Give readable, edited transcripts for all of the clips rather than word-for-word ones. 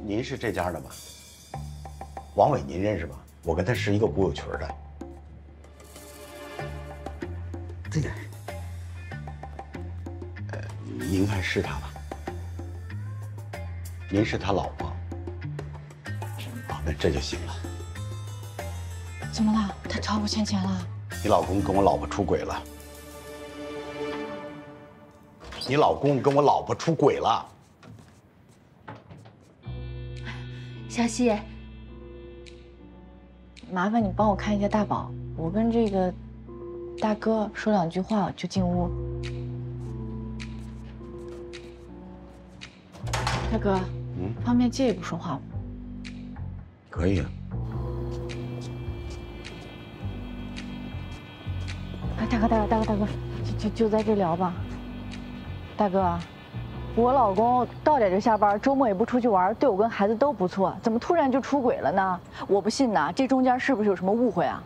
您是这家的吧？王伟您认识吧？我跟他是一个古有群的。这个，您看是他吧？您是他老婆。啊，那这就行了。 怎么了？他找我欠钱了？ 你老公跟我老婆出轨了。你老公跟我老婆出轨了。 小希，麻烦你帮我看一下大宝，我跟这个大哥说两句话就进屋。大哥，方便借一步说话吗？ 可以啊。 哎，大哥，就在这聊吧。大哥，我老公到点就下班，周末也不出去玩，对我跟孩子都不错，怎么突然就出轨了呢？我不信呐，这中间是不是有什么误会啊？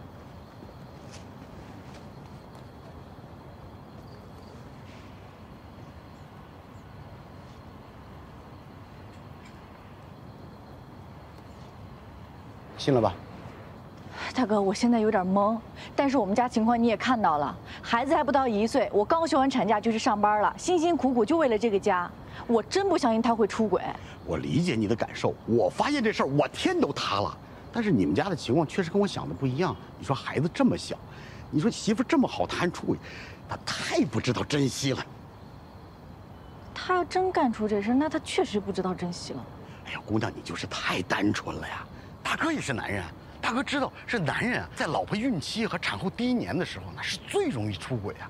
信了吧？ 大哥，我现在有点懵，但是我们家情况你也看到了，孩子还不到1岁，我刚休完产假就去上班了，辛辛苦苦就为了这个家，我真不相信他会出轨。 我理解你的感受，我发现这事儿我天都塌了。但是你们家的情况确实跟我想的不一样。你说孩子这么小，你说媳妇这么好，他还出轨，他太不知道珍惜了。 他要真干出这事，那他确实不知道珍惜了。 哎呀，姑娘，你就是太单纯了呀！大哥也是男人。大哥知道，是男人啊，在老婆孕期和产后第1年的时候，那是最容易出轨啊。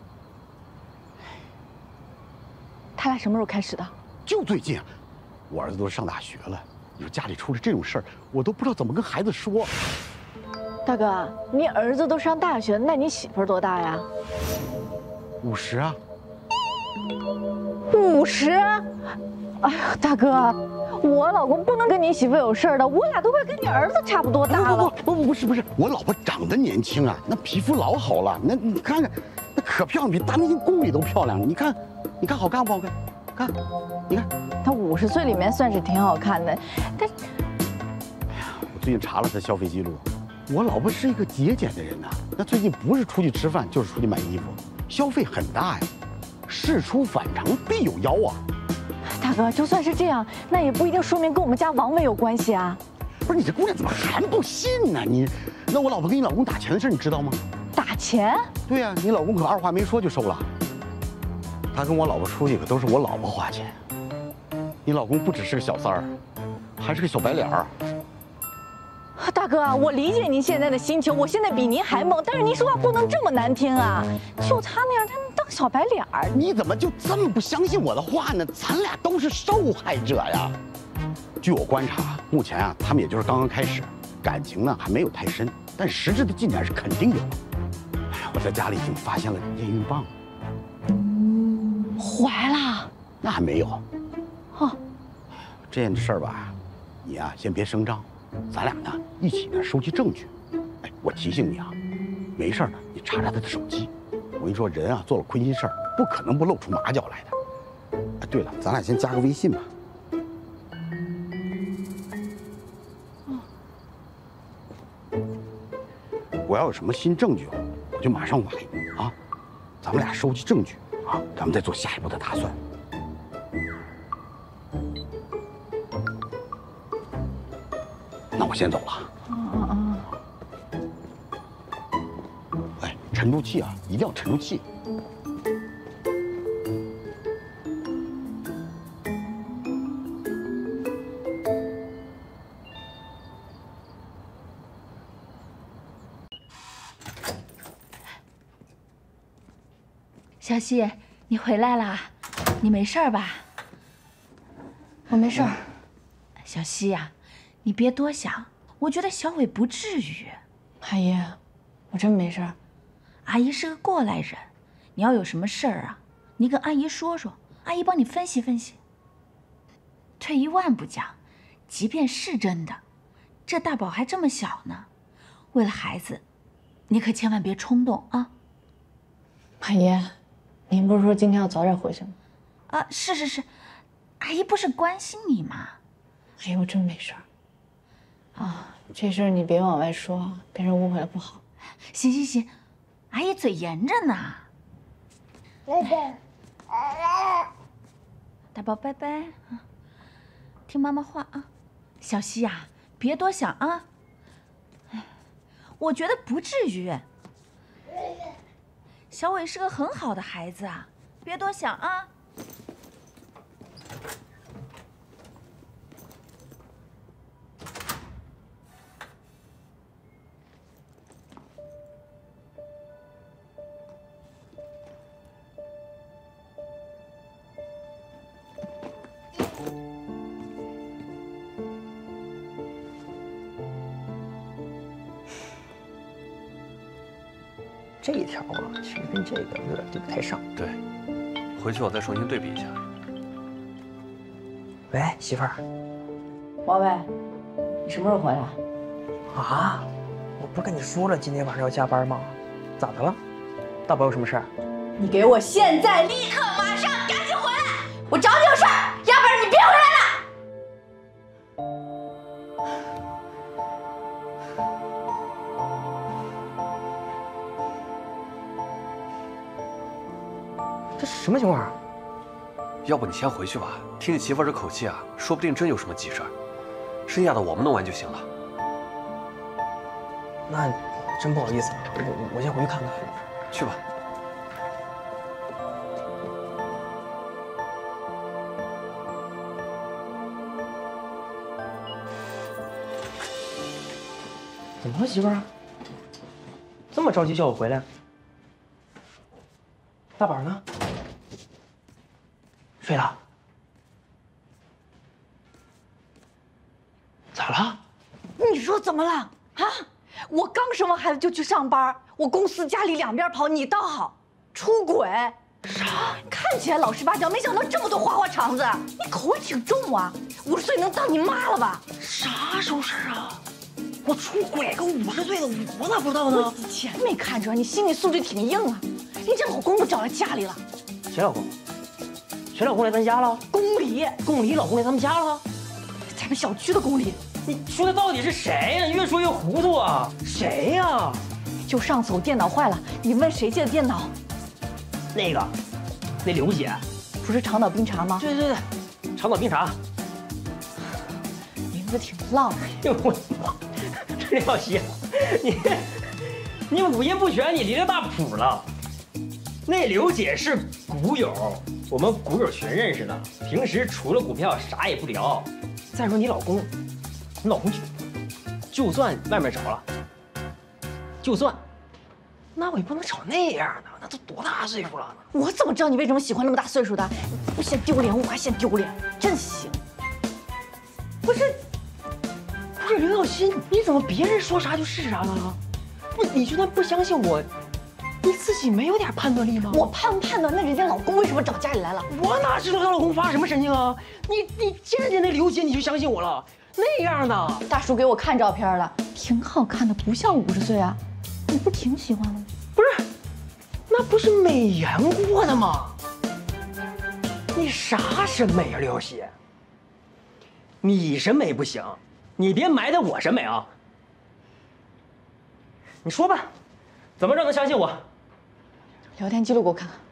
他俩什么时候开始的？ 就最近啊，我儿子都上大学了，你说家里出了这种事儿，我都不知道怎么跟孩子说。 大哥，你儿子都上大学，那你媳妇儿多大呀 ？50啊。 50？哎呀，大哥。我老公不能跟你媳妇有事儿的，我俩都快跟你儿子差不多大了。 不是，我老婆长得年轻啊，那皮肤老好了，那你看看，那可漂亮，比大明星宫里都漂亮。你看好看不好看？看，你看， 她50岁里面算是挺好看的，但…… 哎呀，我最近查了她消费记录，我老婆是一个节俭的人呐。那最近不是出去吃饭，就是出去买衣服，消费很大呀。事出反常必有妖啊。 大哥，就算是这样，那也不一定说明跟我们家王伟有关系啊。 不是你这姑娘怎么还不信呢？那我老婆跟你老公打钱的事你知道吗？ 打钱？ 对呀，你老公可二话没说就收了。他跟我老婆出去可都是我老婆花钱。你老公不只是个小三儿，还是个小白脸儿。 大哥，我理解您现在的心情，我现在比您还懵，但是您说话不能这么难听啊！就他那样，他能当小白脸儿？ 你怎么就这么不相信我的话呢？咱俩都是受害者呀！据我观察，目前啊，他们也就是刚刚开始，感情呢还没有太深，但实质的进展是肯定有。哎呀，我在家里已经发现了验孕棒， 怀了？ 那还没有。 哦， 这件事儿吧，你呀先别声张。咱俩呢一起呢收集证据。哎，我提醒你啊，没事呢你查查他的手机。我跟你说，人啊做了亏心事儿，不可能不露出马脚来的。哎，对了，咱俩先加个微信吧。我要有什么新证据，我就马上发给你啊。咱们俩收集证据啊，咱们再做下一步的打算。那我先走了。哎，沉住气啊，一定要沉住气。 小希，你回来啦？你没事吧？ 我没事儿。 小希呀，你别多想，我觉得小伟不至于。 阿姨，我真没事儿。 阿姨是个过来人，你要有什么事儿啊，你跟阿姨说说，阿姨帮你分析分析。退一万步讲，即便是真的，这大宝还这么小呢，为了孩子，你可千万别冲动啊。 阿姨，您不是说今天要早点回去吗？ 啊，是，阿姨不是关心你吗？ 哎呦，真没事儿。啊，这事儿你别往外说，别人误会了不好。 行行行，阿姨嘴严着呢。大宝拜拜，听妈妈话啊，小希呀，别多想啊。我觉得不至于，小伟是个很好的孩子啊，别多想啊。 这一条啊，其实跟这个有点对不太上。 对，回去我再重新对比一下。 喂，媳妇儿。 王伟，你什么时候回来？ 啊，我不是跟你说了今天晚上要加班吗？咋的了？大宝有什么事儿？ 你给我现在立刻马上赶紧回来！我找你有事儿，要不然你别回来了。 这什么情况啊？ 要不你先回去吧，听你媳妇儿这口气啊，说不定真有什么急事儿。剩下的我们弄完就行了。 那真不好意思，我先回去看看。 去吧。 怎么了，媳妇儿？这么着急叫我回来？大宝呢？睡了？咋了？ 你说怎么了啊？我刚生完孩子就去上班，我公司家里两边跑，你倒好，出轨。啥？看起来老实巴交，没想到这么多花花肠子。你口味挺重啊！50岁能当你妈了吧？ 啥时候事儿啊？我出轨个50岁的，我咋不知道呢？ 我以前没看出来，你心理素质挺硬啊。你这老公都找来家里了。 谁老公？谁老公来咱家了？ 宫里， 宫里老公来咱们家了？ 咱们小区的宫里。 你说的到底是谁呀？越说越糊涂啊！谁呀？ 就上次我电脑坏了，你问谁借的电脑？ 那刘姐， 不是长岛冰茶吗？ 对，长岛冰茶， 名字挺浪的。 哎呦我操！这小西，你五音不全，你离了大谱了。那刘姐是股友，我们股友群认识的，平时除了股票啥也不聊。再说你老公就算外面找了，就算，那我也不能找那样的，那都多大岁数了？ 我怎么知道你为什么喜欢那么大岁数的？不嫌丢脸，我还嫌丢脸，真行。 不是刘晓欣，你怎么别人说啥就是啥了？不，你就算不相信我，你自己没有点判断力吗？ 我判不判断？那人家老公为什么找家里来了？ 我哪知道她老公发什么神经啊？你见那刘姐你就相信我了？那样的大叔给我看照片了，挺好看的，不像50岁啊。你不挺喜欢的吗？ 不是，那不是美颜过的吗？你啥审美啊，刘晓熙？你审美不行，你别埋汰我审美啊！你说吧，怎么让他相信我？ 聊天记录给我看看。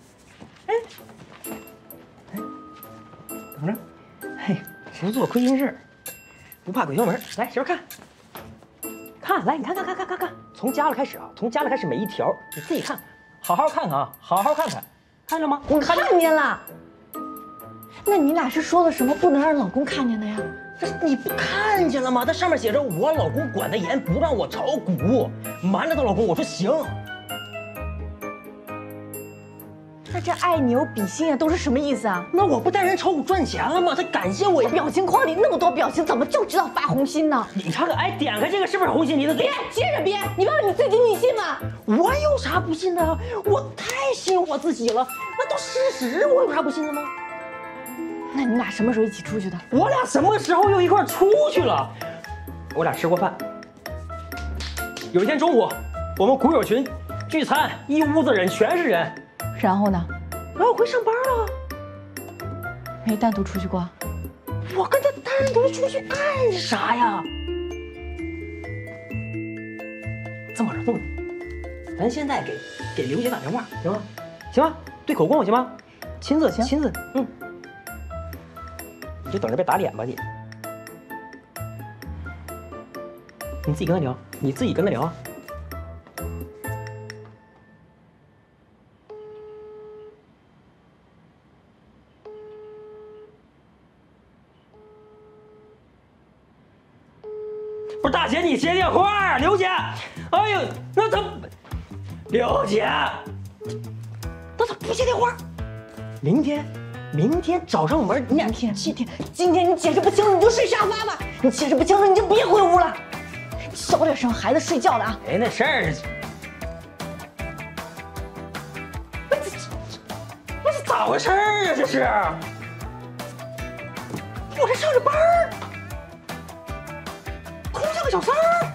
等着，嘿，不做亏心事，不怕鬼敲门。来，媳妇看，来，你看，从加了开始啊，从加了开始，每一条你自己看，好好看看啊，好好看看，看见了吗？ 我看见了。那你俩是说了什么不能让老公看见的呀？ 这你不看见了吗？它上面写着我老公管得严，不让我炒股，瞒着她老公。我说行。 那这爱你有比心啊，都是什么意思啊？ 那我不带人炒股赚钱了吗？他感谢我。 表情框里那么多表情，怎么就知道发红心呢？ 你看看，哎，点开这个是不是红心？你的别接着编，你问问你自己，你信吗？ 我有啥不信的？我太信我自己了，那都事实，我有啥不信的吗？ 那你俩什么时候一起出去的？ 我俩什么时候又一块出去了？我俩吃过饭。有一天中午，我们股友群聚餐，一屋子人，全是人。 然后呢？ 然后回上班了。 没单独出去过？ 我跟他单独出去干啥呀？这么着，咱现在给刘姐打电话，行吗？行吗？对口供行吗？亲自，你就等着被打脸吧你。你自己跟他聊，啊。不是大姐，你接电话，刘姐。哎呦，那他，刘姐，那他不接电话。明天找上门，今天你解释不清楚你就睡沙发吧，你解释不清楚你就别回屋了。 小点声，孩子睡觉了啊！ 哎，那事儿，那是咋回事啊？这是，我这上着班儿，空像个小三儿，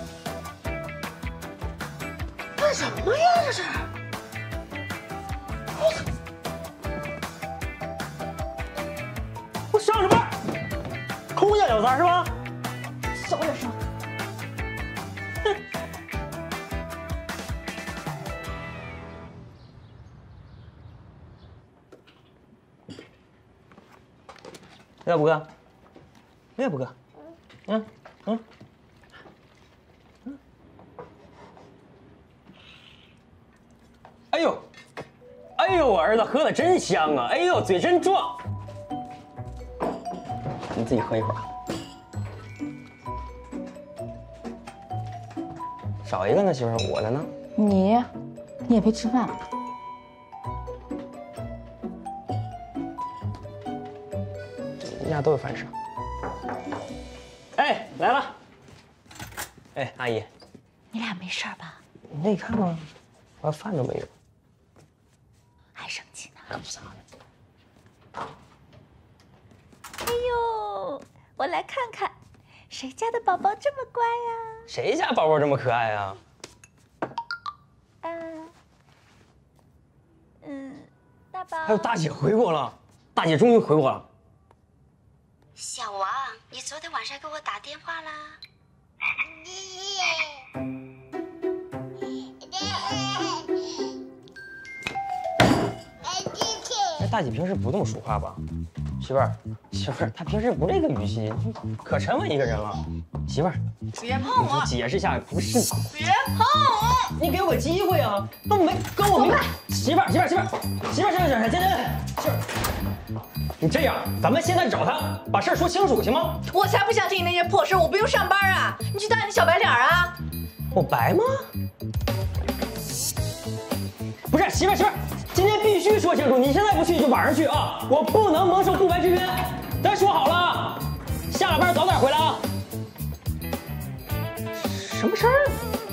干什么呀？这是，我上着班，空像小三儿是吧？ 小点声。 要不哥，哎呦，我儿子喝的真香啊！哎呦，嘴真壮。你自己喝一会儿啊。少一个呢，媳妇儿，我的呢？ 你也别吃饭了。 人家都有饭吃。哎，来了。哎，阿姨， 你俩没事吧？ 你没看吗？我饭都没有。 还生气呢？ 可不咋的。 哎呦，我来看看，谁家的宝宝这么乖呀？ 谁家宝宝这么可爱啊？ 大宝。 还有大姐回国了，大姐终于回国了。 小王，你昨天晚上给我打电话啦？ 哎，大姐平时不这么说话吧？媳妇儿，她平时不这个语气，可沉稳一个人了。媳妇儿， 别碰我！ 解释一下，不是。 别碰我！ 你给我个机会啊！都没跟我没。媳妇儿，你这样，咱们现在找他，把事儿说清楚，行吗？ 我才不想听你那些破事，我不用上班啊！你去当你的小白脸啊！ 我白吗？不是，媳妇儿，今天必须说清楚，你现在不去就晚上去啊！我不能蒙受不白之冤。咱说好了，下了班早点回来啊！什么事儿？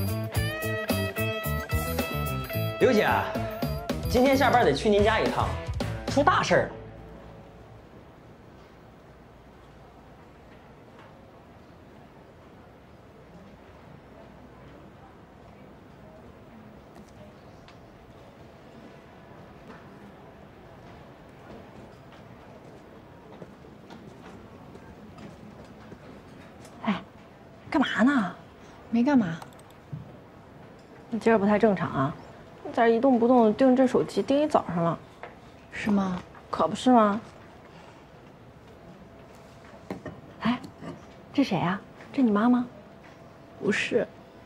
刘姐，今天下班得去您家一趟，出大事儿了。 干嘛呢？ 没干嘛。 你今儿不太正常啊，在这一动不动盯着这手机盯一早上了。 是吗？ 可不是吗？哎，这谁啊？这你妈吗？ 不是。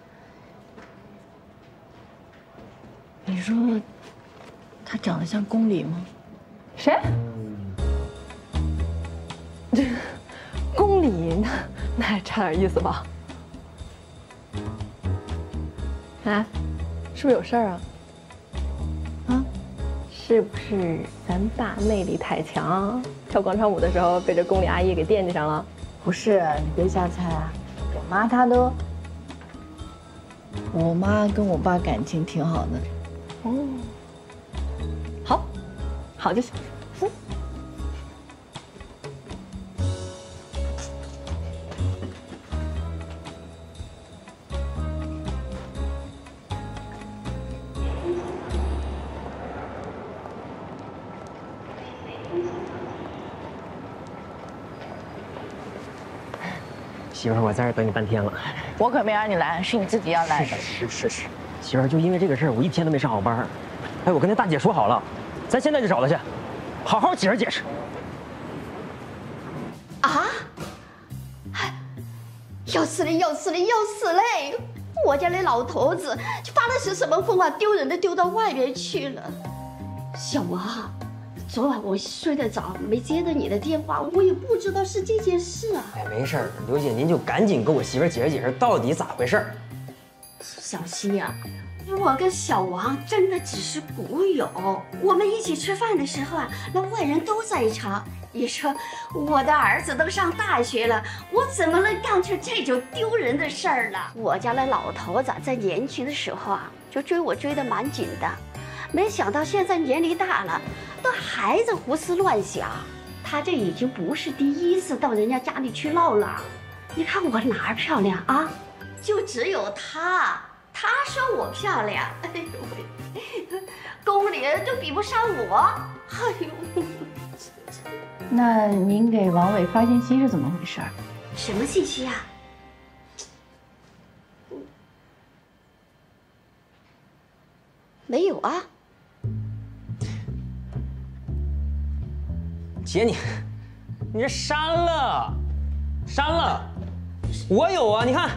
你说她长得像宫里吗？ 谁？这宫里那还差点意思吧？啊，是不是有事儿啊？啊，是不是咱爸魅力太强，跳广场舞的时候被这宫里阿姨给惦记上了？ 不是，你别瞎猜啊。我妈跟我爸感情挺好的。 哦，好就行。 媳妇儿，我在这等你半天了。 我可没让你来，是你自己要来的。 是，媳妇儿，就因为这个事儿，我一天都没上好班。哎，我跟那大姐说好了，咱现在就找她去，好好解释解释。 啊！要死嘞！我家那老头子发的是什么疯啊？丢人的丢到外面去了。小王，昨晚我睡得早，没接到你的电话，我也不知道是这件事啊。 哎，没事儿，刘姐您就赶紧跟我媳妇儿解释解释，到底咋回事儿。 小溪呀，我跟小王真的只是股友，我们一起吃饭的时候啊，那外人都在场。你说我的儿子都上大学了，我怎么能干出这种丢人的事儿呢？我家那老头子在年轻的时候啊，就追我追得蛮紧的，没想到现在年龄大了，都还在胡思乱想。他这已经不是第一次到人家家里去闹了。你看我哪儿漂亮啊？就只有他说我漂亮，哎呦喂，宫里人都比不上我，哎呦。 那您给王伟发信息是怎么回事？ 什么信息啊？没有啊。 姐你这删了，我有啊，你看。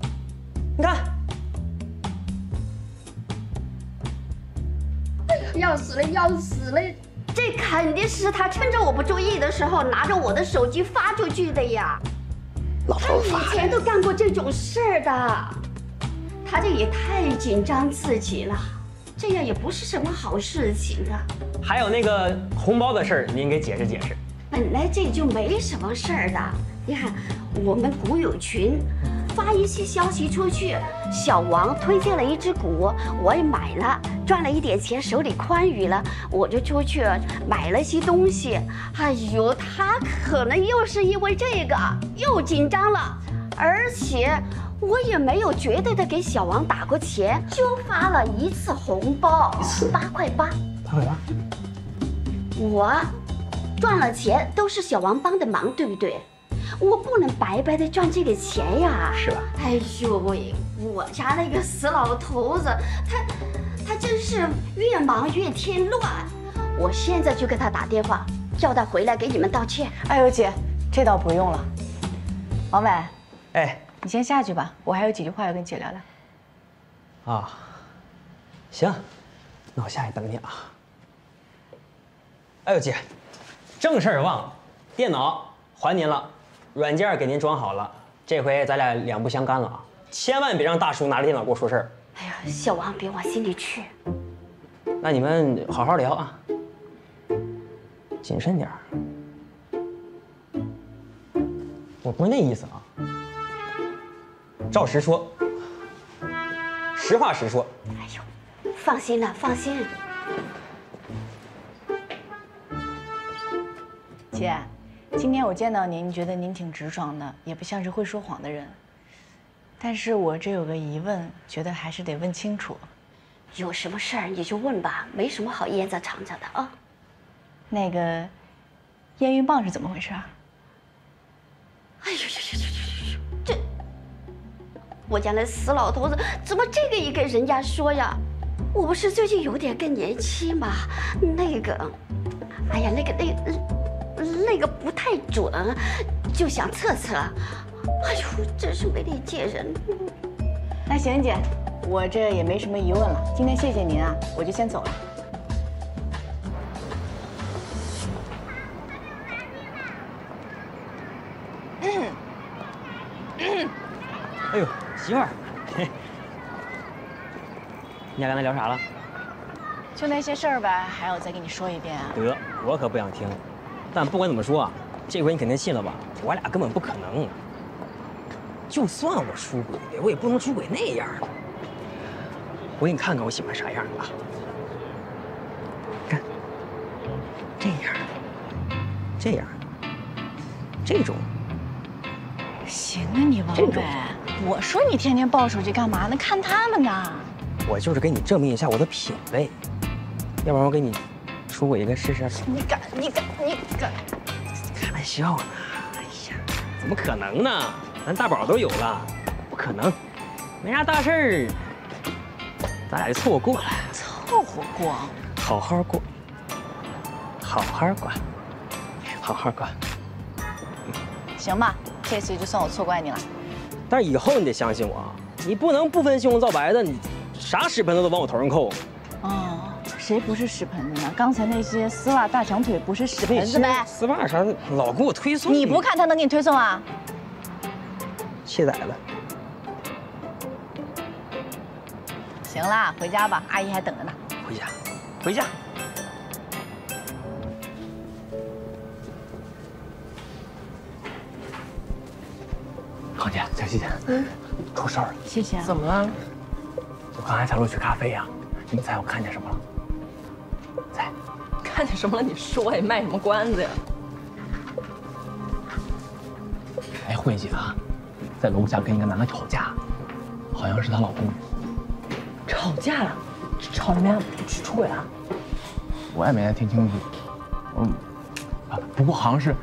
要死了！这肯定是他趁着我不注意的时候，拿着我的手机发出去的呀。他以前都干过这种事儿的，他这也太紧张自己了，这样也不是什么好事情啊。 还有那个红包的事儿，您给解释解释。 本来这就没什么事儿的，你看我们股友群发一些消息出去，小王推荐了一只股，我也买了，赚了一点钱，手里宽裕了，我就出去买了些东西。哎呦，他可能又是因为这个又紧张了，而且我也没有绝对的给小王打过钱，就发了一次红包，8块8。我赚了钱都是小王帮的忙，对不对？我不能白白的赚这个钱呀， 是吧？ 哎呦喂，我家那个死老头子，他真是越忙越添乱。我现在就给他打电话，叫他回来给你们道歉。 哎呦姐，这倒不用了。王伟， 哎， 你先下去吧，我还有几句话要跟姐聊聊。 啊，行，那我下去等你啊。哎呦姐，正事儿忘了，电脑还您了。软件给您装好了，这回咱俩两不相干了啊！千万别让大叔拿着电脑给我说事儿。 哎呀，小王别往心里去。 那你们好好聊啊，谨慎点儿。我不是那意思啊，照实说，实话实说。 哎呦，放心了，放心。 姐。今天我见到您，觉得您挺直爽的，也不像是会说谎的人。但是我这有个疑问，觉得还是得问清楚。 有什么事儿你就问吧，没什么好掖着藏着的啊。 那个验孕棒是怎么回事啊？ 哎呦，这我家那死老头子怎么这个也跟人家说呀？我不是最近有点更年期吗？那个，哎呀，那个不太准，就想测测。哎呦，真是没脸见人。 那行姐，我这也没什么疑问了。今天谢谢您啊，我就先走了。 哎呦，媳妇儿，你俩刚才聊啥了？ 就那些事儿呗，还要再给你说一遍啊？ 得，我可不想听。但不管怎么说啊，这回你肯定信了吧？我俩根本不可能。就算我出轨，我也不能出轨那样。我给你看看我喜欢啥样的啊！看，这样，这样，这种。 行啊，你王伟，我说你天天抱手机干嘛呢？看他们呢。 我就是给你证明一下我的品味，要不然我给你出轨一个试试。 你敢！ 开玩笑呢！哎呀，怎么可能呢？ 咱大宝都有了，不可能，没啥大事儿，咱俩就凑合过了。 凑合过， 好好过，好好管，好好管。 行吧，这次就算我错怪你了。 但是以后你得相信我，你不能不分青红皂白的，你啥屎盆子都往我头上扣。 哦，谁不是屎盆子呢？刚才那些丝袜、大长腿不是屎盆子呗？ 丝袜啥的老给我推送。 你不看他能给你推送啊？ 卸载了。 行啦，回家吧，阿姨还等着呢。 回家，回家。 康姐，小西姐，出事儿了！ 谢谢啊。 怎么了？ 我刚才在路去咖啡呀，你们猜我看见什么了？猜？ 看见什么了？你说呀，卖什么关子呀？ 哎，慧姐啊，在楼下跟一个男的吵架，好像是她老公。 吵架了？吵什么呀？出轨了？ 我也没太听清楚。不过好像是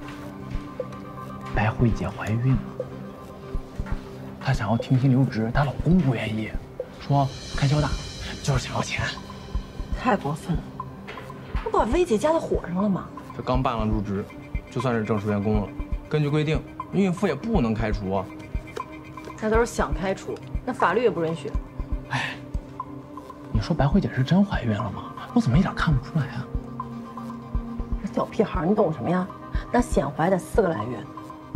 白慧姐怀孕了，她想要停薪留职，她老公不愿意，说开销大，就是想要钱。 太过分了！不把薇姐加到火上了吗？ 这刚办了入职，就算是正式员工了。根据规定，孕妇也不能开除啊。 那都是想开除，那法律也不允许。 哎，你说白慧姐是真怀孕了吗？我怎么一点看不出来啊？ 这小屁孩，你懂什么呀？那显怀得4个来月。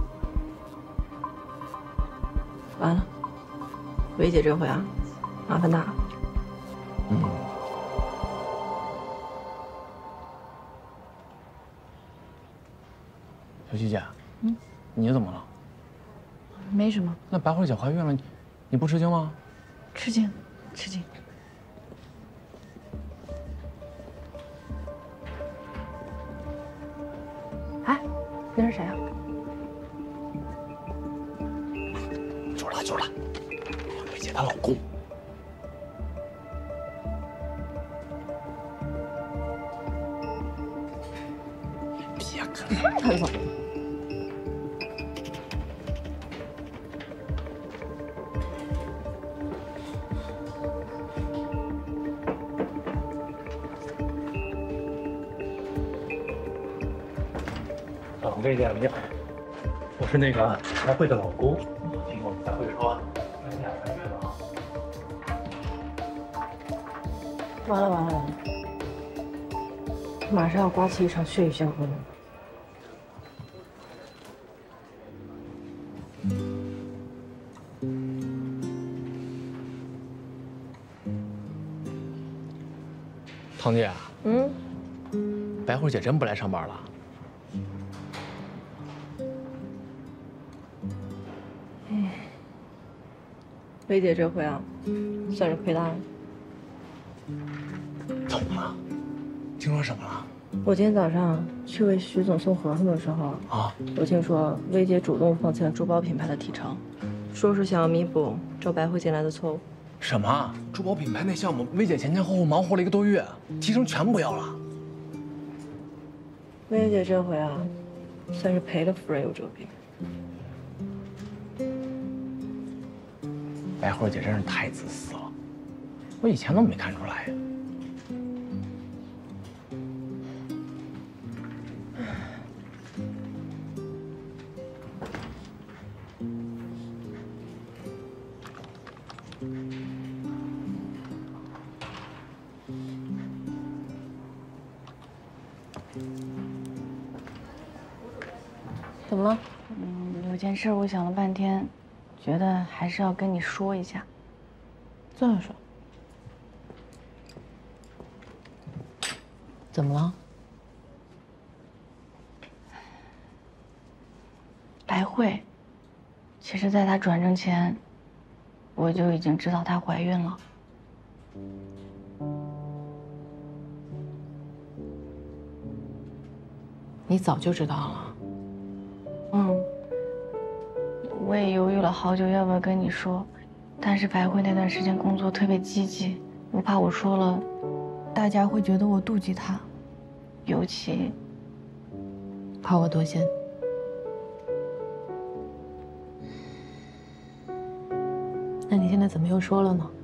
完了，薇姐这回啊，麻烦大了。 小西姐，你怎么了？ 没什么， 那白慧姐怀孕了，你不吃惊吗？ 吃惊，吃惊。 哎，那是谁啊？ 就是了，慧姐她老公。别看， 谭总。 薇姐你好，我是那个白慧的老公。听我们白慧说，薇姐怀孕了啊。 完了，马上要刮起一场血雨腥风了。 堂姐，白慧姐真不来上班了？ 薇姐这回啊，算是亏大了。 怎么了？听说什么了？ 我今天早上去为徐总送合同的时候啊，我听说薇姐主动放弃了珠宝品牌的提成，说是想要弥补找白慧进来的错误。 什么？珠宝品牌那项目，薇姐前后忙活了1个多月，提成全不要了。 薇姐这回啊，算是赔了夫人又折兵。 白慧姐真是太自私了，我以前怎么没看出来呀？ 怎么了？ 有件事我想了半天，觉得还是要跟你说一下。 这样说。怎么了？ 白慧，其实在她转正前，我就已经知道她怀孕了。 你早就知道了。 我也犹豫了好久，要不要跟你说，但是白慧那段时间工作特别积极，我怕我说了，大家会觉得我妒忌她，尤其怕我多心。 在怎么又说了呢？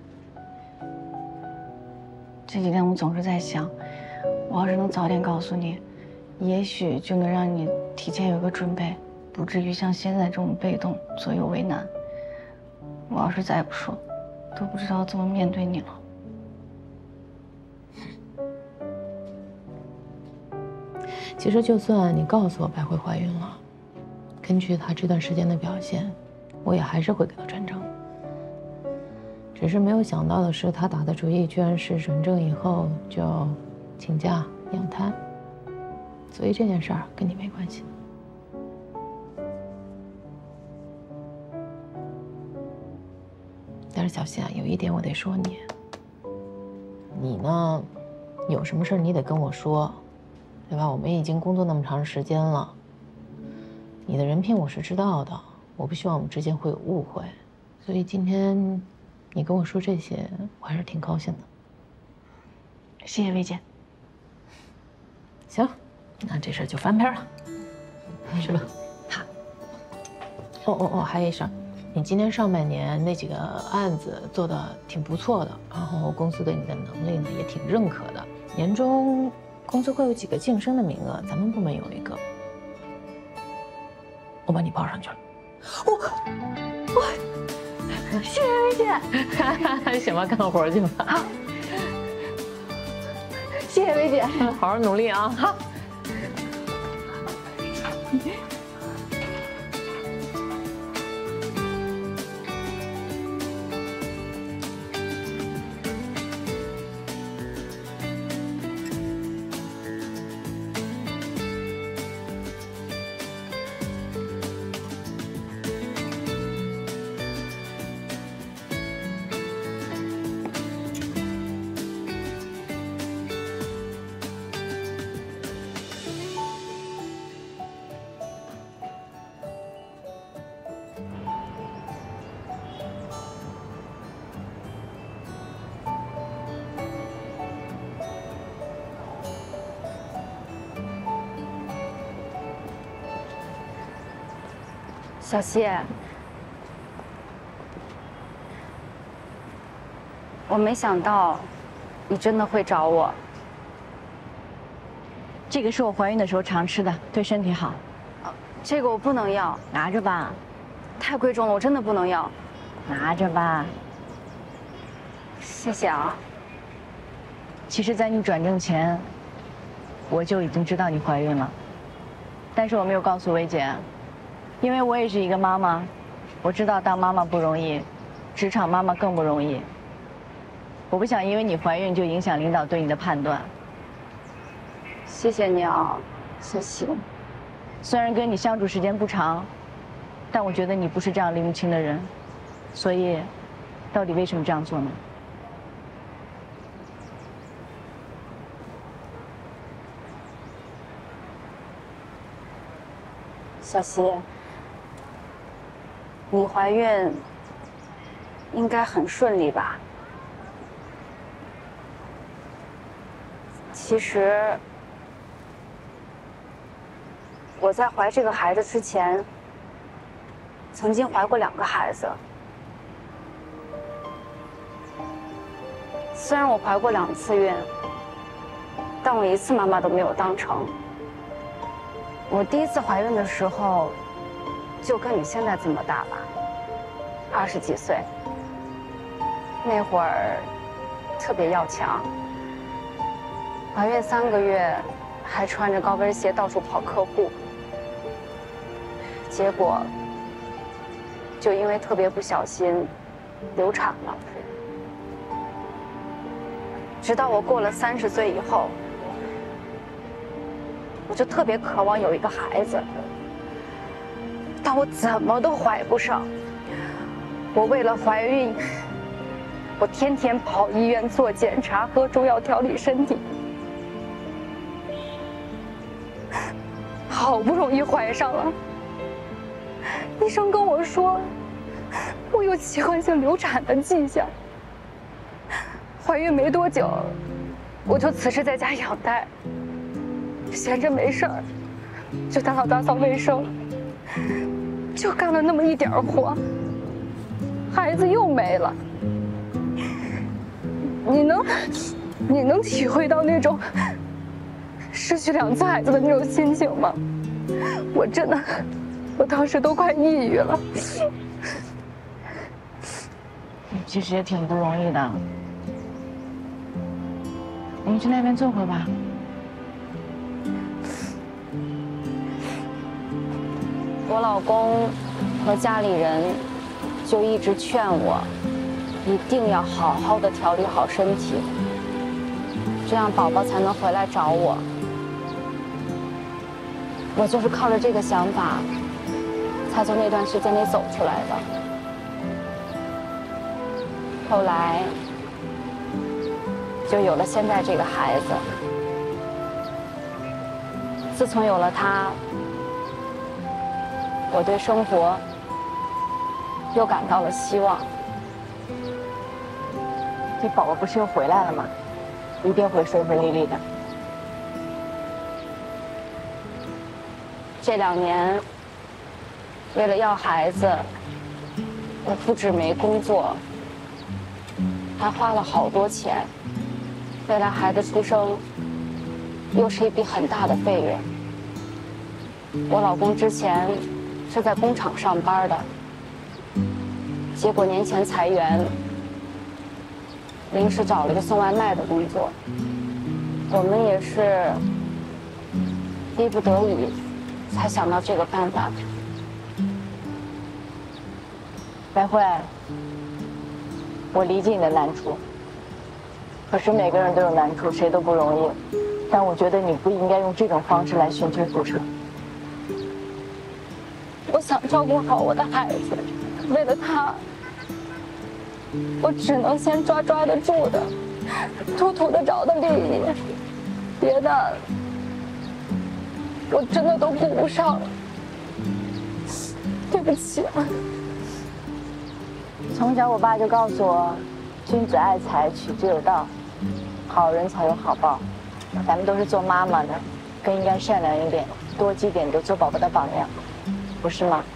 这几天我总是在想，我要是能早点告诉你，也许就能让你提前有个准备，不至于像现在这种被动，左右为难。我要是再不说，都不知道怎么面对你了。 其实就算你告诉我白慧怀孕了，根据她这段时间的表现，我也还是会给她转正。只是没有想到的是，她打的主意居然是转正以后就请假养胎，所以这件事儿跟你没关系。但是小希啊，有一点我得说你，你呢，有什么事儿你得跟我说。对吧？我们已经工作那么长时间了，你的人品我是知道的，我不希望我们之间会有误会，所以今天你跟我说这些，我还是挺高兴的。 谢谢薇姐。 行，那这事儿就翻篇了，去吧。好。哦，还有一事儿，你今年上半年那几个案子做得挺不错的，然后公司对你的能力呢也挺认可的，年终。公司会有几个晋升的名额，咱们部门有一个，我把你报上去了。 谢谢薇姐。 行吧，干活去吧。 好，谢谢薇姐， 好好努力啊。 好。 小希，我没想到你真的会找我。 这个是我怀孕的时候常吃的，对身体好。 这个我不能要， 拿着吧。 太贵重了，我真的不能要。 拿着吧。 谢谢啊。 其实，在你转正前，我就已经知道你怀孕了，但是我没有告诉薇姐。因为我也是一个妈妈，我知道当妈妈不容易，职场妈妈更不容易。我不想因为你怀孕就影响领导对你的判断。 谢谢你啊，小希。 虽然跟你相处时间不长，但我觉得你不是这样拎不清的人，所以，到底为什么这样做呢？ 小希。你怀孕应该很顺利吧？其实我在怀这个孩子之前，曾经怀过2个孩子。虽然我怀过2次孕，但我1次妈妈都没有当成。我第1次怀孕的时候，就跟你现在这么大吧，20几岁。那会儿特别要强，怀孕3个月，还穿着高跟鞋到处跑客户。结果就因为特别不小心流产了。直到我过了30岁以后，我就特别渴望有一个孩子。但我怎么都怀不上。我为了怀孕，我天天跑医院做检查，喝中药调理身体。好不容易怀上了，医生跟我说我有期缓性流产的迹象。怀孕没多久，我就辞职在家养胎，闲着没事儿，就打扫卫生。就干了那么一点活， 孩子又没了。你能体会到那种失去2次孩子的那种心情吗？我当时都快抑郁了。 其实也挺不容易的。我们去那边坐会儿吧。 我老公和家里人就一直劝我，一定要好好的调理好身体，这样宝宝才能回来找我。我就是靠着这个想法，才从那段时间里走出来的。后来就有了现在这个孩子。自从有了他，我对生活又感到了希望。 这宝宝不是又回来了吗？一定会顺顺利利的。 这2年，为了要孩子，我不止没工作，还花了好多钱。未来孩子出生，又是一笔很大的费用。我老公之前是在工厂上班的，结果年前裁员，临时找了个送外卖的工作。我们也是逼不得已才想到这个办法的。 白慧，我理解你的难处，可是每个人都有难处，谁都不容易。但我觉得你不应该用这种方式来寻求补偿。 我想照顾好我的孩子，为了他，我只能先抓得住的，吐得着的利益，别的我真的都顾不上了。对不起。 从小我爸就告诉我，君子爱财，取之有道，好人才有好报。咱们都是做妈妈的，更应该善良一点，多积点德，做宝宝的榜样，不是吗？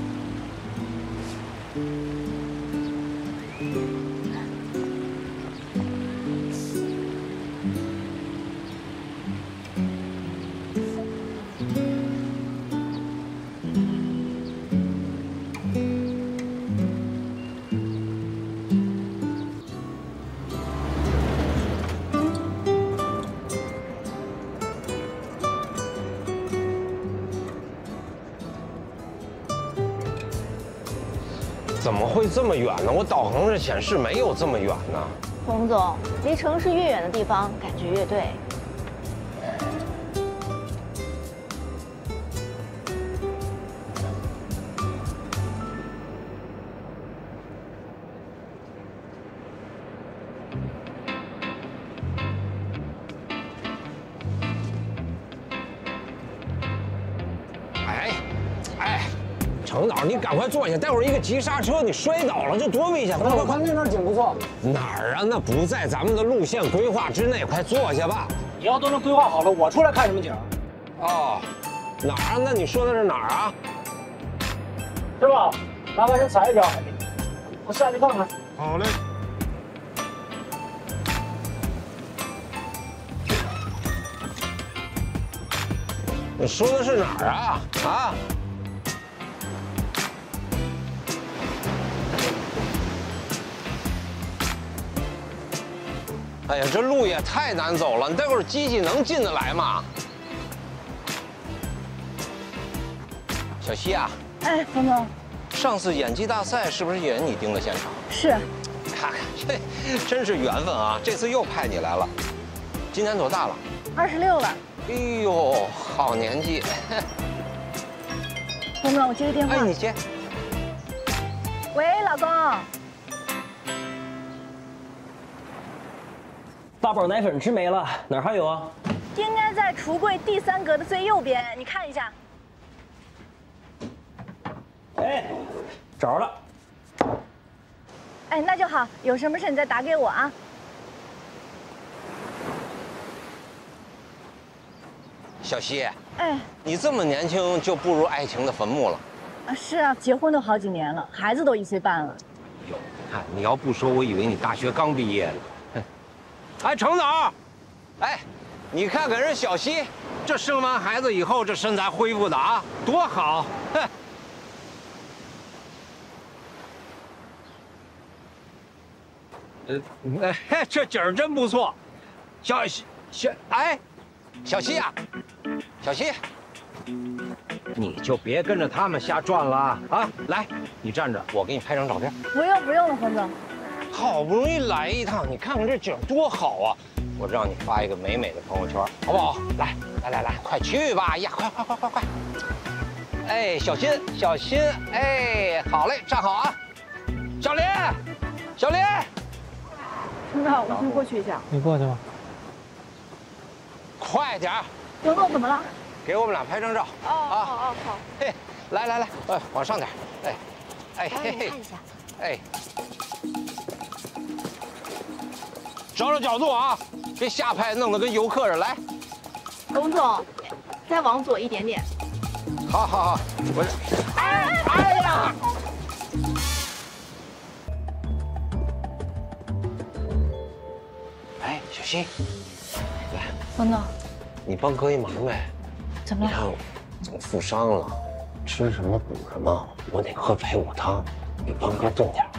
怎么会这么远呢？我导航上显示没有这么远呢。 洪总，离城市越远的地方，感觉越对。 程导，你赶快坐下，待会儿一个急刹车，你摔倒了，这多危险！快！ 我看那边景不错。 哪儿啊？那不在咱们的路线规划之内，快坐下吧。 你要都能规划好了，我出来看什么景？ 哦，哪儿啊？那你说的是哪儿啊？ 是吧？麻烦先踩一脚，我下去看看。 好嘞。你说的是哪儿啊？啊？哎呀，这路也太难走了，你待会儿机器能进得来吗？小西啊， 哎，冯总， 上次演技大赛是不是也你盯的现场？ 是。 看看这，真是缘分啊！这次又派你来了。今年多大了 ？26了。 哎呦，好年纪。 冯总，我接个电话。 哎，你接。 喂，老公。 大宝奶粉吃没了，哪儿还有啊？ 应该在橱柜第3格的最右边，你看一下。 哎，找着了。 哎，那就好，有什么事你再打给我啊。 小西， 哎， 你这么年轻就步入爱情的坟墓了。 是啊，结婚都好几年了，孩子都1岁半了。 哟，看你要不说，我以为你大学刚毕业呢。哎，程总，哎，你看看人小西，这生完孩子以后，这身材恢复的啊，多好！哼。哎，这景儿真不错。小西呀，小西。你就别跟着他们瞎转了啊！来，你站着，我给你拍张照片。 不用了，冯总。 好不容易来一趟，你看看这景多好啊！我让你发一个美美的朋友圈，好不好？来，快去吧！呀，快！哎，小心！哎，好嘞，站好啊！小林， 程导，我先过去一下。 你过去吧。 快点！ 冯总怎么了？ 给我们俩拍张照。 好。 嘿，来，往上点。哎，嘿， 看一下。 哎，找角度啊，别瞎拍，弄得跟游客似的。来， 龚总，再往左一点点。 好，我这，哎呀！哎，小西，来， 冯总， 你帮哥一忙呗。 怎么了？ 你看我负伤了，吃什么补什么，我得喝排骨汤，你帮哥炖点。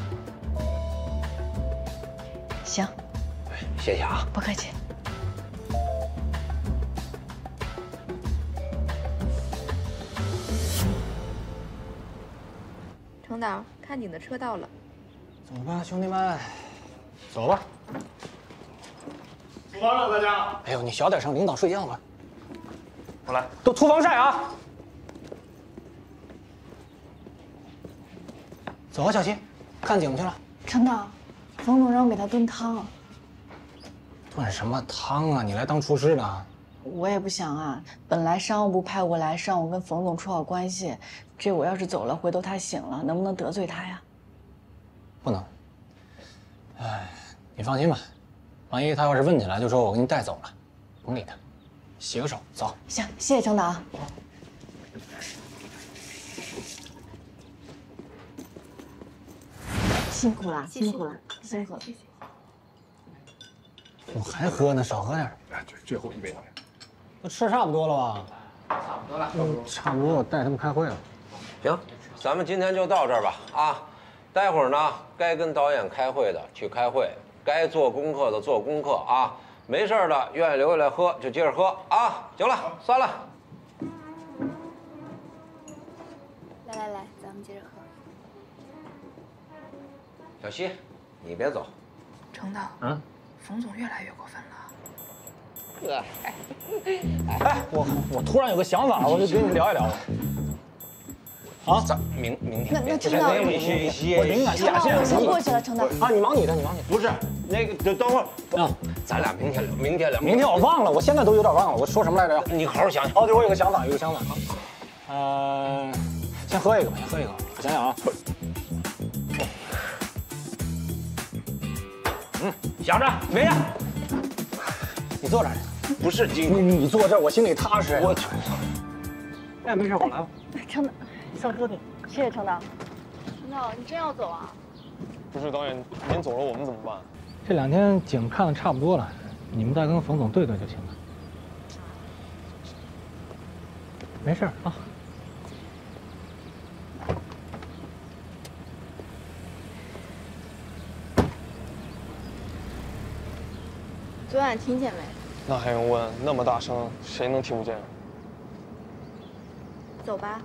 行， 谢谢啊， 不客气。 程导，看你的车到了。 走吧，兄弟们，走吧。 出发了，大家。 哎呦，你小点声，领导睡觉了。 我来， 都涂防晒啊！走啊，小西，看景去了。 程导，冯总让我给他炖汤。 炖什么汤啊？你来当厨师的？ 我也不想啊，本来商务部派我来是让我跟冯总处好关系，这我要是走了，回头他醒了，能不能得罪他呀？ 不能。哎，你放心吧，万一他要是问起来，就说我给你带走了，甭理他，洗个手走。 行，谢谢程导。辛苦了，辛苦了。 我还喝呢，少喝点。 哎，最后一杯。 都吃差不多了吧？ 差不多了。 差不多，我带他们开会了。 行，咱们今天就到这儿吧。啊，待会儿呢，该跟导演开会的去开会，该做功课的做功课啊。没事的，愿意留下来喝就接着喝啊。行了，散了。 来，咱们接着喝。 小西，你别走。 程导，冯总越来越过分了。 哎，我突然有个想法，我就跟你聊一聊。啊， 咱明天。 那程导， 我灵感程导，我先过去了，程导。 啊，你忙你的。 不是那个，等会儿啊，咱俩明天聊。明天我忘了，我现在都有点忘了，我说什么来着？ 你好好想想。 哦，对，我有个想法啊。先喝一个吧，我想想啊。 想着没呀？ 你坐这儿。 不是你坐这儿，我心里踏实。哎，没事，我来吧。 程导，先喝点，谢谢程导。 程导，你真要走啊？ 不是导演，您走了我们怎么办？ 这2天景看的差不多了，你们再跟冯总对就行了。没事啊。 昨晚听见没？ 那还用问？那么大声，谁能听不见？ 走吧。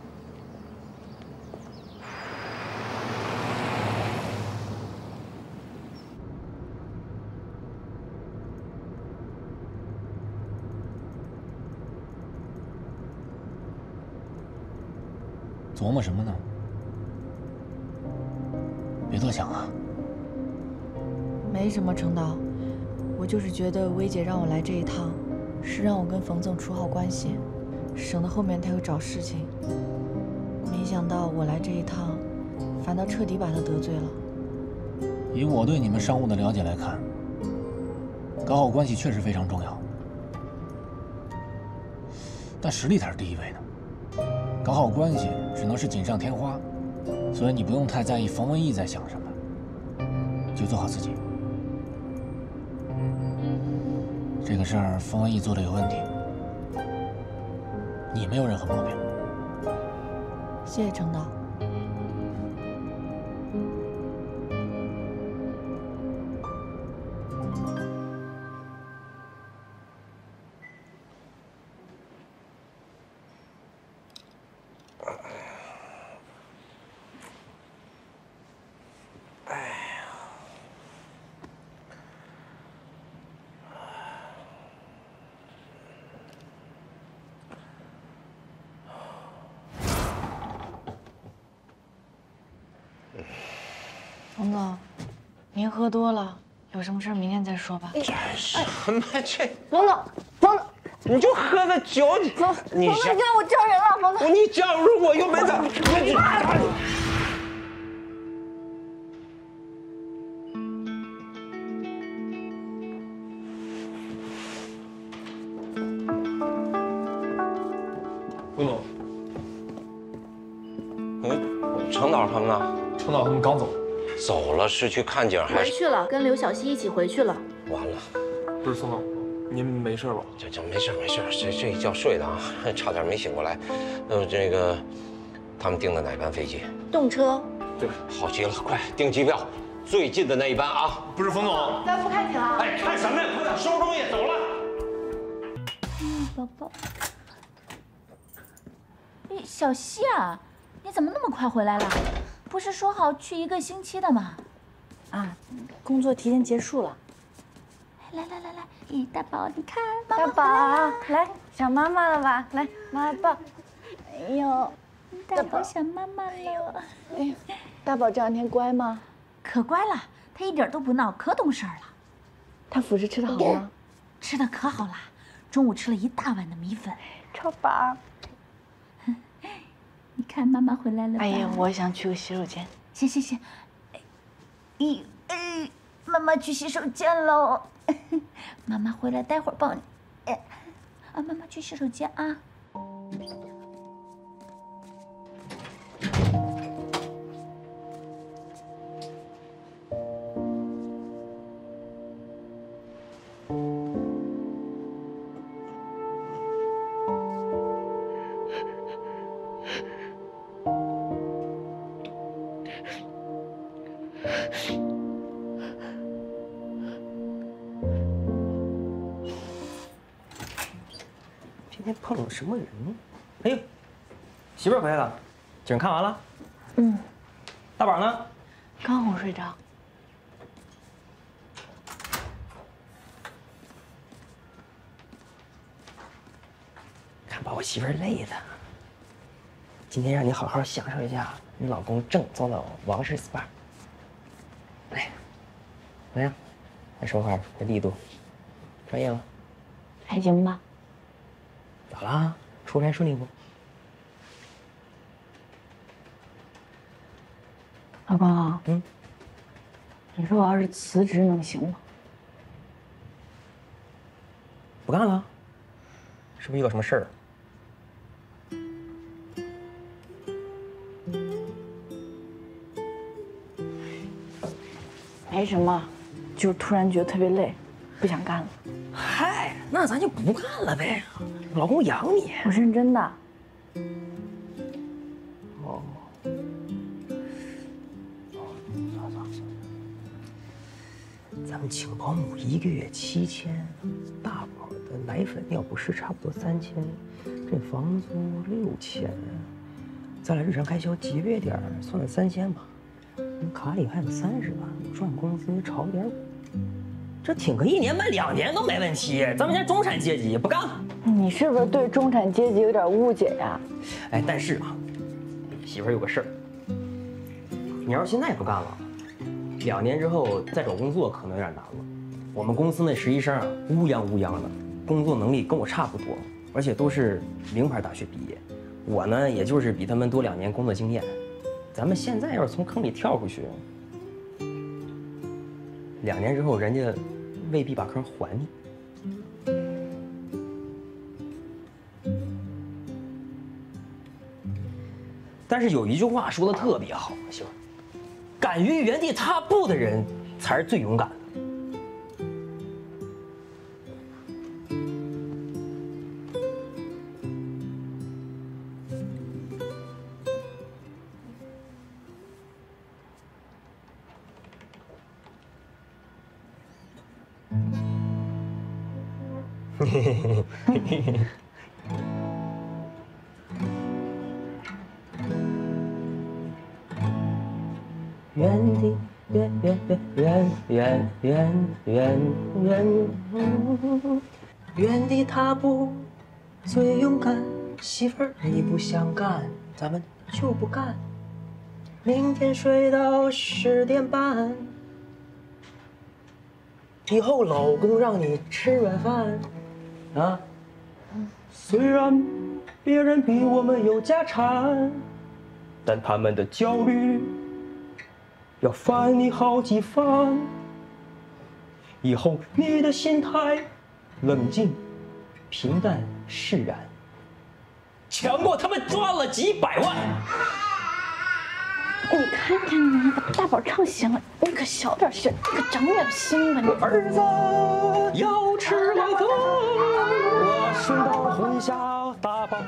琢磨什么呢？别多想啊。 没什么，程导，我就是觉得薇姐让我来这一趟，是让我跟冯总处好关系，省得后面他又找事情。没想到我来这一趟，反倒彻底把他得罪了。 以我对你们商务的了解来看，搞好关系确实非常重要，但实力才是第一位的。搞好关系只能是锦上添花，所以你不用太在意冯文义在想什么， 做好自己。这个事儿方文义做的有问题，你没有任何毛病。 谢谢程导。冯总，您喝多了，有什么事明天再说吧。 什么这？ 冯总，冯总， 你就喝个酒，你冯总，我叫人了，冯总。 你叫人我又没怎么。 冯总， 程导他们呢？ 程导他们刚走。 走了是去看景还是？ 回去了，跟刘小西一起回去了。 完了， 不是宋总，您没事吧？ 这没事没事，这一觉睡的啊，差点没醒过来。这个，他们订的哪班飞机？ 动车。 对，好极了，快订机票，最近的那一班啊！ 不是冯总， 咱不看景啊！ 哎，看什么呀？快点收拾东西走了。 宝宝，小西啊，你怎么那么快回来了？不是说好去1个星期的吗？ 啊，工作提前结束了。 来，大宝，你看， 大宝，来，想妈妈了吧？来，妈妈抱。哎呦， 大宝想妈妈了。 哎呀，大宝这2天乖吗？ 可乖了，他一点都不闹，可懂事儿了。 他辅食吃得好吗？ 吃的可好了，中午吃了1大碗的米粉。 超饱。 你看妈妈回来了吧？ 哎呀，我想去个洗手间。 行。妈妈去洗手间喽。妈妈回来，待会儿抱你。妈妈去洗手间啊。 今天碰了什么人呢？哎呦，媳妇儿回来了，景看完了？ 嗯。 大宝呢？ 刚哄睡着。 看把我媳妇儿累的。今天让你好好享受一下你老公正宗的王氏 SPA。来，怎么样？这手法，这力度，专业吗？ 还行吧。 咋啦？出差顺利不？ 老公啊，你说我要是辞职能行吗？ 不干了？是不是遇到什么事儿？ 没什么，就是突然觉得特别累，不想干了。 嗨，那咱就不干了呗，老公养你。 我是认真的。 哦。咱们请保姆1个月7000，大宝的奶粉尿不湿差不多3000，这房租6000，咱俩日常开销节约点，算3000吧。卡里还有30万，赚工资炒点股，这挺个1年半2年都没问题。咱们家中产阶级不干了。 你是不是对中产阶级有点误解呀？ 哎，但是啊，媳妇儿有个事儿，你要是现在不干了，2年之后再找工作可能有点难了。我们公司那实习生啊，乌泱乌泱的，工作能力跟我差不多，而且都是名牌大学毕业。我呢，也就是比他们多2年工作经验。咱们现在要是从坑里跳回去，2年之后人家未必把坑还你。但是有一句话说的特别好，媳妇儿，敢于原地踏步的人才才是最勇敢的。 原地原地踏步最勇敢，媳妇儿你不想干，咱们就不干。明天睡到10点半，以后老公让你吃软饭啊。虽然别人比我们有家产，但他们的焦虑要翻你好几番。以后你的心态冷静、平淡、释然，强过他们赚了几百万。 你看看你那个大宝唱行了，你可小点声，你可长点心吧。你儿子要吃来饭，我顺道回家打包。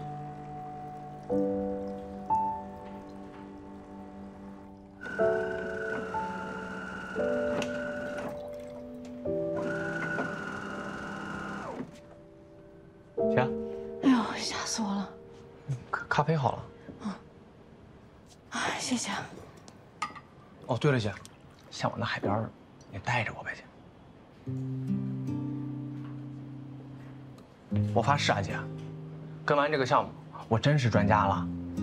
姐， 哎呦，吓死我了！ 咖啡好了。 啊，谢谢。 哦，对了，姐，向往那海边，你带着我呗，姐。我发誓啊，姐，跟完这个项目，我真是专家了。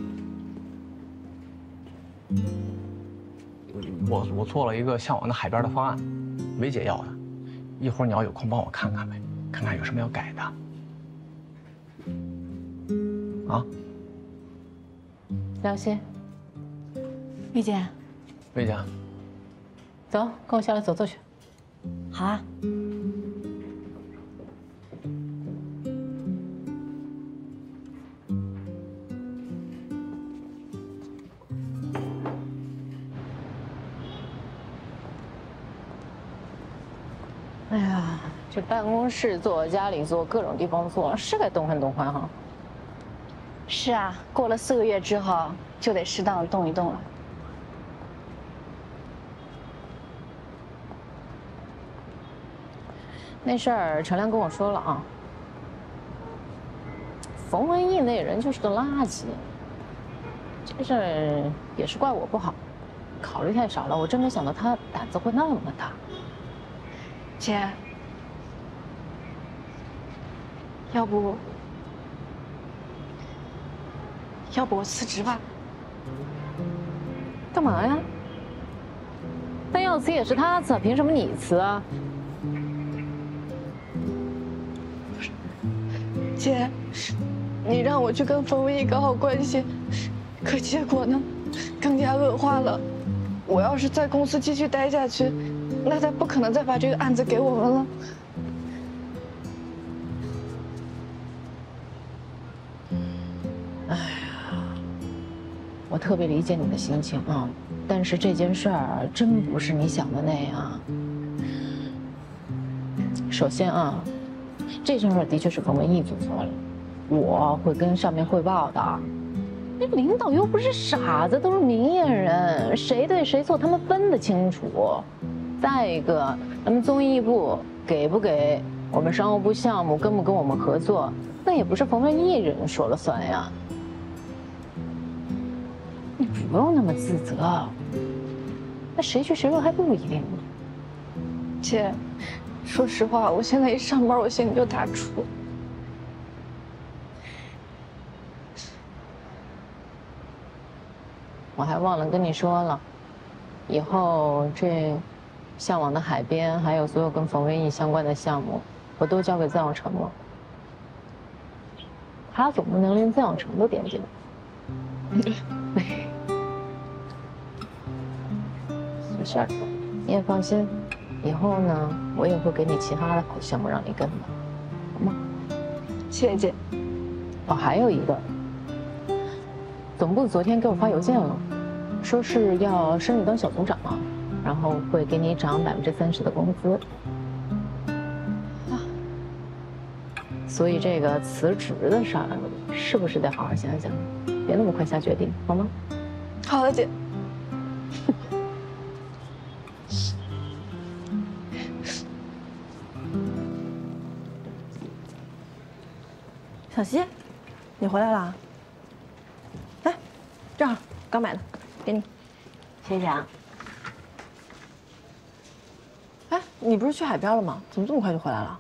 我做了一个向往的海边的方案，薇姐要的，一会儿你要有空帮我看看呗，看看有什么要改的。啊？ 梁心， 薇姐， 薇姐， 走，跟我下来走走去。 好啊。 哎呀，这办公室坐、家里坐，各种地方坐，是该动换动换哈。 是啊，过了4个月之后，就得适当的动一动了。 那事儿陈亮跟我说了啊，冯文义那人就是个垃圾。这事儿也是怪我不好，考虑太少了。我真没想到他胆子会那么大。 姐，要不我辞职吧？ 干嘛呀？但要辞也是他辞，凭什么你辞啊？ 姐，你让我去跟冯文义搞好关系，可结果呢，更加恶化了。我要是在公司继续待下去，那他不可能再把这个案子给我们了。 哎呀，我特别理解你的心情啊，但是这件事儿真不是你想的那样。首先啊，这件事的确是冯文义做错了，我会跟上面汇报的。那领导又不是傻子，都是明眼人，谁对谁错他们分得清楚。再一个，咱们综艺部给不给我们商务部项目，跟不跟我们合作，那也不是冯文义人说了算呀。你不用那么自责，那谁去谁弱还不一定呢。 姐，说实话，我现在一上班，我心里就打怵。 我还忘了跟你说了，以后这向往的海边，还有所有跟冯文义相关的项目，我都交给曾小成了。他总不能连曾小成都惦记了。没事儿，你也放心，以后呢，我也会给你其他的好项目让你跟的，好吗？ 谢谢姐。 哦，还有一个，总部昨天给我发邮件了，说是要升你当小组长了， 然后会给你涨30%的工资。所以这个辞职的事儿，是不是得好好想想，别那么快下决定，好吗？ 好的，姐。 小希，你回来啦？来，正好刚买的，给你， 谢谢啊。 哎，你不是去海边了吗？怎么这么快就回来了？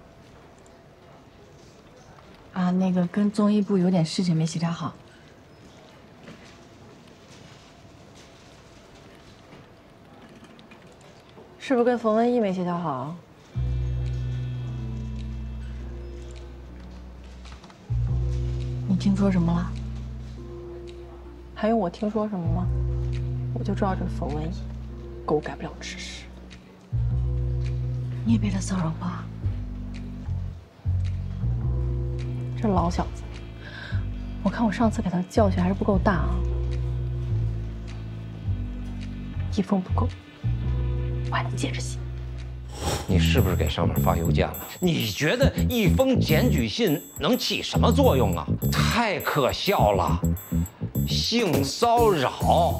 啊，那个跟综艺部有点事情没协调好。 是不是跟冯文艺没协调好？ 你听说什么了？ 还用我听说什么吗？我就知道这冯文艺，狗改不了吃屎。 你也被他骚扰过？ 这老小子，我看我上次给他教训还是不够大啊。一封不够，我还得接着写。 你是不是给上面发邮件了？你觉得一封检举信能起什么作用啊？太可笑了，性骚扰。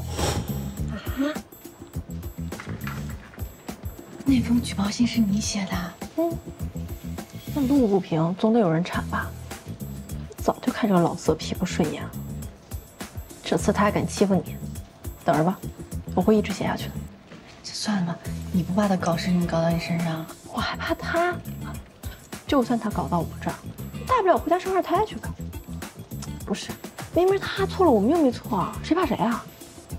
那封举报信是你写的？ 那路不平，总得有人铲吧。早就看这个老色批不顺眼了，这次他还敢欺负你，等着吧，我会一直写下去的。 算了吧，你不怕他搞事情搞到你身上？ 我还怕他，就算他搞到我这儿，大不了回家生二胎去吧。不是，明明他错了，我们又没错，谁怕谁啊？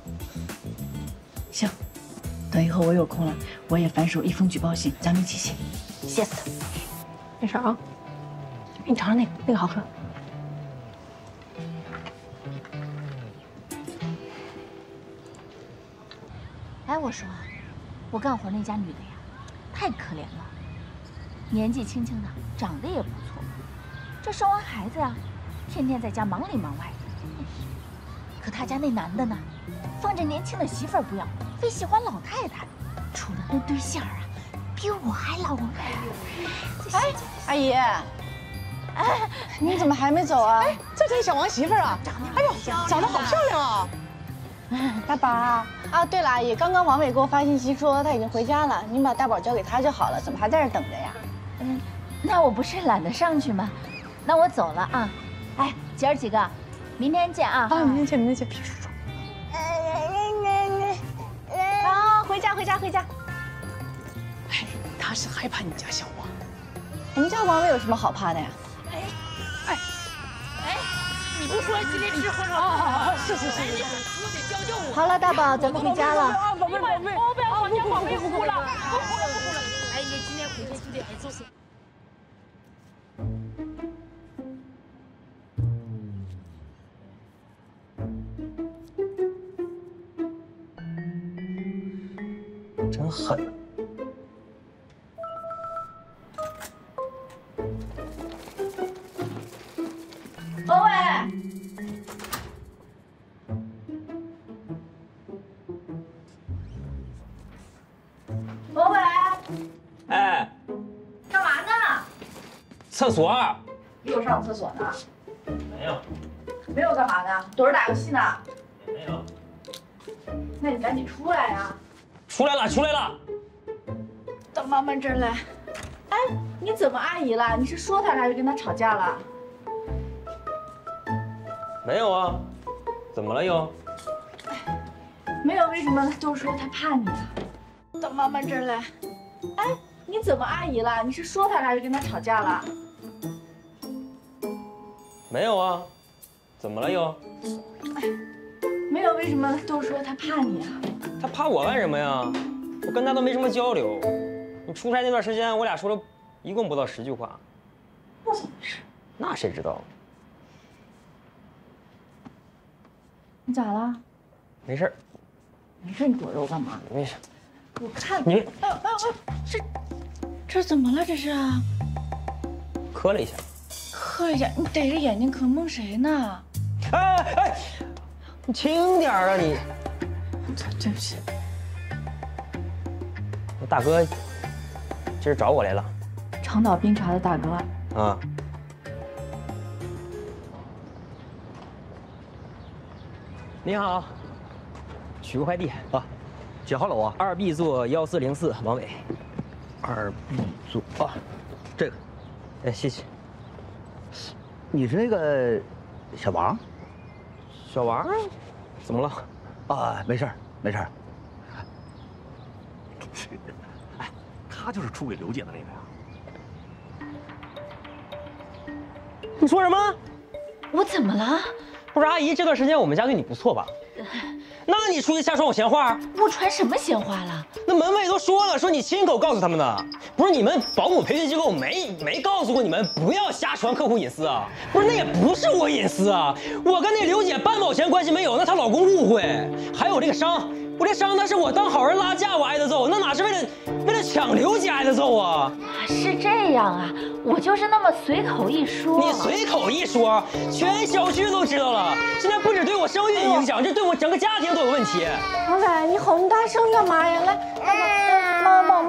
行，等以后我有空了，我也反手一封举报信，咱们一起写， 写死他。没事啊，给你尝尝那个好喝。 哎，我说，我干活那家女的呀，太可怜了，年纪轻轻的，长得也不错，这生完孩子呀，天天在家忙里忙外的。可他家那男的呢，放着年轻的媳妇儿不要，非喜欢老太太，处的那对象啊，比我还老呢。 哎，阿姨，哎，你怎么还没走啊？ 哎，这才小王媳妇儿啊！哎呦，长得好漂亮啊！ 大宝啊，对了，阿姨，刚刚王伟给我发信息说他已经回家了，您把大宝交给他就好了，怎么还在这等着呀？ 那我不是懒得上去吗？那我走了啊。哎，姐儿几个，明天见啊！ 明天见，明天见，别说。 好，回家。 哎，他是害怕你家小王。 我们家王伟有什么好怕的呀？ 你不说今天吃火烧？是。 好了，大宝，咱们回家了。 宝贝，我不要回家，宝贝哭了。哎，你今天回家就得挨揍。 真狠！ 王伟，王伟， 哎， 干嘛呢？ 厕所。 又上厕所呢？ 没有。 没有干嘛呢？躲着打游戏呢？ 也没有。 那你赶紧出来呀！ 出来了。 到妈妈这儿来。哎，你怎么阿姨了？你是说他还是跟他吵架了？ 没有啊，怎么了又？ 没有，为什么都说他怕你啊？到妈妈这儿来。哎，你怎么阿姨了？你是说他还是跟他吵架了？ 没有啊，怎么了又？ 没有，为什么都说他怕你啊？ 他怕我干什么呀？我跟他都没什么交流。你出差那段时间，我俩说了一共不到10句话。 那怎么回事？ 那谁知道？ 你咋了？ 没事儿。 没事，你躲着我干嘛？ 没事。 我看你， 这怎么了？这是？ 磕了一下。 磕一下，你逮着眼睛可蒙谁呢？ 哎，你轻点啊你！ 对不起。 大哥今儿找我来了。 长岛冰茶的大哥。 啊。你好，取个快递啊， 几号楼啊 ？2B 座1404，王伟。 2B 座啊，这个， 哎，谢谢。 你是那个小王？ 小王？怎么了？ 啊，没事儿，没事儿。哎，他就是出轨刘姐的那个呀。 你说什么？ 我怎么了？ 不是阿姨，这段时间我们家对你不错吧？那你出去瞎传我闲话？ 我传什么闲话了？ 那门卫都说了，说你亲口告诉他们的。不是你们保姆培训机构没告诉过你们不要瞎传客户隐私啊？不是，那也不是我隐私啊，我跟那刘姐半毛钱关系没有，那她老公误会。还有这个伤，我这伤那是我当好人拉架我挨的揍，那哪是为了抢刘姐挨的揍啊？ 是这样啊，我就是那么随口一说。 你随口一说，全小区都知道了。现在不止对我生育影响，这对我整个家庭都有问题。 王伟，你吼那么大声干嘛呀？来，妈，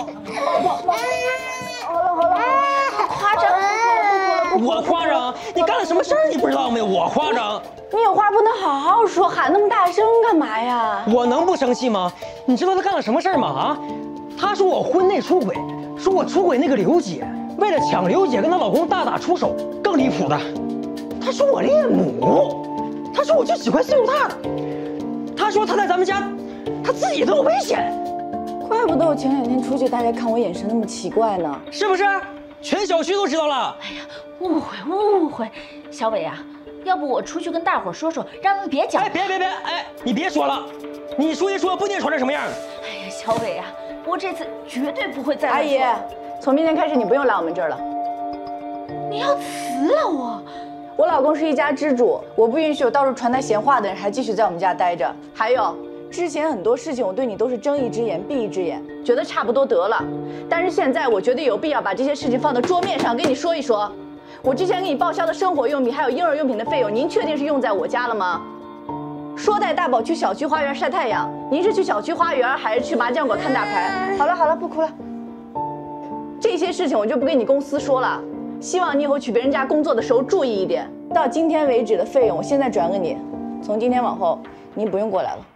好了，夸张， 我夸张？你干了什么事儿？你不知道没有？我夸张？ 你有话不能好好说，喊那么大声干嘛呀？ 我能不生气吗？你知道他干了什么事儿吗？啊，他说我婚内出轨，说我出轨那个刘姐，为了抢刘姐跟她老公大打出手。更离谱的，他说我恋母，他说我就喜欢岁数大的，他说他在咱们家，他自己都有危险。 怪不得我前2天出去，大家看我眼神那么奇怪呢， 是不是？全小区都知道了。 哎呀，误会，小伟啊，要不我出去跟大伙说说，让他们别讲。 哎，别，哎，你别说了，你出去说不定传成什么样。 哎呀，小伟啊，我这次绝对不会再。 阿姨，从明天开始你不用来我们这儿了。 你要辞了我老公是一家之主，我不允许有到处传他闲话的人还继续在我们家待着。还有，之前很多事情我对你都是睁一只眼闭一只眼，觉得差不多得了。但是现在我觉得有必要把这些事情放到桌面上跟你说一说。我之前给你报销的生活用品还有婴儿用品的费用，您确定是用在我家了吗？说带大宝去小区花园晒太阳，您是去小区花园还是去麻将馆看大牌？好了，不哭了。这些事情我就不跟你公司说了。希望你以后去别人家工作的时候注意一点。到今天为止的费用，我现在转给你，从今天往后，您不用过来了。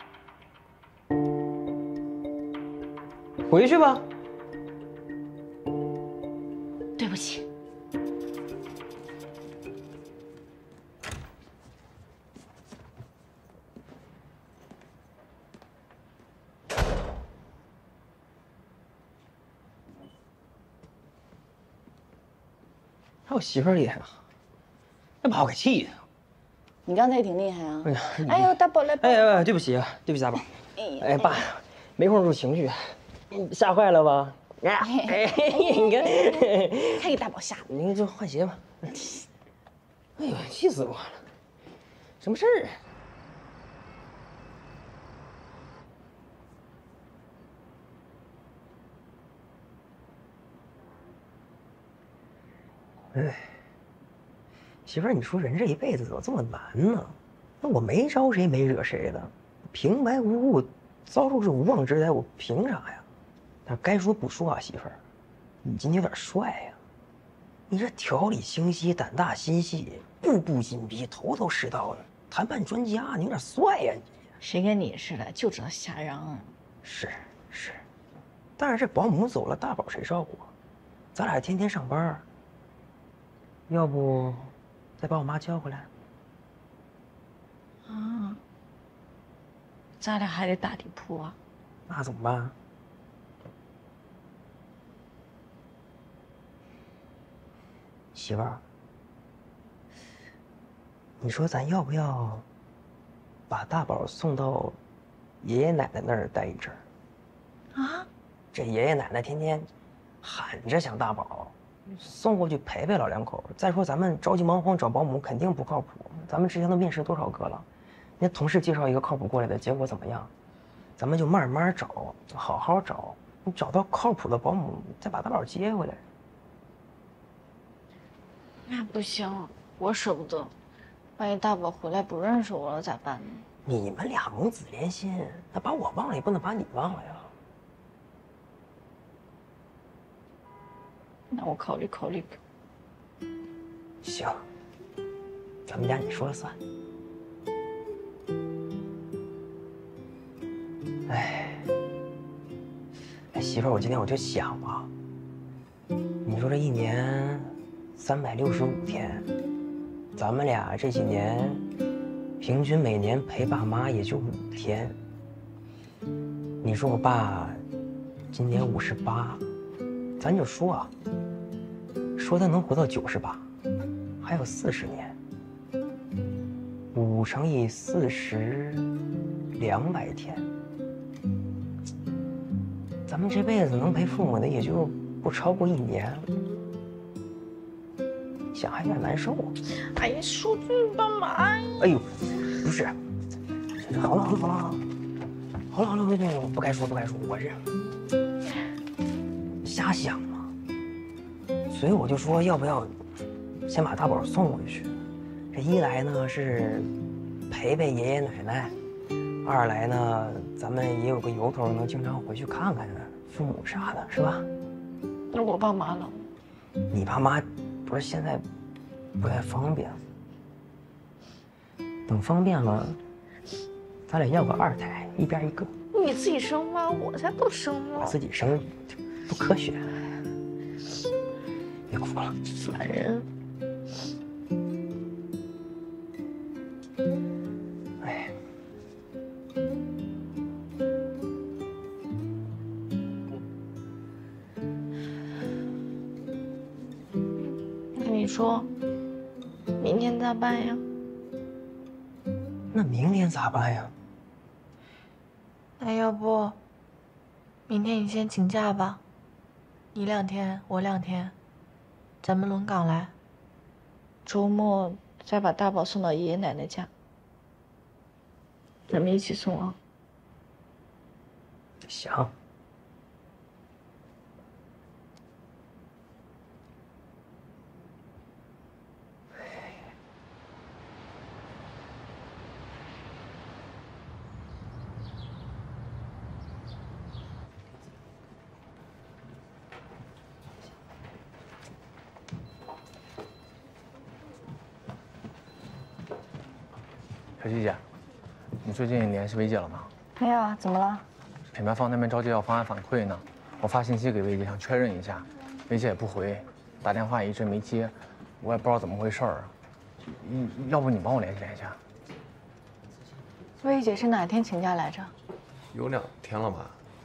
回去吧。 对不起。 还有媳妇儿厉害啊，那把我给气的。 你刚才也挺厉害啊。哎呦，大宝来。 哎，对不起大宝。哎，爸，没控制住情绪，吓坏了吧？哎，你看， 太给大宝吓的。 你就换鞋吧。哎呦，气死我了！什么事儿啊？哎，媳妇儿，你说人这一辈子怎么这么难呢？那我没招谁，没惹谁的，平白无故遭受这无妄之灾，我凭啥呀？但该说不说啊，媳妇儿，你今天有点帅呀！你这条理清晰，胆大心细，步步紧逼，头头是道的，谈判专家，你有点帅呀！你谁跟你似的，就知道瞎嚷啊！ 是，但是这保姆走了，大宝谁照顾？咱俩天天上班。要不，再把我妈叫回来？ 啊，咱俩还得打地铺啊？ 那怎么办？媳妇儿，你说咱要不要把大宝送到爷爷奶奶那儿待一阵儿？ 啊？ 这爷爷奶奶天天喊着想大宝。送过去陪陪老两口。再说咱们着急忙慌找保姆肯定不靠谱，咱们之前都面试多少个了，那同事介绍一个靠谱过来的，结果怎么样？咱们就慢慢找，好好找，你找到靠谱的保姆，再把大宝接回来。 那不行，我舍不得，万一大宝回来不认识我了咋办呢？ 你们俩母子连心，那把我忘了也不能把你忘了呀。 那我考虑考虑。 行，咱们家你说了算。哎，媳妇儿，我今天我就想啊，你说这一年365天，咱们俩这几年平均每年陪爸妈也就5天。你说我爸今年58，咱就说啊，说他能活到98，还有40年，5乘以40，200天。咱们这辈子能陪父母的也就不超过1年，想还有点难受啊。 哎呀，说句干嘛呀？ 哎呦，不是，好了，别，不该说，我是瞎想嘛。所以我就说，要不要先把大宝送回去？这一来呢是陪陪爷爷奶奶，二来呢咱们也有个由头，能经常回去看看父母啥的，是吧？ 那我爸妈呢？ 你爸妈不是现在不太方便，等方便了，咱俩要个2胎，1边1个。 你自己生吧，我才不生呢。 我自己生不科学。别哭了， 烦人。 哎， 那你说，明天咋办呀？ 那明天咋办呀？ 那要不，明天你先请假吧，你2天，我2天，咱们轮岗来。周末再把大宝送到爷爷奶奶家，咱们一起送啊。 行。 小琪姐，你最近联系薇姐了吗？ 没有啊，怎么了？ 品牌方那边着急要方案反馈呢，我发信息给薇姐想确认一下，薇姐也不回，打电话也一直没接，我也不知道怎么回事儿。要不你帮我联系联系啊？ 薇姐是哪天请假来着？ 有2天了吧？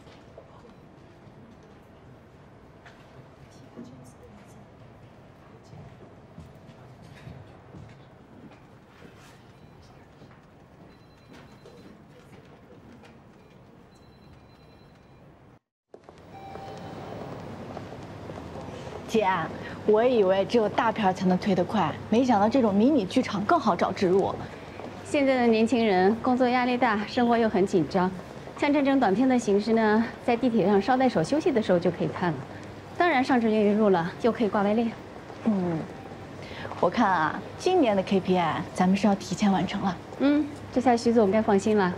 姐，我以为只有大片才能推得快，没想到这种迷你剧场更好找植入。 现在的年轻人工作压力大，生活又很紧张，像这种短片的形式呢，在地铁上捎带手休息的时候就可以看了。当然，上职业预录了，就可以挂外链。 我看啊，今年的 KPI 咱们是要提前完成了。 这下徐总该放心了。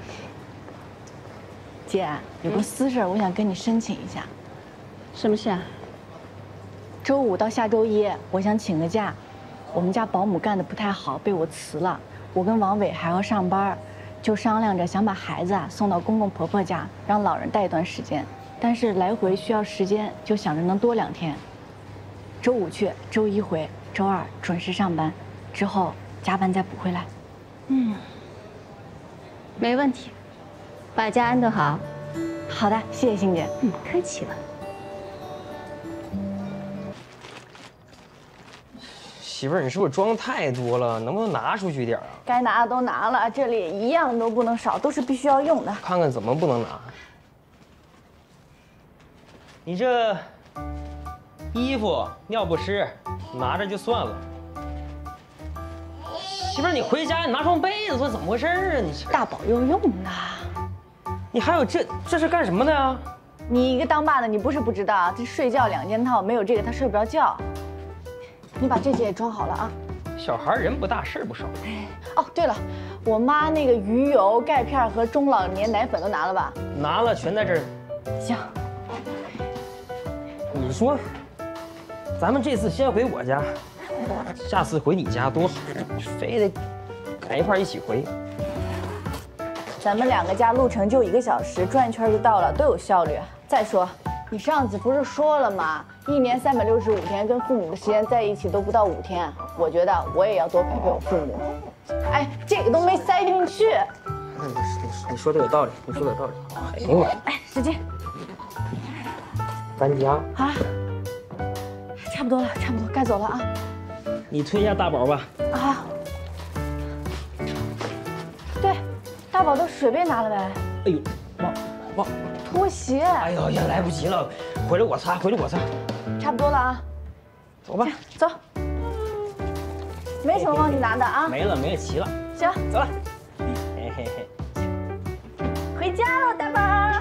姐，有个私事我想跟你申请一下。 什么事啊？ 周5到下周1，我想请个假。我们家保姆干得不太好，被我辞了。我跟王伟还要上班，就商量着想把孩子送到公公婆婆家，让老人带一段时间。但是来回需要时间，就想着能多2天。周5去，周1回，周2准时上班，之后加班再补回来。 没问题，把家安顿好。 好的，谢谢欣姐。 客气了。 媳妇儿，你是不是装太多了？能不能拿出去点啊？ 该拿的都拿了，这里一样都不能少，都是必须要用的。 看看怎么不能拿？你这衣服、尿不湿拿着就算了。媳妇儿，你回家你拿双被子，说怎么回事啊？你大宝要用的。 你还有这是干什么的呀？ 你一个当爸的，你不是不知道，这睡觉2件套，没有这个他睡不着觉。你把这些也装好了啊。 小孩人不大，事儿不少。 哦，对了，我妈那个鱼油、钙片和中老年奶粉都拿了吧？ 拿了，全在这儿。 行。 你说， 咱们这次先回我家，下次回你家多好，非得赶一块一起回。 咱们2个家路程就1个小时，转一圈就到了，多有效率。再说，你上次不是说了吗？1年365天，跟父母的时间在一起都不到5天。我觉得我也要多陪陪我父母。哎，这个都没塞进去。 你说的有道理，你说的有道理。哎呦我， 哎，使劲。 搬家啊，差不多了，差不多该走了啊。 你推一下大宝吧。 啊。对，大宝的水杯拿了没？ 哎呦，忘。 拖鞋。 哎呦呀，来不及了，回来我擦，回来我擦。 差不多了啊。 走吧， 走。没什么忘记拿的啊。 没了，齐了。 行， 走了。嘿嘿嘿。 回家喽，大宝。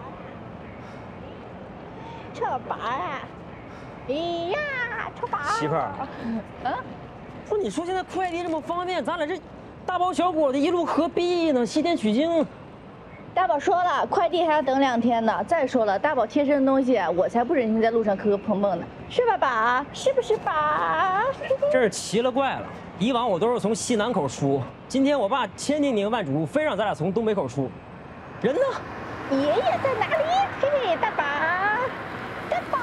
臭宝啊！哎呀，臭宝！ 媳妇儿，不，你说现在快递这么方便，咱俩这大包小裹的一路何必呢？西天取经。 大宝说了，快递还要等2天呢。再说了，大宝贴身的东西，我才不忍心在路上磕磕碰碰呢，是吧，宝？是不是，宝？ 真是奇了怪了，以往我都是从西南口出，今天我爸千叮咛万嘱咐，非让咱俩从东北口出。人呢？ 爷爷在哪里？嘿嘿，大宝。大宝，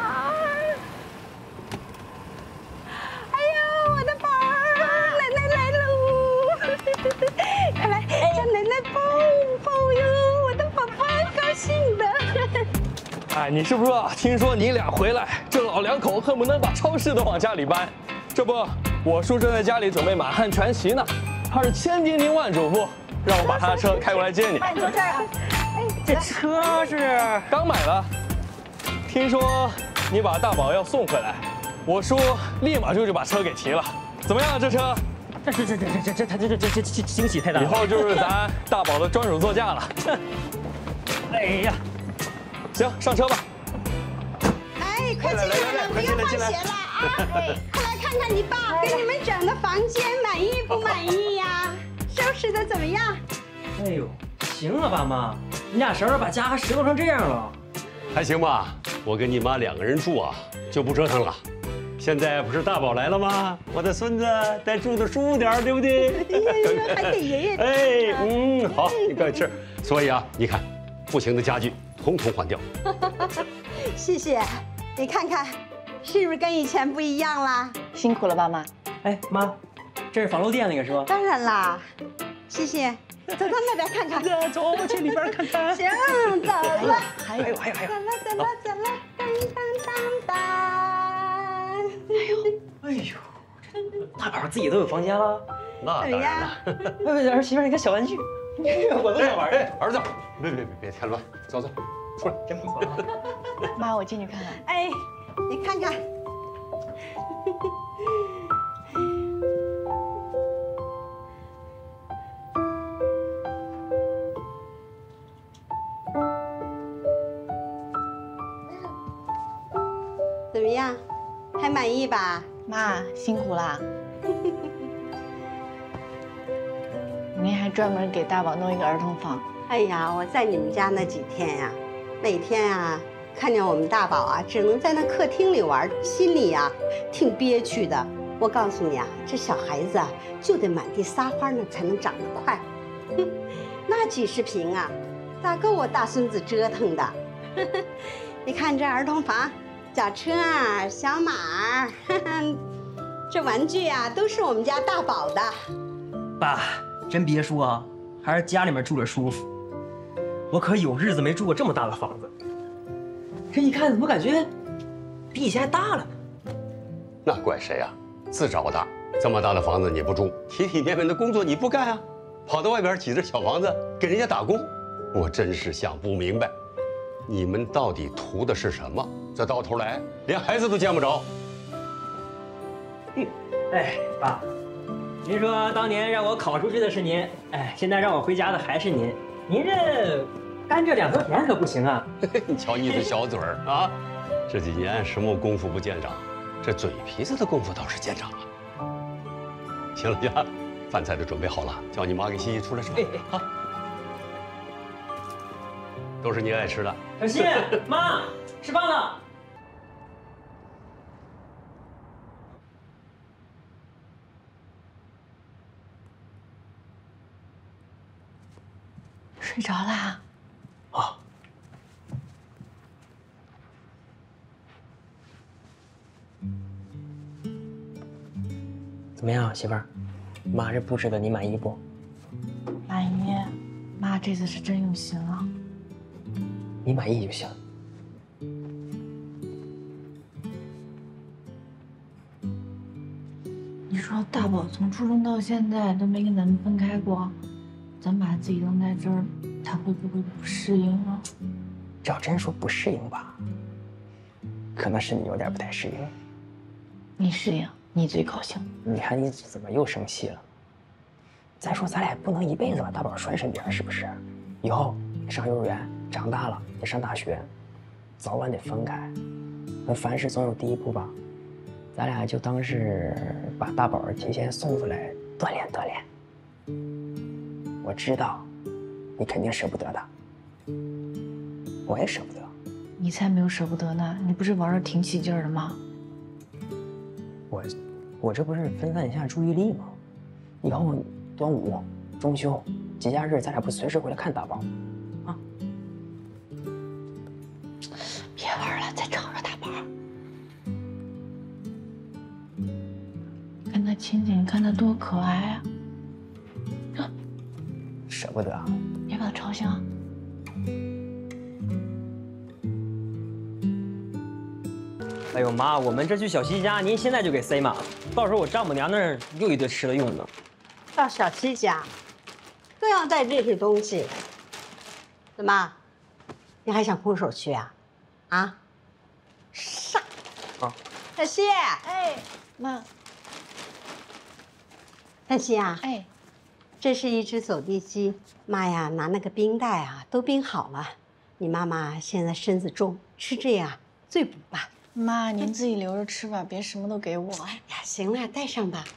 哎呦，我的宝儿，奶奶来喽！快来叫奶奶抱抱哟，我的宝宝，高兴的。 哎，你是不是听说你俩回来，这老2口恨不能把超市都往家里搬？这不，我叔正在家里准备满汉全席呢，他是千叮咛万嘱咐，让我把他的车开过来接你。 你坐这儿啊。 哎，这车是刚买的。听说你把大宝要送回来，我叔立马就把车给提了。怎么样，这车？ 这惊喜太大了！ 以后就是咱大宝的专属座驾了。 哎呀， 行，上车吧。 哎，快进来了，不用换鞋了啊！快来看看你爸给你们整的房间，满意不满意呀？收拾的怎么样？ 哎呦，行了吧，妈，你俩什么时候把家还拾掇成这样了？ 还行吧，我跟你妈2个人住啊，就不折腾了。现在不是大宝来了吗？我的孙子得住得舒服点，对不对？ 还得爷爷。 哎，好，你快吃。所以啊，你看，不行的家具统统换掉。 谢谢，你看看，是不是跟以前不一样啦？ 辛苦了，爸妈。 哎，妈，这是纺漏店那个是吧？ 当然啦，谢谢。走到那边看看。 走，我去里边看看。 行，走了。 还有。 走了。当当当当。 哎呦，大宝自己都有房间了。 那当然了。 儿媳妇，你看小玩具，我都想玩。 哎，儿子，别添乱，走，出来。 真不错。 妈，我进去看看。 哎，你看看。怎么样，还满意吧？ 妈，辛苦啦。您还专门给大宝弄一个儿童房。 哎呀，我在你们家那几天呀，每天啊看见我们大宝啊，只能在那客厅里玩，心里呀挺憋屈的。我告诉你啊，这小孩子啊就得满地撒欢呢，才能长得快。哼，那几十平啊，咋够我大孙子折腾的？你看这儿童房。小车儿、小马儿，这玩具啊，都是我们家大宝的。 爸，真别说啊，还是家里面住着舒服。我可有日子没住过这么大的房子，这一看怎么感觉比以前还大了呢？ 那怪谁啊？自找的。这么大的房子你不住，体体面面的工作你不干啊，跑到外边挤着小房子给人家打工，我真是想不明白。你们到底图的是什么？这到头来连孩子都见不着。 哎，爸，您说当年让我考出去的是您，哎，现在让我回家的还是您。您这甘蔗两头甜可不行啊！ 你瞧你这小嘴儿啊，这几年什么功夫不见长，这嘴皮子的功夫倒是见长了。行了呀，饭菜都准备好了，叫你妈给洗洗出来吃吧。啊，都是你爱吃的。 小新，妈，吃饭了。 睡着啦？ 啊。怎么样，媳妇儿？妈这布置的你满意不？ 满意，妈这次是真用心了。 你满意就行。 你说大宝从初中到现在都没跟咱们分开过，咱把自己扔在这儿，他会不会不适应啊？ 这要真说不适应吧，可能是你有点不太适应。 你适应，你最高兴。 你看你怎么又生气了？再说咱俩不能一辈子把大宝拴身边，是不是？以后你上幼儿园，长大了你上大学，早晚得分开。那凡事总有第一步吧，咱俩就当是把大宝提前送出来锻炼锻炼。我知道，你肯定舍不得的，我也舍不得。 你才没有舍不得呢，你不是玩的挺起劲儿的吗？ 我这不是分散一下注意力吗？以后端午、中秋、节假日，咱俩不随时回来看大宝啊？ 别玩了，再吵吵大宝。跟他亲亲，你看他多可爱啊！ 舍不得， 别把他吵醒。 哎呦妈，我们这去小西家，您现在就给塞满了，到时候我丈母娘那儿又一堆吃的用的。 到小西家，都要带这些东西。怎么，你还想空手去啊？啊？傻！ 啊！ 小西， 哎，妈。 小西啊， 哎， 这是一只走地鸡，妈呀，拿那个冰袋啊都冰好了。你妈妈现在身子重，吃这呀最补吧。 妈，您自己留着吃吧，别什么都给我。 哎呀，行了，带上吧。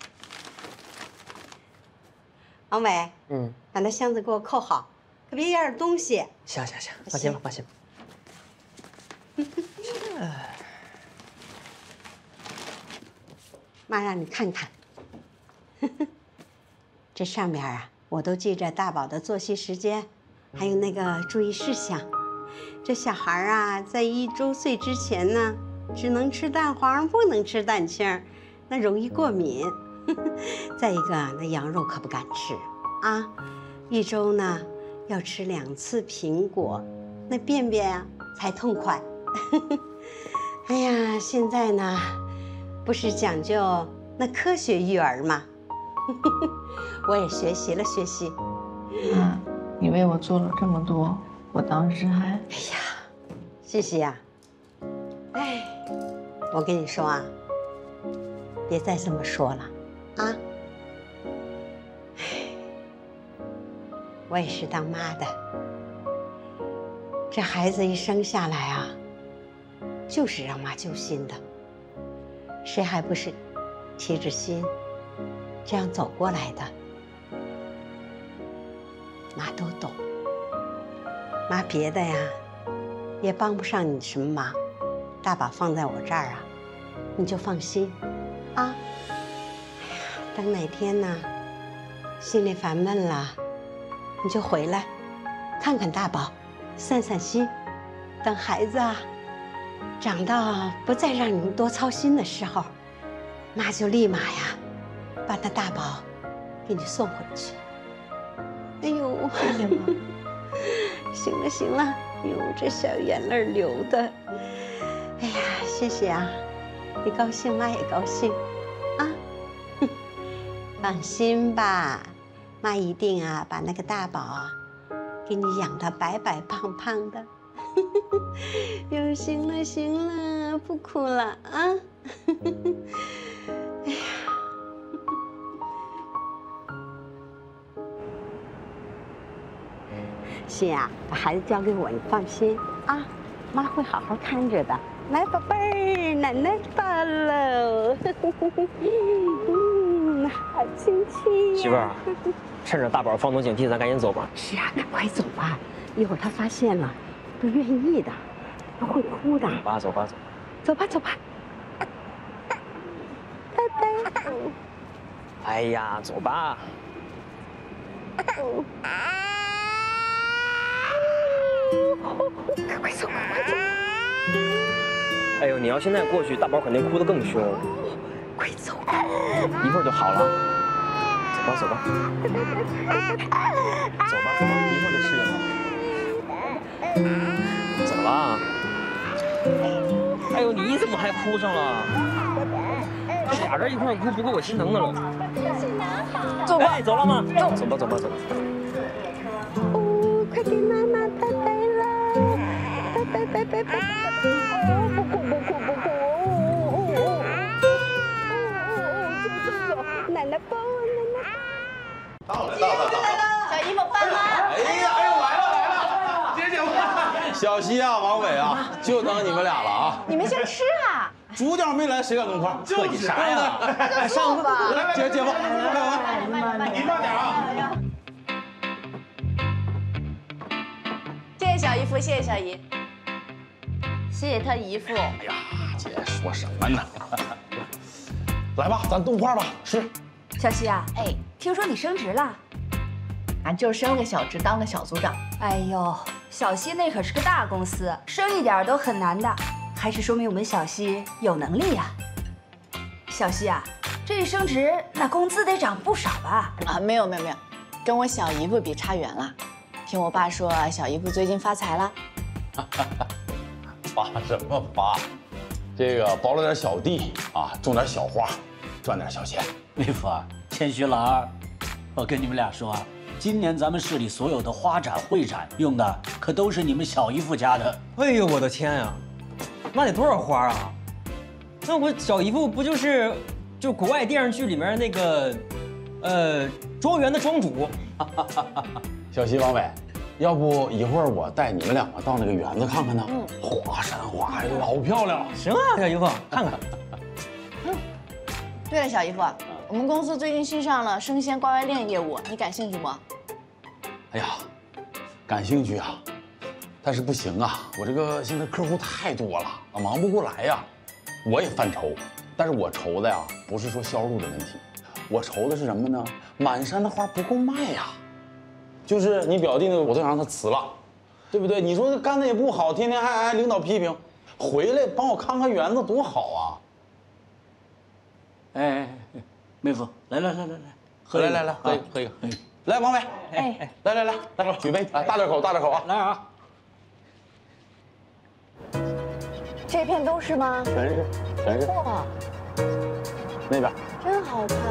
王伟，把那箱子给我扣好，可别压着东西。 行，放心吧，放心吧。 妈让你看看，这上面啊，我都记着大宝的作息时间，还有那个注意事项。这小孩啊，在1周岁之前呢，只能吃蛋黄，不能吃蛋清，那容易过敏。再一个，那羊肉可不敢吃啊。1周呢，要吃2次苹果，那便便啊才痛快。哎呀，现在呢，不是讲究那科学育儿吗？我也学习了学习。 妈，你为我做了这么多，我当时还…… 哎呀，西西呀，哎，我跟你说啊，别再这么说了啊。哎，我也是当妈的，这孩子一生下来啊，就是让妈揪心的。谁还不是提着心这样走过来的？妈都懂，妈别的呀也帮不上你什么忙，大宝放在我这儿啊，你就放心啊。哎呀，等哪天呢，心里烦闷了，你就回来看看大宝，散散心。等孩子啊长到不再让你们多操心的时候，妈就立马呀把那大宝给你送回去。哎呦，谢谢妈。行了行了，哎呦，这小眼泪流的。哎呀，谢谢啊，你高兴，妈也高兴啊。放心吧，妈一定啊把那个大宝啊给你养得白白胖胖的。哟，行了行了，不哭了啊。哎呀。是呀，把孩子交给我，你放心啊，妈会好好看着的。来，宝贝儿，奶奶抱喽。好亲亲呀。 媳妇儿，趁着大宝放松警惕，咱赶紧走吧。 是啊，赶快走吧，一会儿他发现了，不愿意的，他会哭的。 走吧。 走吧。拜拜。 哎呀，走吧。 快走，快走！ 哎呦，你要现在过去，大宝肯定哭得更凶。 快走！ 一会儿就好了。走吧，走吧。走吧，走吧，一会儿就适应了。怎么了？哎呦，你怎么还哭上了？俩人一块哭，不够我心疼的了。 走吧， 走了吗？走吧，走吧，走吧。 哦，快给妈妈拜拜了，拜拜拜拜拜拜！哦，不哭不哭不哭！走，奶奶抱我，奶奶抱。 到了。 小姨夫搬吗？ 哎呀，来了！姐夫，小西啊，王伟啊，就等你们俩了啊！ 你们先吃啊！ 主角没来，谁敢动筷？ 客气啥呀？ 上吧。 姐夫， 你慢点啊！ 谢谢小姨夫，谢谢小姨，谢谢他姨夫。 哎呀，姐说什么呢？来吧，咱动筷吧，吃。 小西啊，哎，听说你升职了？ 俺就升个小职，当个小组长。 哎呦，小西那可是个大公司，升一点都很难的，还是说明我们小西有能力呀。小西啊，这一升职，那工资得涨不少吧？ 啊，没有，跟我小姨夫比差远了。听我爸说，小姨夫最近发财了。 发什么发？这个包了点小地啊，种点小花，赚点小钱。 妹夫啊，谦虚了啊！我跟你们俩说啊，今年咱们市里所有的花展、会展用的可都是你们小姨夫家的。 哎呦，我的天呀，那得多少花啊？那我小姨夫不就是国外电视剧里面那个，庄园的庄主？ 小西、王伟，要不一会儿我带你们两个到那个园子看看呢？花山花老漂亮了。 行啊，小姨夫，看看。 对了，小姨夫，我们公司最近新上了生鲜挂外链业务，你感兴趣不？ 哎呀，感兴趣啊，但是不行啊，我这个现在客户太多了，忙不过来呀。我也犯愁，但是我愁的呀，不是说销路的问题，我愁的是什么呢？满山的花不够卖呀。就是你表弟那个，我都想让他辞了，对不对？你说干的也不好，天天还挨领导批评，回来帮我看看园子多好啊！ 哎，妹夫，来， 喝一个，喝一个。来，王伟，来，举杯，来，大点口啊！ 来啊！ 这片都是吗？ 全是。 哇， 那边真好看。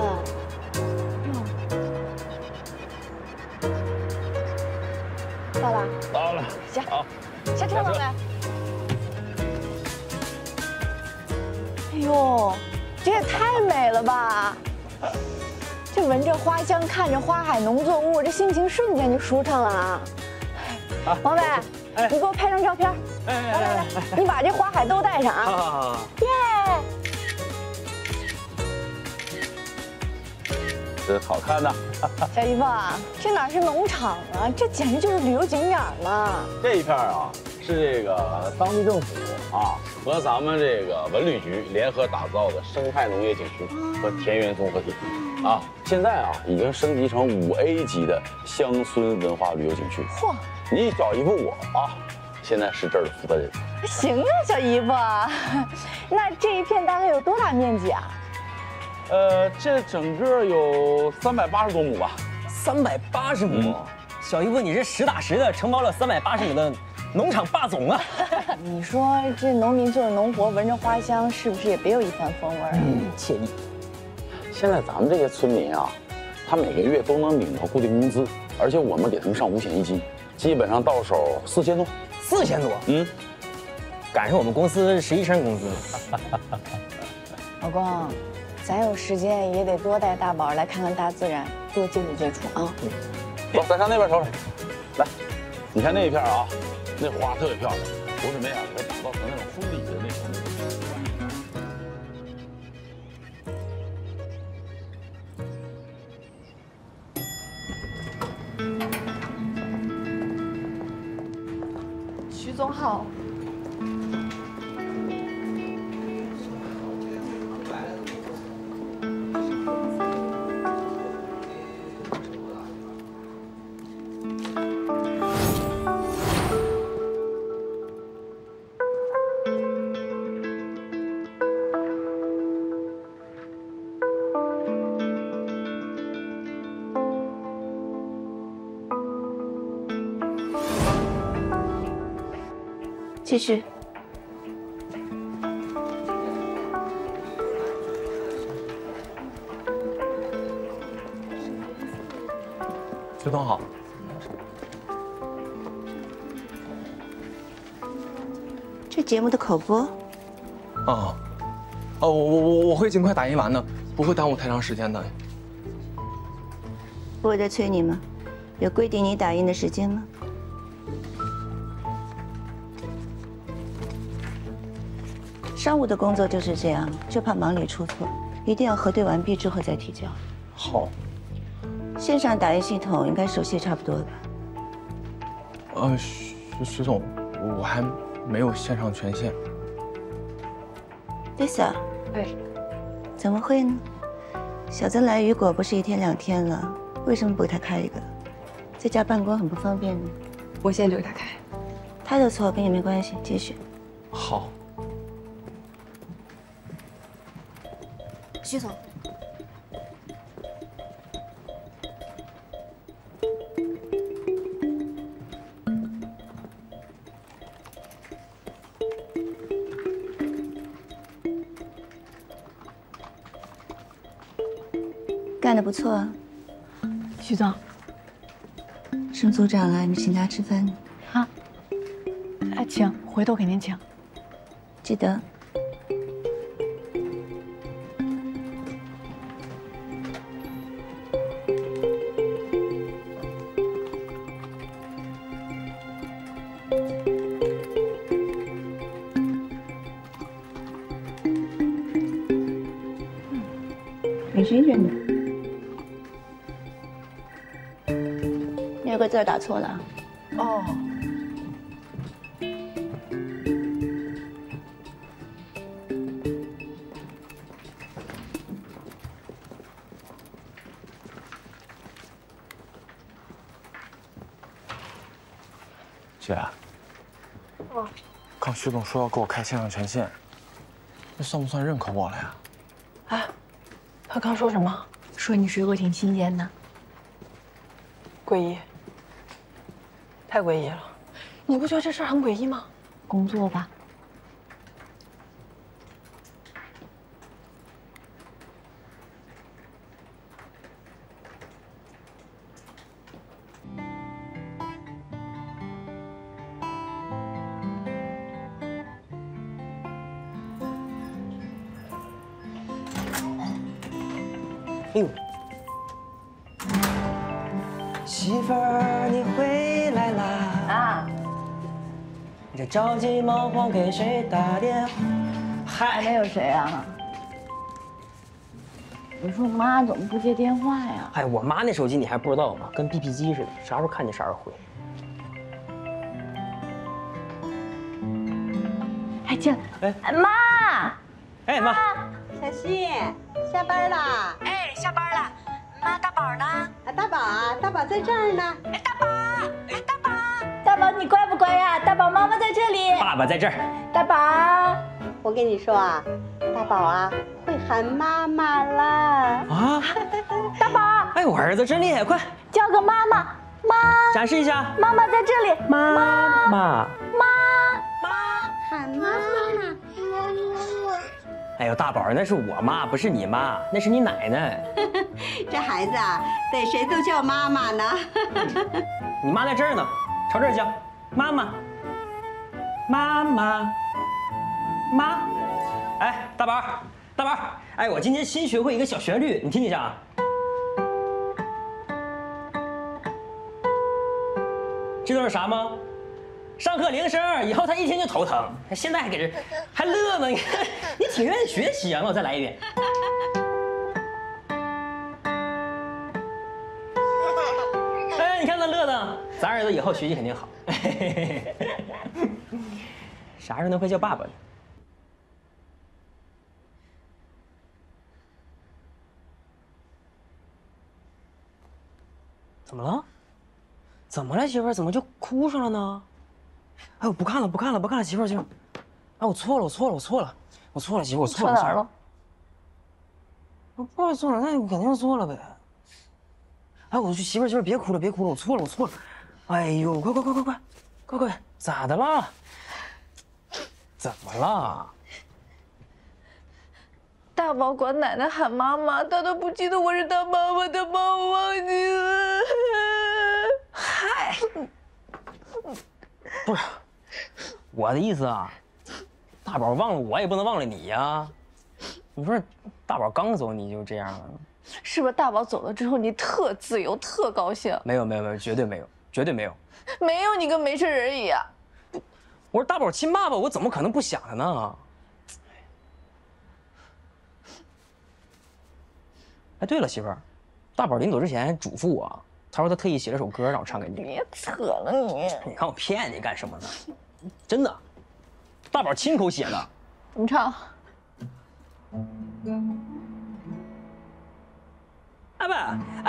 到了。行，下车，王伟。哎呦，这也太美了吧！这闻着花香，看着花海农作物，这心情瞬间就舒畅了啊！王伟，你给我拍张照片。来，你把这花海都带上啊！ 好。 耶！ 这好看呐！ 小姨夫啊，这哪是农场啊，这简直就是旅游景点嘛！ 这一片啊，是这个当地政府啊和咱们这个文旅局联合打造的生态农业景区和田园综合体啊，现在啊已经升级成5A 级的乡村文化旅游景区。嚯！你小姨夫我啊，现在是这儿的负责人。 行啊，小姨夫，那这一片大概有多大面积啊？ 这整个有380多亩吧。 380亩，小姨夫，你这实打实的承包了380亩的农场霸总啊！ 你说这农民做着农活，闻着花香，是不是也别有一番风味啊？ 惬意。 现在咱们这些村民啊，他每个月都能领到固定工资，而且我们给他们上5险1金，基本上到手4000多。 4000多？赶上我们公司11成工资了。 老公，咱有时间也得多带大宝来看看大自然，多接触接触啊。 走，咱上那边瞅瞅。来，你看那一片啊，那花特别漂亮，我准备啊给它打造成那种婚礼的那种。 徐总好。 继续。 徐总好。 这节目的口播？ 我会尽快打印完的，不会耽误太长时间的。 我在催你吗？有规定你打印的时间吗？商务的工作就是这样，就怕忙里出错，一定要核对完毕之后再提交。 好。 线上打印系统应该熟悉差不多了吧？ 徐总，我还没有线上权限。 Lisa， 哎， 怎么会呢？小曾来雨果不是1天2天了，为什么不给他开一个？在家办公很不方便呢。 我现在就给他开。 他的错跟你没关系，继续。 好。 徐总。干得不错啊， 徐总。 盛组长来，你请他吃饭。 啊，哎，请，回头肯定请。 记得。你学学你。有个字打错了。 哦。 姐。刚徐总说要给我开线上权限，这算不算认可我了呀？ 哎，他刚说什么？ 说你水果挺新鲜的。 诡异，太诡异了！你不觉得这事儿很诡异吗？ 工作吧。 哎呦！媳妇儿，你回来啦！啊！你这着急忙慌给谁打电话？ 还能有谁啊？我说妈怎么不接电话呀？ 哎，我妈那手机你还不知道吗？跟 BP 机似的，啥时候看见啥时候回。 哎，进来！哎，妈！ 哎，妈！ 小希，下班啦？ 哎，下班了。妈，大宝呢？ 啊，大宝啊，大宝在这儿呢。 哎，大宝，哎，大宝，大宝，你乖不乖呀？大宝，妈妈在这里。 爸爸在这儿。 大宝， 我跟你说啊，大宝啊，会喊妈妈啦。 啊！ 大宝， 哎，我儿子真厉害，快叫个妈妈，妈， 展示一下。 妈妈在这里。 妈妈， 喊妈妈。 哎呦，大宝，那是我妈，不是你妈，那是你奶奶。 这孩子啊，对谁都叫妈妈呢。 你妈在这儿呢，朝这儿叫，妈妈，妈妈，妈。哎，大宝，大宝，哎，我今天新学会一个小旋律，你听一下啊。知道是啥吗？上课铃声，以后他一听就头疼，现在还给这还乐呢。你看，你挺愿意学习啊？那我再来一遍。哎，你看他乐的，咱儿子以后学习肯定好。啥时候能会叫爸爸呢？怎么了？怎么了，媳妇儿？怎么就哭上了呢？哎，我不看了，不看了，不看了，媳妇儿，媳妇儿。哎，我错了，我错了，我错了，我错了，媳妇儿，我错了。 错哪儿了？ 我不知道错了，那我肯定错了呗。哎，我去，媳妇儿，媳妇儿，别哭了，别哭了，我错了，我错了。哎呦，快，咋的了？ 怎么了？ 大宝管奶奶喊妈妈，他都不记得我是他妈妈，他把我忘记了。 嗨，不是我的意思啊，大宝忘了我也不能忘了你呀。你说大宝刚走你就这样了， 是不是大宝走了之后你特自由特高兴？ 没有，绝对没有，绝对没有。 没有你跟没事人一样。 我是大宝亲爸爸，我怎么可能不想他呢？哎，对了，媳妇儿，大宝临走之前还嘱咐我，他说他特意写了首歌让我唱给你。 别扯了你！ 你看我骗你干什么呢？真的，大宝亲口写的。 你唱。 啊不啊不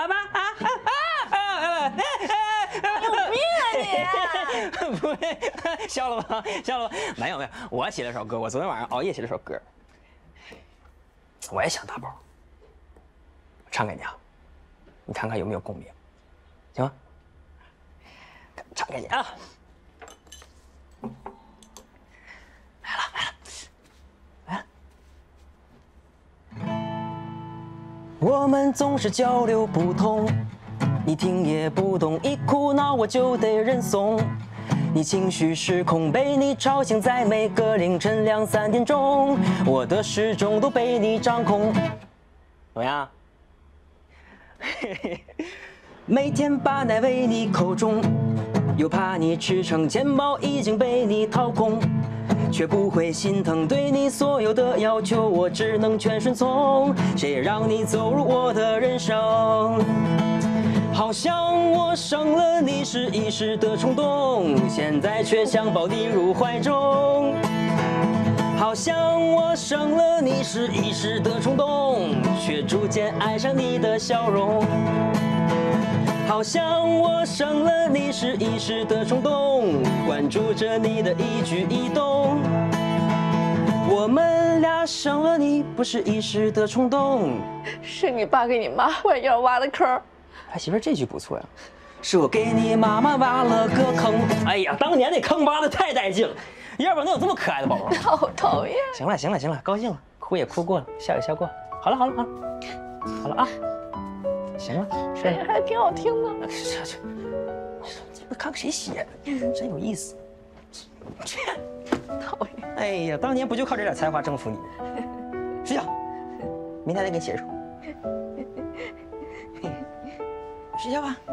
有病啊你！不会，笑了吧？笑了吧？没有，我写了首歌，我昨天晚上熬夜写了首歌。我也想大宝，唱给你啊，你看看有没有共鸣，行吗？唱给你啊！来了。我们总是交流不通，你听也不懂，一哭闹我就得认怂。你情绪失控，被你吵醒在每个凌晨2、3点钟，我的时钟都被你掌控。怎么样？每天把奶喂你口中，又怕你吃撑，钱包已经被你掏空，却不会心疼，对你所有的要求我只能全顺从。谁也让你走入我的人生？好像我生了你是一时的冲动，现在却想抱你入怀中。好像我生了你是一时的冲动，却逐渐爱上你的笑容。好像我生了你是一时的冲动，关注着你的一举一动。我们俩生了你不是一时的冲动， 是你爸给你妈弯腰挖的坑。 哎，媳妇儿这句不错呀，是我给你妈妈挖了个坑。哎呀，当年那坑挖的太带劲了，要不然能有这么可爱的宝宝？ 好讨厌。 行了，高兴了，哭也哭过了，笑也笑过了，好了啊，行了，睡了， 还挺好听的。 这看看谁写的，真有意思。 讨厌。 哎呀，当年不就靠这点才华征服你？睡觉，明天再给你写一首。睡觉吧。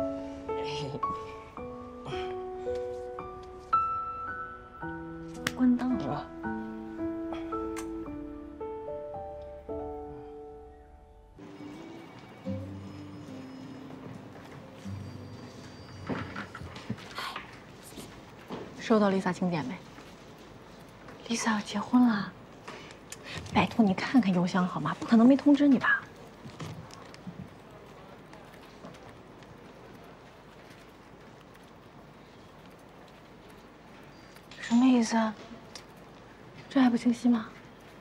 关灯了。 收到 Lisa 请柬没 ？Lisa 要结婚了，拜托你看看邮箱好吗？不可能没通知你吧？什么意思啊？这还不清晰吗？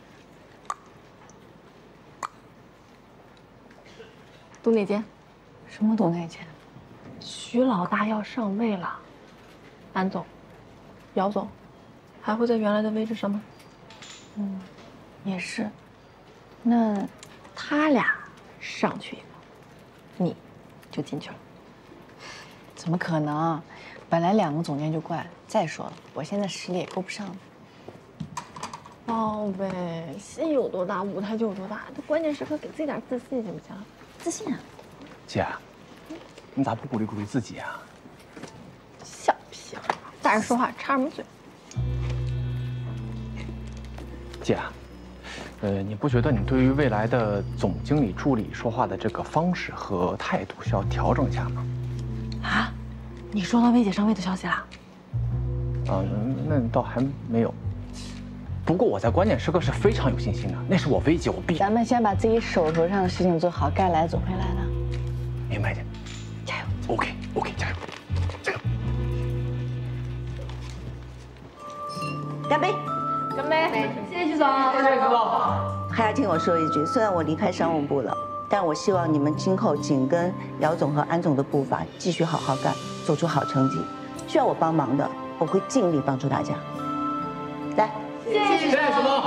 读哪间？ 什么读哪间？ 徐老大要上位了，安总、姚总还会在原来的位置上吗？ 也是。那他俩上去一个，你就进去了。 怎么可能？本来2个总监就怪了。再说了，我现在实力也够不上的。 宝贝，心有多大，舞台就有多大。这关键时刻给自己点自信，行不行？自信啊！ 姐，你咋不鼓励鼓励自己啊？ 小屁孩，大人说话插什么嘴？ 姐，你不觉得你对于未来的总经理助理说话的这个方式和态度需要调整一下吗？ 啊，你收到薇姐上位的消息啦？ 那倒还没有。不过我在关键时刻是非常有信心的，那是我薇姐，我必须。 咱们先把自己手头上的事情做好，该来总会来的。 明白姐， 加油 ！OK， 加油！加油！ 干杯！ 干杯！谢谢徐总，谢谢徐总。 还要听我说一句，虽然我离开商务部了，但我希望你们今后紧跟姚总和安总的步伐，继续好好干，做出好成绩。需要我帮忙的，我会尽力帮助大家。来， 谢徐总。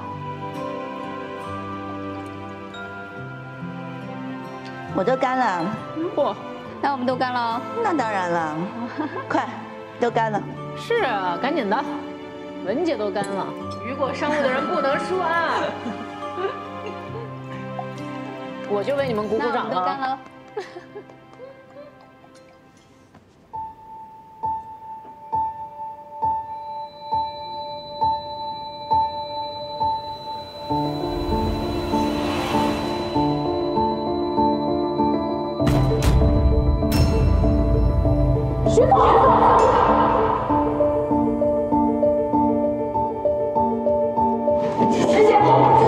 我都干了。 嚯， 那我们都干了。 那当然了，快，都干了。 是啊，赶紧的，文姐都干了，雨果商务的人不能输啊！我就为你们鼓鼓掌都干了。 徐总，师姐，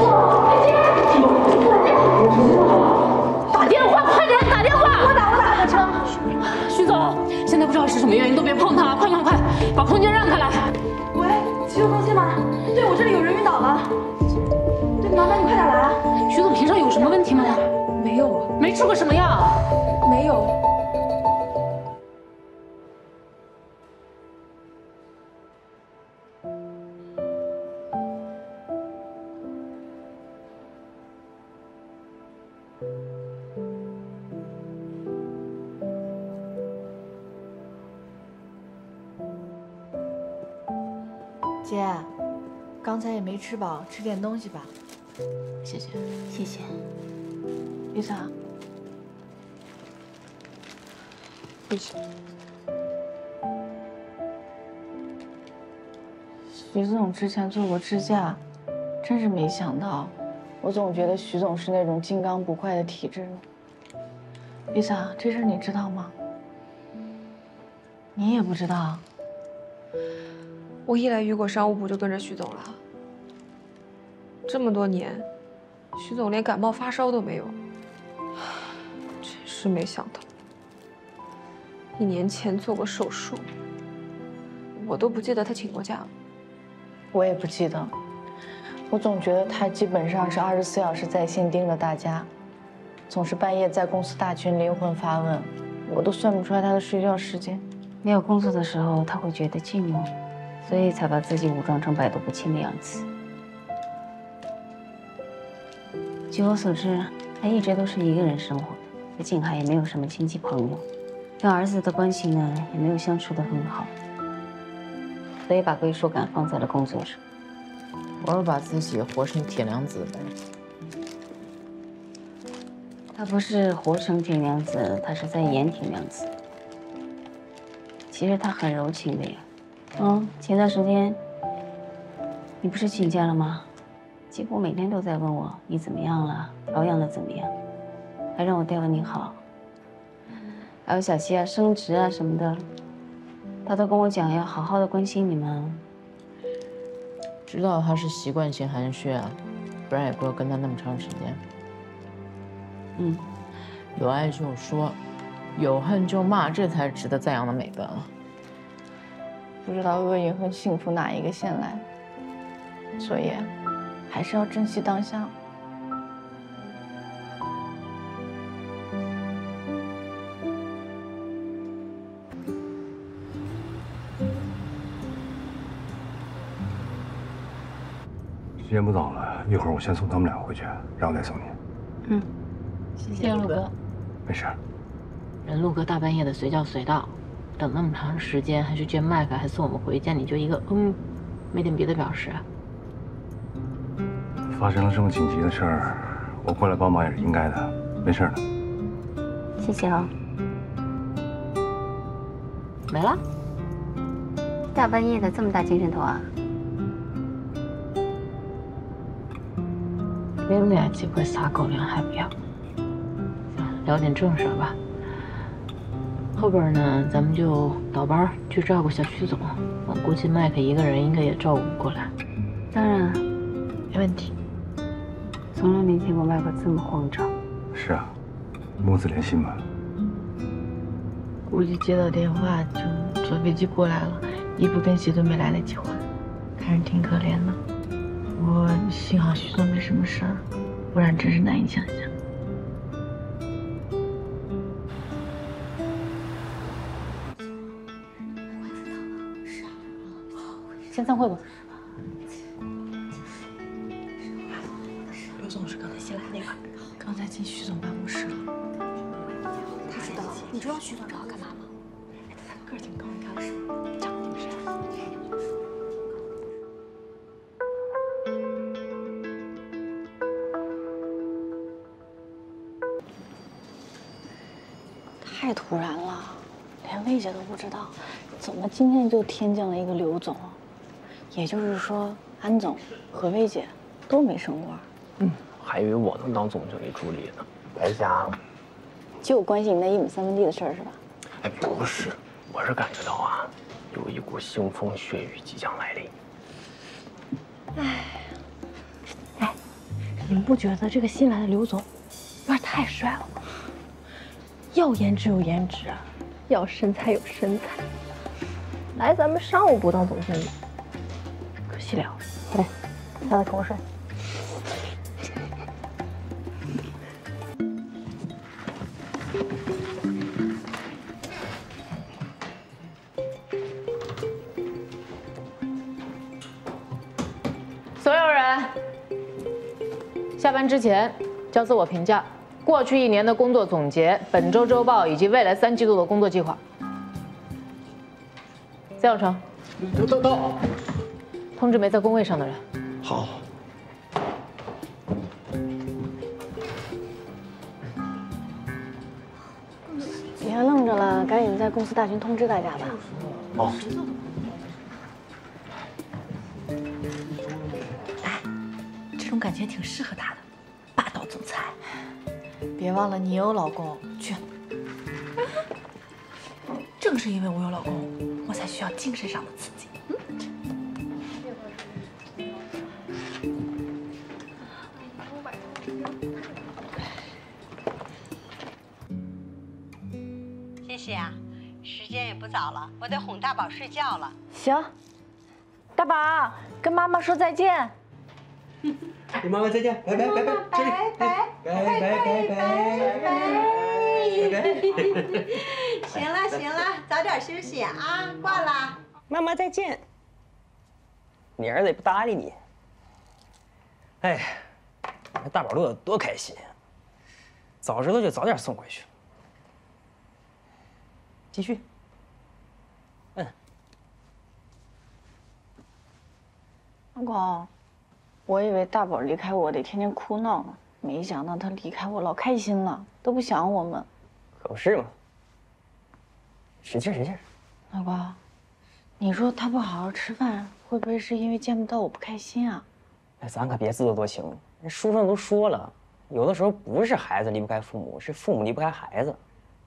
打电话，快给他打电话！我打个车。徐总，现在不知道是什么原因，都别碰他，快，把空间让开来。 喂，急救中心吗？对，我这里有人晕倒了。对，麻烦你快点来啊！ 徐总平常有什么问题吗？ 没有啊。 没吃过什么药？ 没有。 姐，刚才也没吃饱，吃点东西吧。 谢谢， 谢谢。 雨伞， 谢谢。 徐总之前做过支架，真是没想到。我总觉得徐总是那种金刚不坏的体质呢。雨伞，这事你知道吗？你也不知道？ 我一来雨果商务部就跟着徐总了，这么多年，徐总连感冒发烧都没有，真是没想到。1年前做过手术，我都不记得他请过假了。 我也不记得，我总觉得他基本上是24小时在线盯着大家，总是半夜在公司大群灵魂发问，我都算不出来他的睡觉时间。 没有工作的时候，他会觉得寂寞。所以才把自己武装成百毒不侵的样子。据我所知，他一直都是一个人生活的，在静海也没有什么亲戚朋友，跟儿子的关系呢也没有相处得很好，所以把归属感放在了工作上。 我要把自己活成铁娘子呗。 他不是活成铁娘子，他是在演铁娘子。其实他很柔情的呀。前段时间你不是请假了吗？几乎每天都在问我你怎么样了，调养的怎么样，还让我代问你好。还有小希啊，升职啊什么的，他都跟我讲要好好的关心你们。 知道他是习惯性含蓄啊，不然也不会跟他那么长时间。有爱就说，有恨就骂，这才是值得赞扬的美德啊。 不知道厄运和幸福哪一个先来，所以还是要珍惜当下。 时间不早了，一会儿我先送他们俩回去，然后再送你。 谢谢陆哥。 没事。 人陆哥大半夜的随叫随到。等那么长时间，还去见麦克，还送我们回家，你就一个没点别的表示啊？ 发生了这么紧急的事儿，我过来帮忙也是应该的，没事的。 谢谢啊。 没了？ 大半夜的这么大精神头啊？ 没有那机会撒狗粮还不要？聊点正事吧。后边呢，咱们就倒班去照顾小徐总。我估计麦克一个人应该也照顾不过来。 当然， 没问题。 从来没见过麦克这么慌张。 是啊，母子连心嘛。 估计接到电话就坐飞机过来了，衣服跟鞋都没来得及换，看着挺可怜的。我幸好徐总没什么事儿，不然真是难以想象。 先散会吧。 进徐总办公室了。 不知道，你知道徐总找我干嘛吗？ 个儿挺高，你看长得挺帅。 太突然了，连魏姐都不知道，怎么今天就天降了一个刘总？也就是说，安总和魏姐都没升官。 还以为我能当总经理助理呢，白瞎了。 就关心你那1亩3分地的事儿是吧？ 哎，不是，我是感觉到啊，有一股腥风血雨即将来临。 哎，你们不觉得这个新来的刘总有点太帅了吗？要颜值有颜值，要身材有身材。来咱们商务部当总经理，可惜了。来，下来跟我睡。 所有人，下班之前交自我评价，过去1年的工作总结、本周周报以及未来3季度的工作计划。曾小成， 到。 通知没在工位上的人。 好。 别愣着了，赶紧在公司大群通知大家吧。 哦。 这种感觉挺适合他的，霸道总裁。 别忘了你有老公， 去。正是因为我有老公，我才需要精神上的刺激。 谢谢啊，时间也不早了，我得哄大宝睡觉了。 行，大宝跟妈妈说再见。 跟妈妈再见，拜拜拜拜，这里拜。 行了行了，早点休息啊，挂了。 妈妈再见。你儿子也不搭理你。哎，那大宝乐得多开心，早知道就早点送回去。继续。 老公，我以为大宝离开我得天天哭闹呢，没想到他离开我老开心了，都不想我们。 可不是嘛。使劲使劲。 老公，你说他不好好吃饭，会不会是因为见不到我不开心啊？ 哎，咱可别自作多情。人书上都说了，有的时候不是孩子离不开父母，是父母离不开孩子。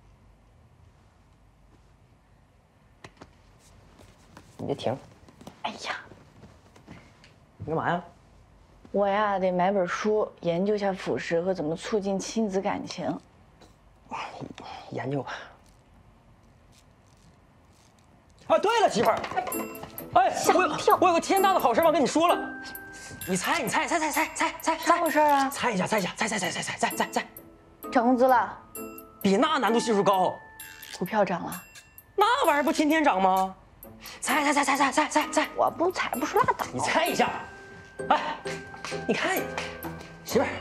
你别停！ 哎呀， 你干嘛呀？ 我呀得买本书，研究一下辅食和怎么促进亲子感情。 研究吧。啊，对了，媳妇儿，哎，我有个天大的好事忘跟你说了，你猜， 啥回事啊？ 猜一下，猜， 涨工资了， 比那难度系数高， 股票涨了， 那玩意儿不天天涨吗？猜， 我不猜不出拉倒。 你猜一下，哎，你看，媳妇儿，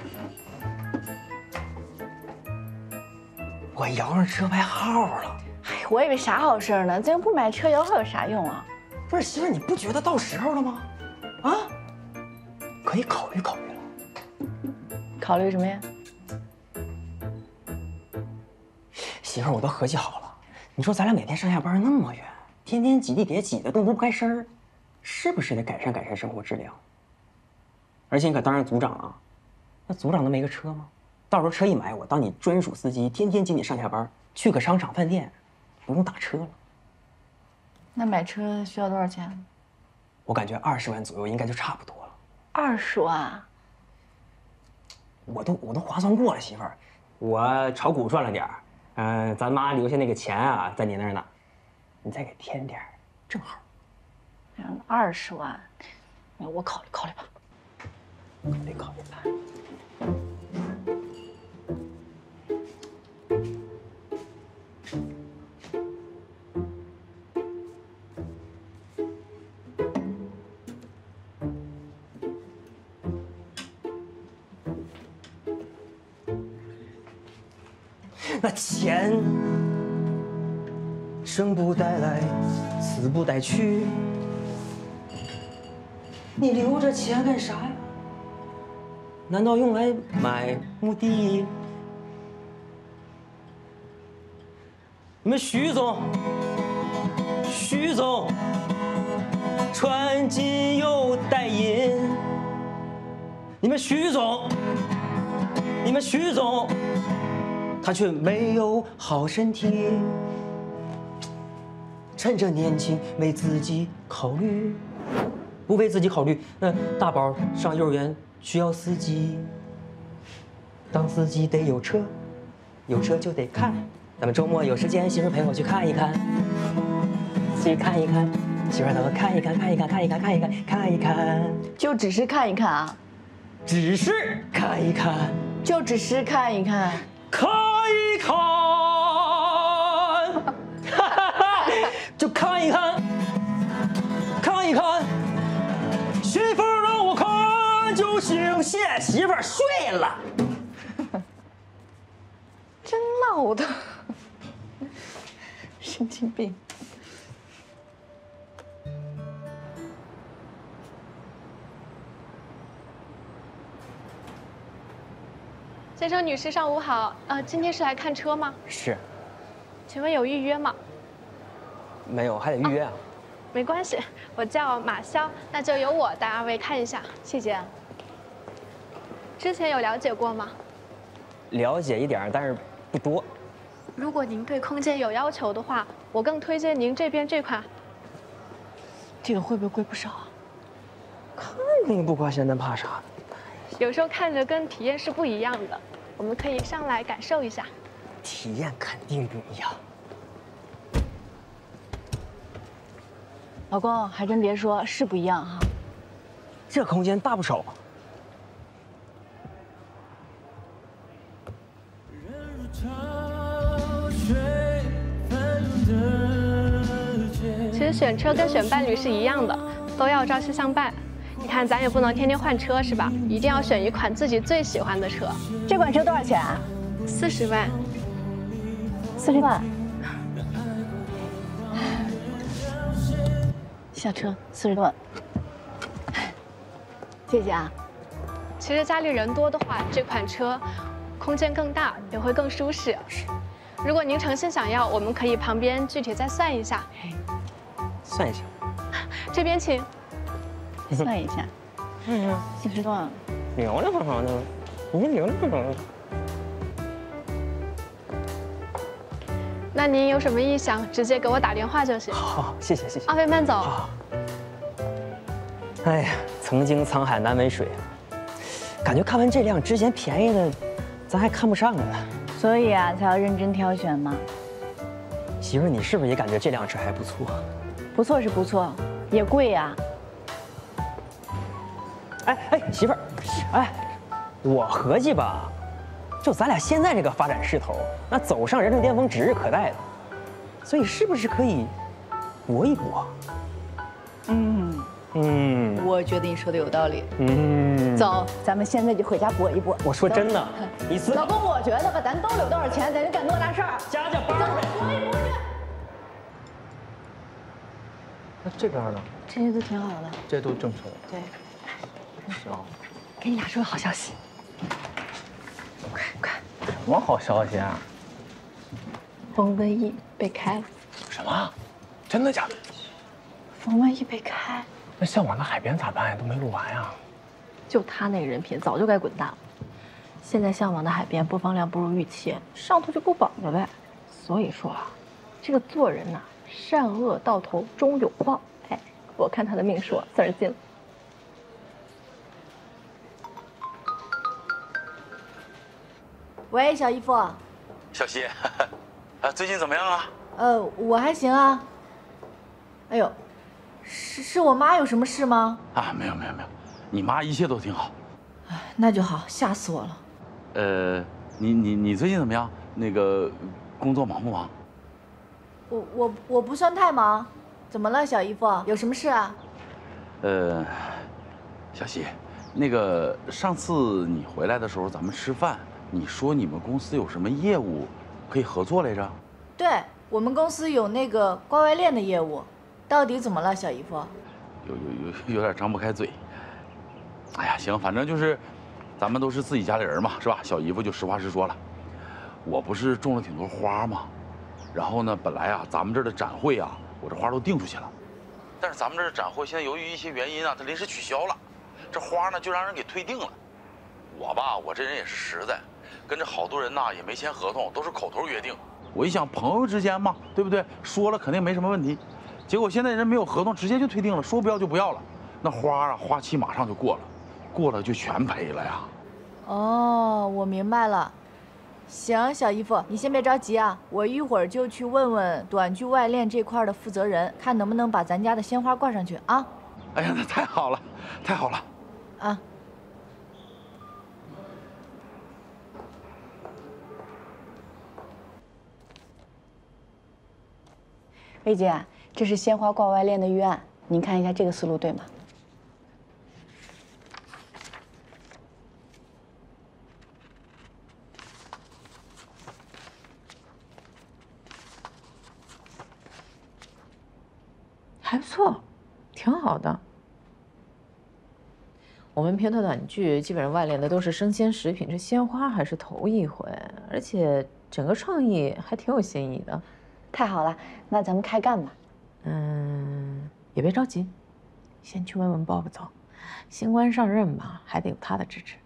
我摇上车牌号了。 哎，我以为啥好事呢？这不买车摇号有啥用啊？ 不是媳妇儿，你不觉得到时候了吗？啊，可以考虑考虑了。 考虑什么呀？ 媳妇儿，我都合计好了，你说咱俩每天上下班那么远，天天挤地铁挤得都挪不开身儿，是不是得改善生活质量？而且你可当上组长了，那组长能没个车吗？到时候车一买，我当你专属司机，天天接你上下班，去个商场饭店，不用打车了。 那买车需要多少钱？ 我感觉20万左右应该就差不多了。 20万？ 我都划算过了，媳妇儿，我炒股赚了点儿，咱妈留下那个钱啊，在你那儿呢，你再给添点儿，正好。 20万，我考虑考虑吧。 考虑吧。 那钱生不带来，死不带去，你留着钱干啥呀？难道用来买墓地？你们徐总穿金又戴银，你们徐总，他却没有好身体。趁着年轻为自己考虑，不为自己考虑，那大宝上幼儿园需要司机，当司机得有车，有车就得看。咱们周末有时间，媳妇陪我去看一看，去看一看，媳妇咱们看一看， 就只是看一看啊？ 只是看一看， 就只是看一看， 看一看，就看一看，看一看，媳妇让我看就行，谢媳妇睡了。 真闹的，神经病。 先生、女士，上午好。今天是来看车吗？ 是。 请问有预约吗？ 没有，还得预约啊。 没关系，我叫马潇，那就由我带二位看一下。 谢谢。 之前有了解过吗？ 了解一点，但是不多。 如果您对空间有要求的话，我更推荐您这边这款。 这个会不会贵不少啊？ 看那个不花钱，咱怕啥呢？ 有时候看着跟体验是不一样的，我们可以上来感受一下。 体验肯定不一样。 老公，还真别说，是不一样哈。 这空间大不少啊。 其实选车跟选伴侣是一样的，都要朝夕相伴。你看，咱也不能天天换车是吧？一定要选一款自己最喜欢的车。 这款车多少钱啊 ？40万。 40万。下车，40万。谢谢啊。 其实家里人多的话，这款车空间更大，也会更舒适。如果您诚心想要，我们可以旁边具体再算一下。 算一下。 这边请。 算一下。40万。 聊聊干啥呢？你聊聊干啥呢？ 那您有什么意向，直接给我打电话就行。 好，谢谢。 二位慢走。 好。哎呀，曾经沧海难为水，感觉看完这辆之前便宜的，咱还看不上呢。 所以啊，才要认真挑选嘛。 媳妇，你是不是也感觉这辆车还不错？ 不错是不错，也贵呀。 哎，媳妇儿，哎，我合计吧，就咱俩现在这个发展势头，那走上人生巅峰指日可待的，所以是不是可以搏一搏？ 我觉得你说的有道理。 走， 咱们现在就回家搏一搏。 我说真的，你思考。 老公，我觉得吧，咱兜里有多少钱，咱就干多大事儿。 加班呗。 搏一搏去。 那这边呢？ 这些都挺好的。 这都正常。 对。 行。 给你俩说个好消息。快！ 什么好消息啊？ 冯文义被开了。 什么？真的假的？ 冯文义被开。 那向往的海边咋办呀？都没录完呀。 就他那个人品，早就该滚蛋了。现在向往的海边播放量不如预期，上头就够绑的呗。所以说啊，这个做人呐，善恶到头终有报。哎，我看他的命数字儿进了。 喂，小姨夫。 小西，最近怎么样啊？ 我还行啊。哎呦，是我妈有什么事吗？ 啊，没有，你妈一切都挺好。 哎，那就好，吓死我了。 你最近怎么样？那个工作忙不忙？ 我不算太忙。怎么了，小姨夫？有什么事啊？ 小西，那个上次你回来的时候，咱们吃饭，你说你们公司有什么业务， 可以合作来着。 对我们公司有那个挂外链的业务，到底怎么了，小姨夫？ 有点张不开嘴。哎呀，行，反正就是，咱们都是自己家里人嘛，是吧？小姨夫就实话实说了，我不是种了挺多花吗？然后呢，本来啊，咱们这儿的展会啊，我这花都订出去了，但是咱们这儿展会现在由于一些原因啊，它临时取消了，这花呢就让人给退订了。我这人也是实在，跟着好多人呐也没签合同，都是口头约定。我一想，朋友之间嘛，对不对？说了肯定没什么问题。结果现在人没有合同，直接就退订了，说不要就不要了。那花啊，花期马上就过了，过了就全赔了呀。 哦，我明白了。行，小姨夫，你先别着急啊，我一会儿就去问问短剧外链这块的负责人，看能不能把咱家的鲜花挂上去啊。 哎呀，那太好了，太好了。 啊。魏姐，这是鲜花挂外链的预案，您看一下这个思路对吗？ 还不错，挺好的。我们平头短剧基本上外链的都是生鲜食品，这鲜花还是头一回，而且整个创意还挺有新意的。 太好了，那咱们开干吧。 也别着急，先去问问鲍总，新官上任嘛，还得有他的支持。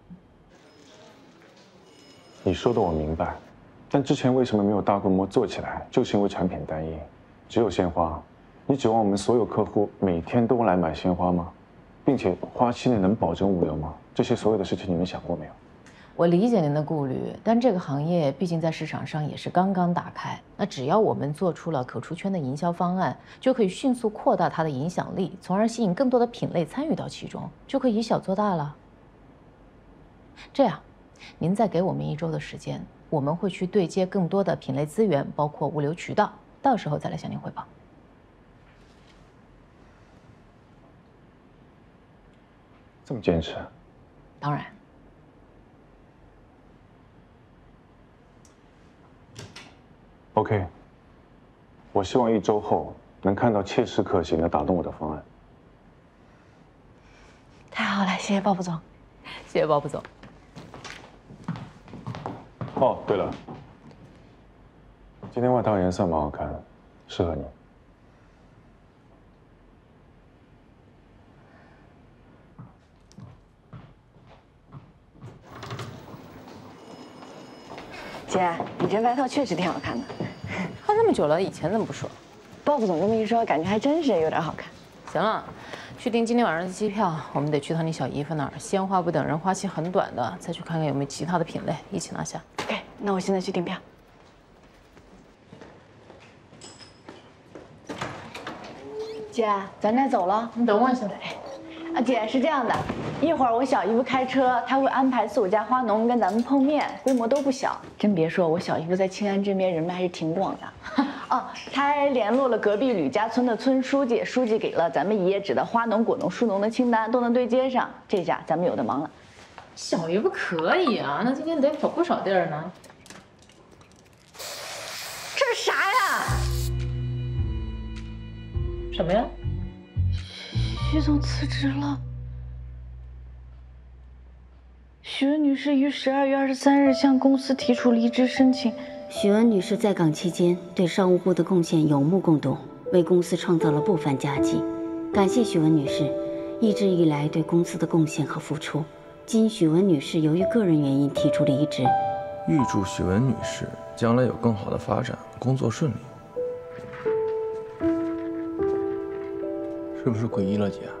你说的我明白，但之前为什么没有大规模做起来？就是因为产品单一，只有鲜花。你指望我们所有客户每天都来买鲜花吗？并且花期内能保证物流吗？这些所有的事情你们想过没有？ 我理解您的顾虑，但这个行业毕竟在市场上也是刚刚打开。那只要我们做出了可出圈的营销方案，就可以迅速扩大它的影响力，从而吸引更多的品类参与到其中，就可以以小做大了。这样，您再给我们1周的时间，我们会去对接更多的品类资源，包括物流渠道，到时候再来向您汇报。 这么坚持？ 当然。 OK， 我希望1周后能看到切实可行的打动我的方案。 太好了，谢谢鲍副总。 谢谢鲍副总。 哦，对了，今天外套颜色蛮好看的，适合你。 姐，你这外套确实挺好看的。 穿这么久了，以前怎么不说？ 鲍副总这么一说，感觉还真是有点好看。 行了，去订今天晚上的机票，我们得去趟你小姨夫那儿。鲜花不等人，花期很短的，再去看看有没有其他的品类，一起拿下。 OK， 那我现在去订票。姐，咱该走了， 你等我一下。 啊，姐是这样的，一会儿我小姨夫开车，他会安排4、5家花农跟咱们碰面，规模都不小。真别说，我小姨夫在庆安这边人脉还是挺广的。哦，他还联络了隔壁吕家村的村书记，书记给了咱们一页纸的花农、果农、树农的清单，都能对接上。这下咱们有的忙了。 小姨夫可以啊，那今天得跑不少地儿呢。 这是啥呀？ 什么呀？ 徐总辞职了。许文女士于12月23日向公司提出离职申请。 许文女士在岗期间对商务部的贡献有目共睹，为公司创造了不凡佳绩。感谢许文女士一直以来对公司的贡献和付出。今许文女士由于个人原因提出离职。 预祝许文女士将来有更好的发展，工作顺利。是不是诡异了，姐？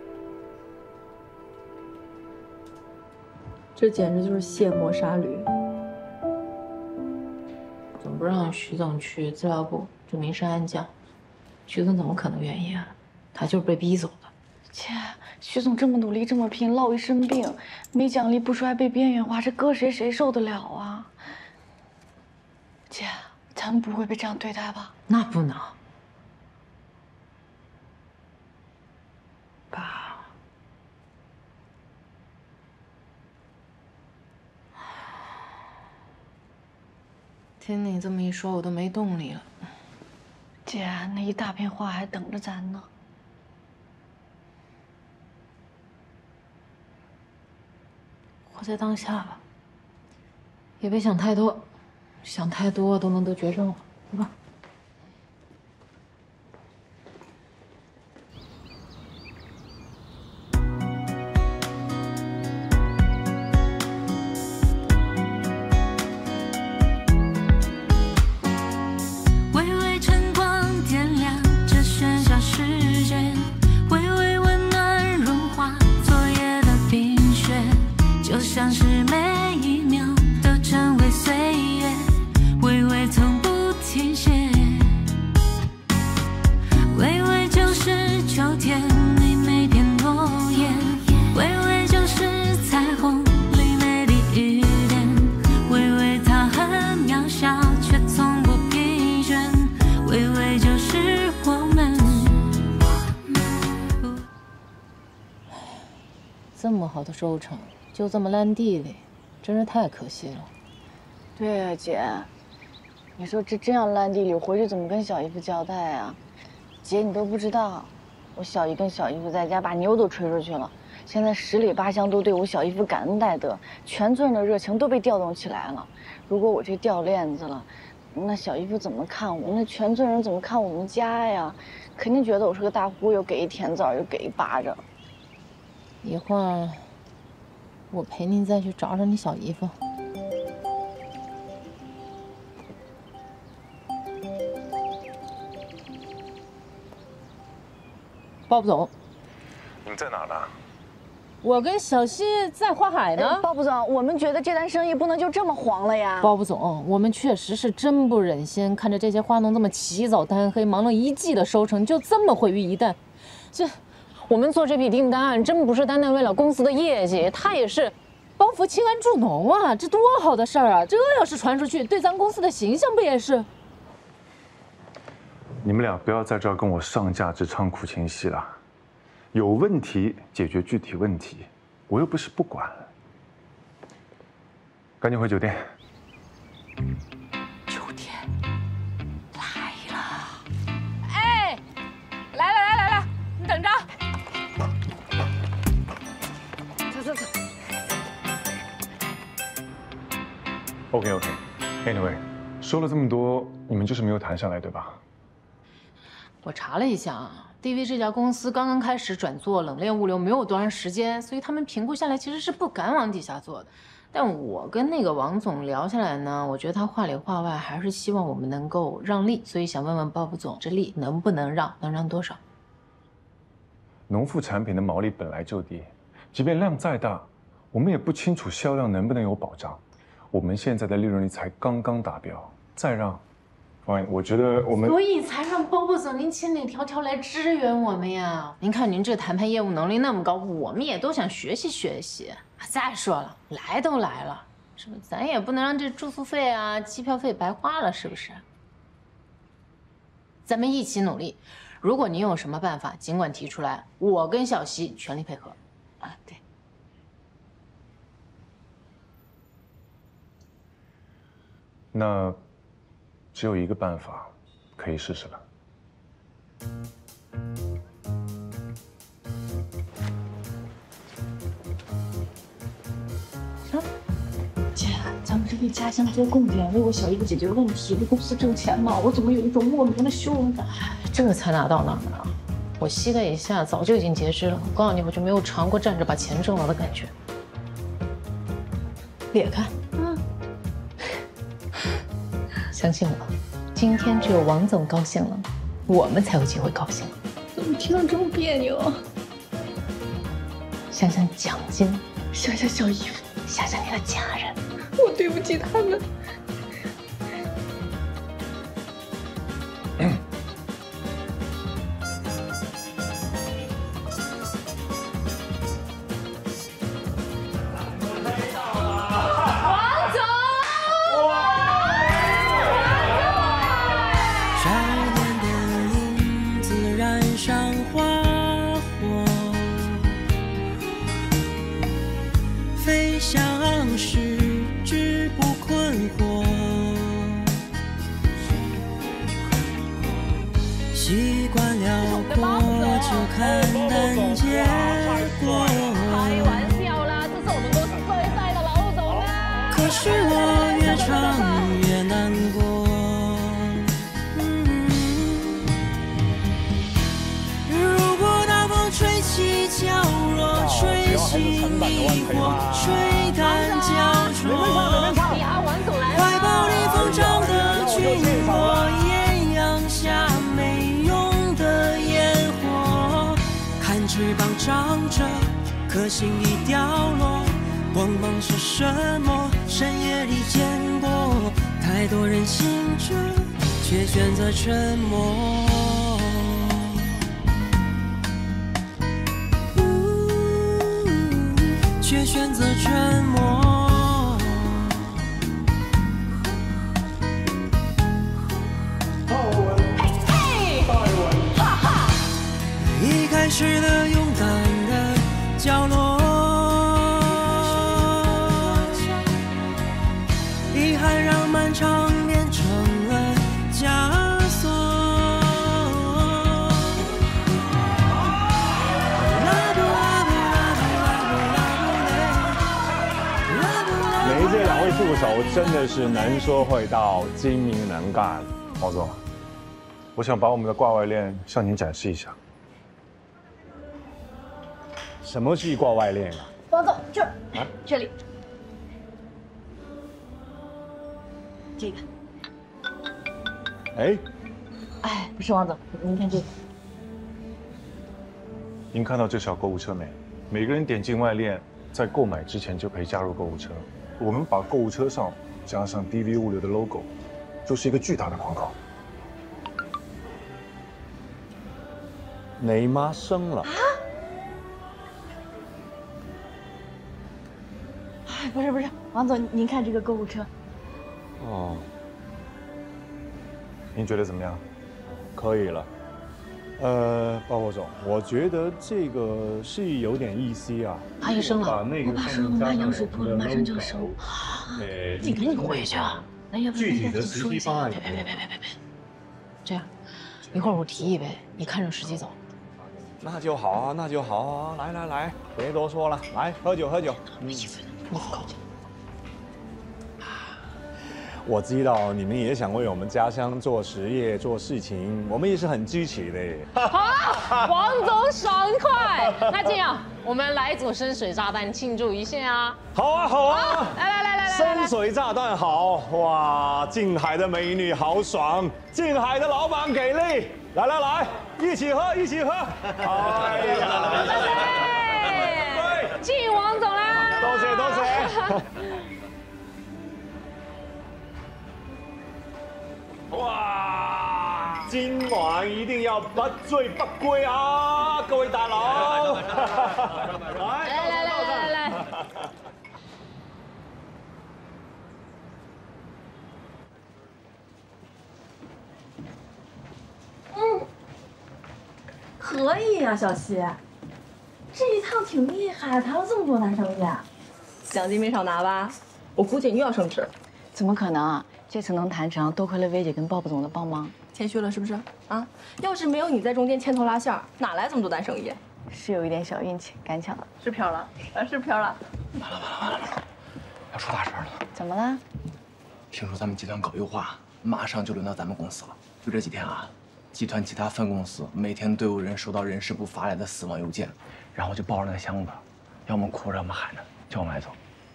这简直就是卸磨杀驴。 总不让徐总去资料部，这明示暗降，徐总怎么可能愿意啊？他就是被逼走的。 姐，徐总这么努力这么拼，落一身病，没奖励不说还被边缘化，这搁谁受得了啊？姐，咱们不会被这样对待吧？ 那不能。 听你这么一说，我都没动力了。 姐，那一大片花还等着咱呢。 活在当下吧，也别想太多，想太多都能得绝症了，对吧？ 微微晨光点亮这喧嚣世界，微微温暖融化昨夜的冰雪，就像是每一秒都成为岁月，微微从不停歇。微微就是秋天里每片落叶，微微就是彩虹里每滴雨点，微微它很渺小却从不疲倦，微微就是我们。 这么好的收成，就这么烂地里，真是太可惜了。 对呀，姐，你说这样烂地里，回去怎么跟小姨夫交代啊？姐，你都不知道，我小姨跟小姨夫在家把牛都吹出去了，现在10里8乡都对我小姨夫感恩戴德，全村人的热情都被调动起来了。如果我这掉链子了，那小姨夫怎么看我？那全村人怎么看我们家呀？肯定觉得我是个大忽悠，给一甜枣又给一巴掌。 一会儿我陪您再去找找你小姨夫。鲍副总， 你们在哪呢？ 我跟小西在花海呢。 鲍副总，我们觉得这单生意不能就这么黄了呀。 鲍副总，我们确实是真不忍心看着这些花农这么起早贪黑，忙了一季的收成就这么毁于一旦。我们做这笔订单真不是单单为了公司的业绩，它也是帮扶亲安助农啊，这多好的事儿啊！这要是传出去，对咱公司的形象不也是？ 你们俩不要在这儿跟我上价值唱苦情戏了，有问题解决具体问题，我又不是不管。赶紧回酒店。 酒店来了！哎，来，你等着。走。 OK，Anyway， 说了这么多，你们就是没有谈下来，对吧？ 我查了一下啊 ，DV 这家公司刚刚开始转做冷链物流，没有多长时间，所以他们评估下来其实是不敢往底下做的。但我跟那个王总聊下来呢，我觉得他话里话外还是希望我们能够让利，所以想问问鲍副总，这利能不能让？能让多少？ 农副产品的毛利本来就低，即便量再大，我们也不清楚销量能不能有保障。我们现在的利润率才刚刚达标，再让。我觉得我们所以才让鲍副总您千里迢迢来支援我们呀！您看您这谈判业务能力那么高，我们也都想学习学习。再说了，来都来了，是不是？咱也不能让这住宿费啊、机票费白花了，是不是？咱们一起努力。如果您有什么办法，尽管提出来，我跟小西全力配合。 啊，对。 那只有一个办法，可以试试了。 姐，咱们是为家乡做贡献，为我小姨夫解决问题，为公司挣钱嘛。我怎么有一种莫名的羞辱感？ 这才哪到哪儿啊！我膝盖以下早就已经截肢了。我告诉你，我就没有尝过站着把钱挣了的感觉。裂开。相信我，今天只有王总高兴了，我们才有机会高兴。 怎么听着这么别扭啊？ 想想奖金， 想想小姨夫， 想想你的家人， 我对不起他们。 飞翔时，志不困惑。 习惯了过就看淡结果。 开玩笑啦，这是我们公司最帅的老总啊！ 可是我越唱越难过。如果大风吹起娇弱，吹熄迷惑，吹淡焦灼。怀抱里疯长的军火，艳阳下没用的烟火。看翅膀长着，可心已掉落。光芒是什么？深夜里见过太多人醒着，却选择沉默。却选择沉默。一开始的勇敢的角落，遗憾让漫长变成了枷锁。 这两位助手真的是能说会道，精明能干。王总，我想把我们的挂外链向您展示一下。什么是挂外链啊？ 王总，这里，这个。 哎， 不是王总，您看这个。 您看到这小购物车没？每个人点进外链，在购买之前就可以加入购物车。我们把购物车上加上 DV 物流的 logo， 就是一个巨大的广告。你妈生了？ 不是，王总，您看这个购物车。 哦，您觉得怎么样？可以了。鲍博总，我觉得这个是有点意思啊。 阿姨生了， 我爸生了，妈羊水破了，马上就要生。你赶紧回去啊！那要不具体的实际方案， 别，这样，一会儿我提议呗，你看着时机走。 那就好啊，那就好啊！来，别多说了，来喝酒。 你靠近。 我知道你们也想为我们家乡做实业、做事情，我们也是很支持的。 好，王总爽快。那这样，我们来一组深水炸弹庆祝一下啊！ 好啊！ 来， 深水炸弹好哇！静海的美女好爽，静海的老板给力，来，一起喝！哎呀， 敬王总啦！ 多谢。哇！今晚一定要不醉不归啊，各位大佬！ 来。 可以呀，小西，这一趟挺厉害，谈了这么多单生意， 奖金没少拿吧？我估计你又要升职。 怎么可能啊？这次能谈成，多亏了薇姐跟鲍勃总的帮忙。 谦虚了是不是？啊，要是没有你在中间牵头拉线，哪来这么多单生意？ 是有一点小运气，赶巧了。 是飘了，是飘了。 完了，要出大事了。 怎么了？ 听说咱们集团搞优化，马上就轮到咱们公司了。就这几天啊，集团其他分公司每天都有人收到人事部发来的死亡邮件，然后就抱着那个箱子，要么哭着要么喊着，叫我们来走。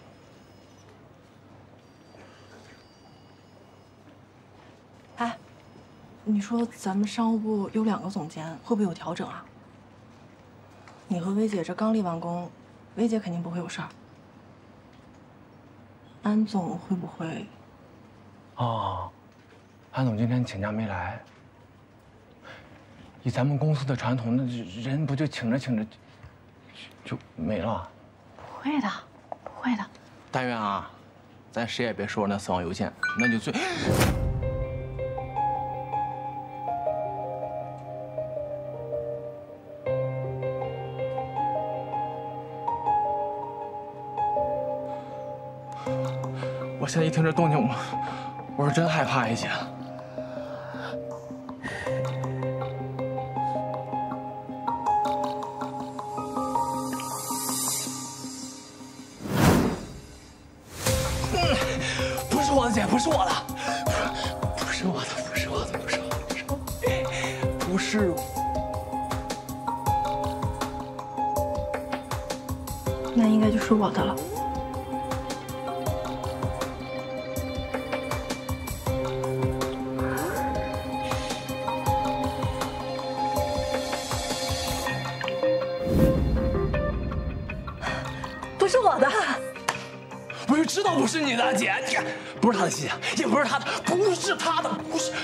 哎，你说咱们商务部有2个总监，会不会有调整啊？你和薇姐这刚立完功，薇姐肯定不会有事儿。安总会不会？ 哦，安总今天请假没来。以咱们公司的传统，那人不就请着就没了？ 不会的，不会的。 但愿啊，咱谁也别收着那死亡邮件，那就最。我现在一听这动静，我是真害怕一些。 姐，不是我的，不是我的，不是我。 那应该就是我的了。 不是我的， 不是知道不是你的，姐，你看，不是他的信，也不是他的，不是他的，不是。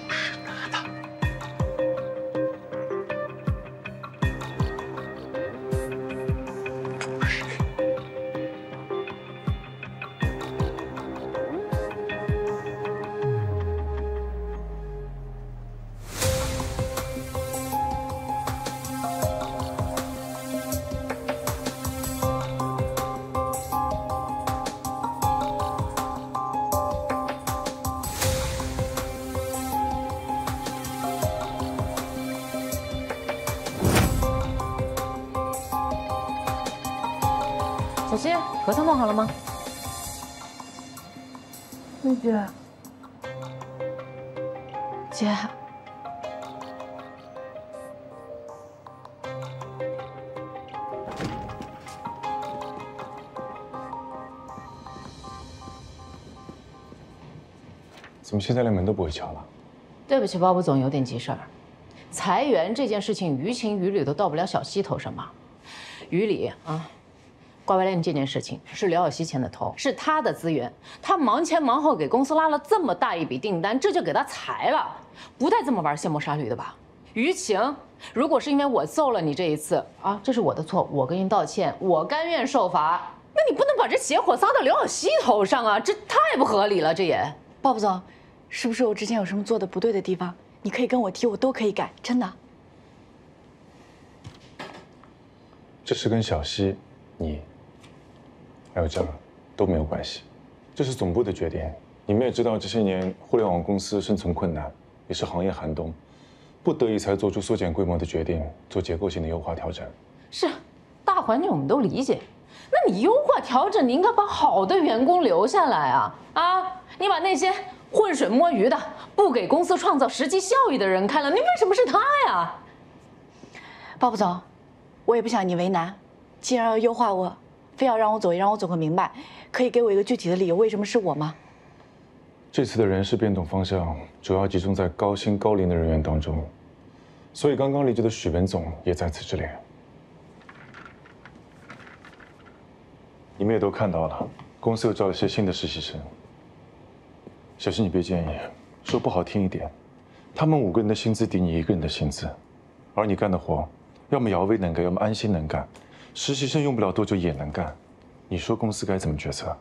小希，核桃弄好了吗？ 薇姐，姐， 怎么现在连门都不会敲了？ 对不起，鲍总，有点急事儿。裁员这件事情于情于理都到不了小希头上吧？于理啊。挂外链这件事情是刘晓熙牵的头，是他的资源，他忙前忙后给公司拉了这么大一笔订单，这就给他裁了，不带这么玩卸磨杀驴的吧？于情，如果是因为我揍了你这一次啊，这是我的错，我跟你道歉，我甘愿受罚，那你不能把这邪火撒到刘晓熙头上啊，这太不合理了，这也。 鲍总，是不是我之前有什么做的不对的地方？你可以跟我提，我都可以改，真的。 这是跟小希、你。还有这都没有关系，这是总部的决定。你们也知道，这些年互联网公司生存困难，也是行业寒冬，不得已才做出缩减规模的决定，做结构性的优化调整。 是，大环境我们都理解。那你优化调整，你应该把好的员工留下来啊！你把那些浑水摸鱼的、不给公司创造实际效益的人开了，你为什么是他呀？ 鲍总，我也不想你为难，既然要优化我。非要让我走，也让我走个明白，可以给我一个具体的理由，为什么是我吗？ 这次的人事变动方向主要集中在高薪高龄的人员当中，所以刚刚离职的许文总也在此之列。你们也都看到了，公司又招了些新的实习生。小希，你别介意，说不好听一点，他们5个人的薪资抵你1个人的薪资，而你干的活，要么姚薇能干，要么安心能干。实习生用不了多久也能干，你说公司该怎么决策？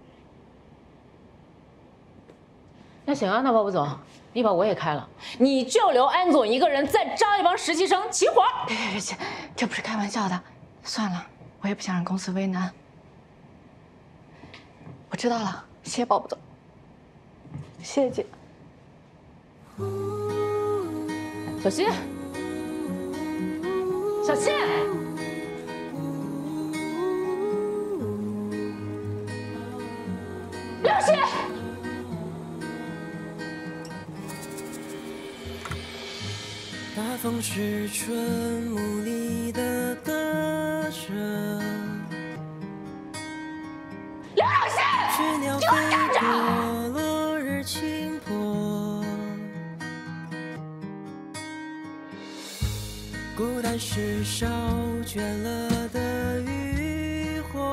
那行啊，那鲍总，你把我也开了，你就留安总一个人，再招一帮实习生齐活。 别，这不是开玩笑的，算了，我也不想让公司为难。我知道了，谢谢鲍总，谢谢姐。 小希，小希。刘希， 大风是春雾里的歌者， 刘晓熙，你给我站着！ 落日轻薄，孤单是烧倦了的渔火。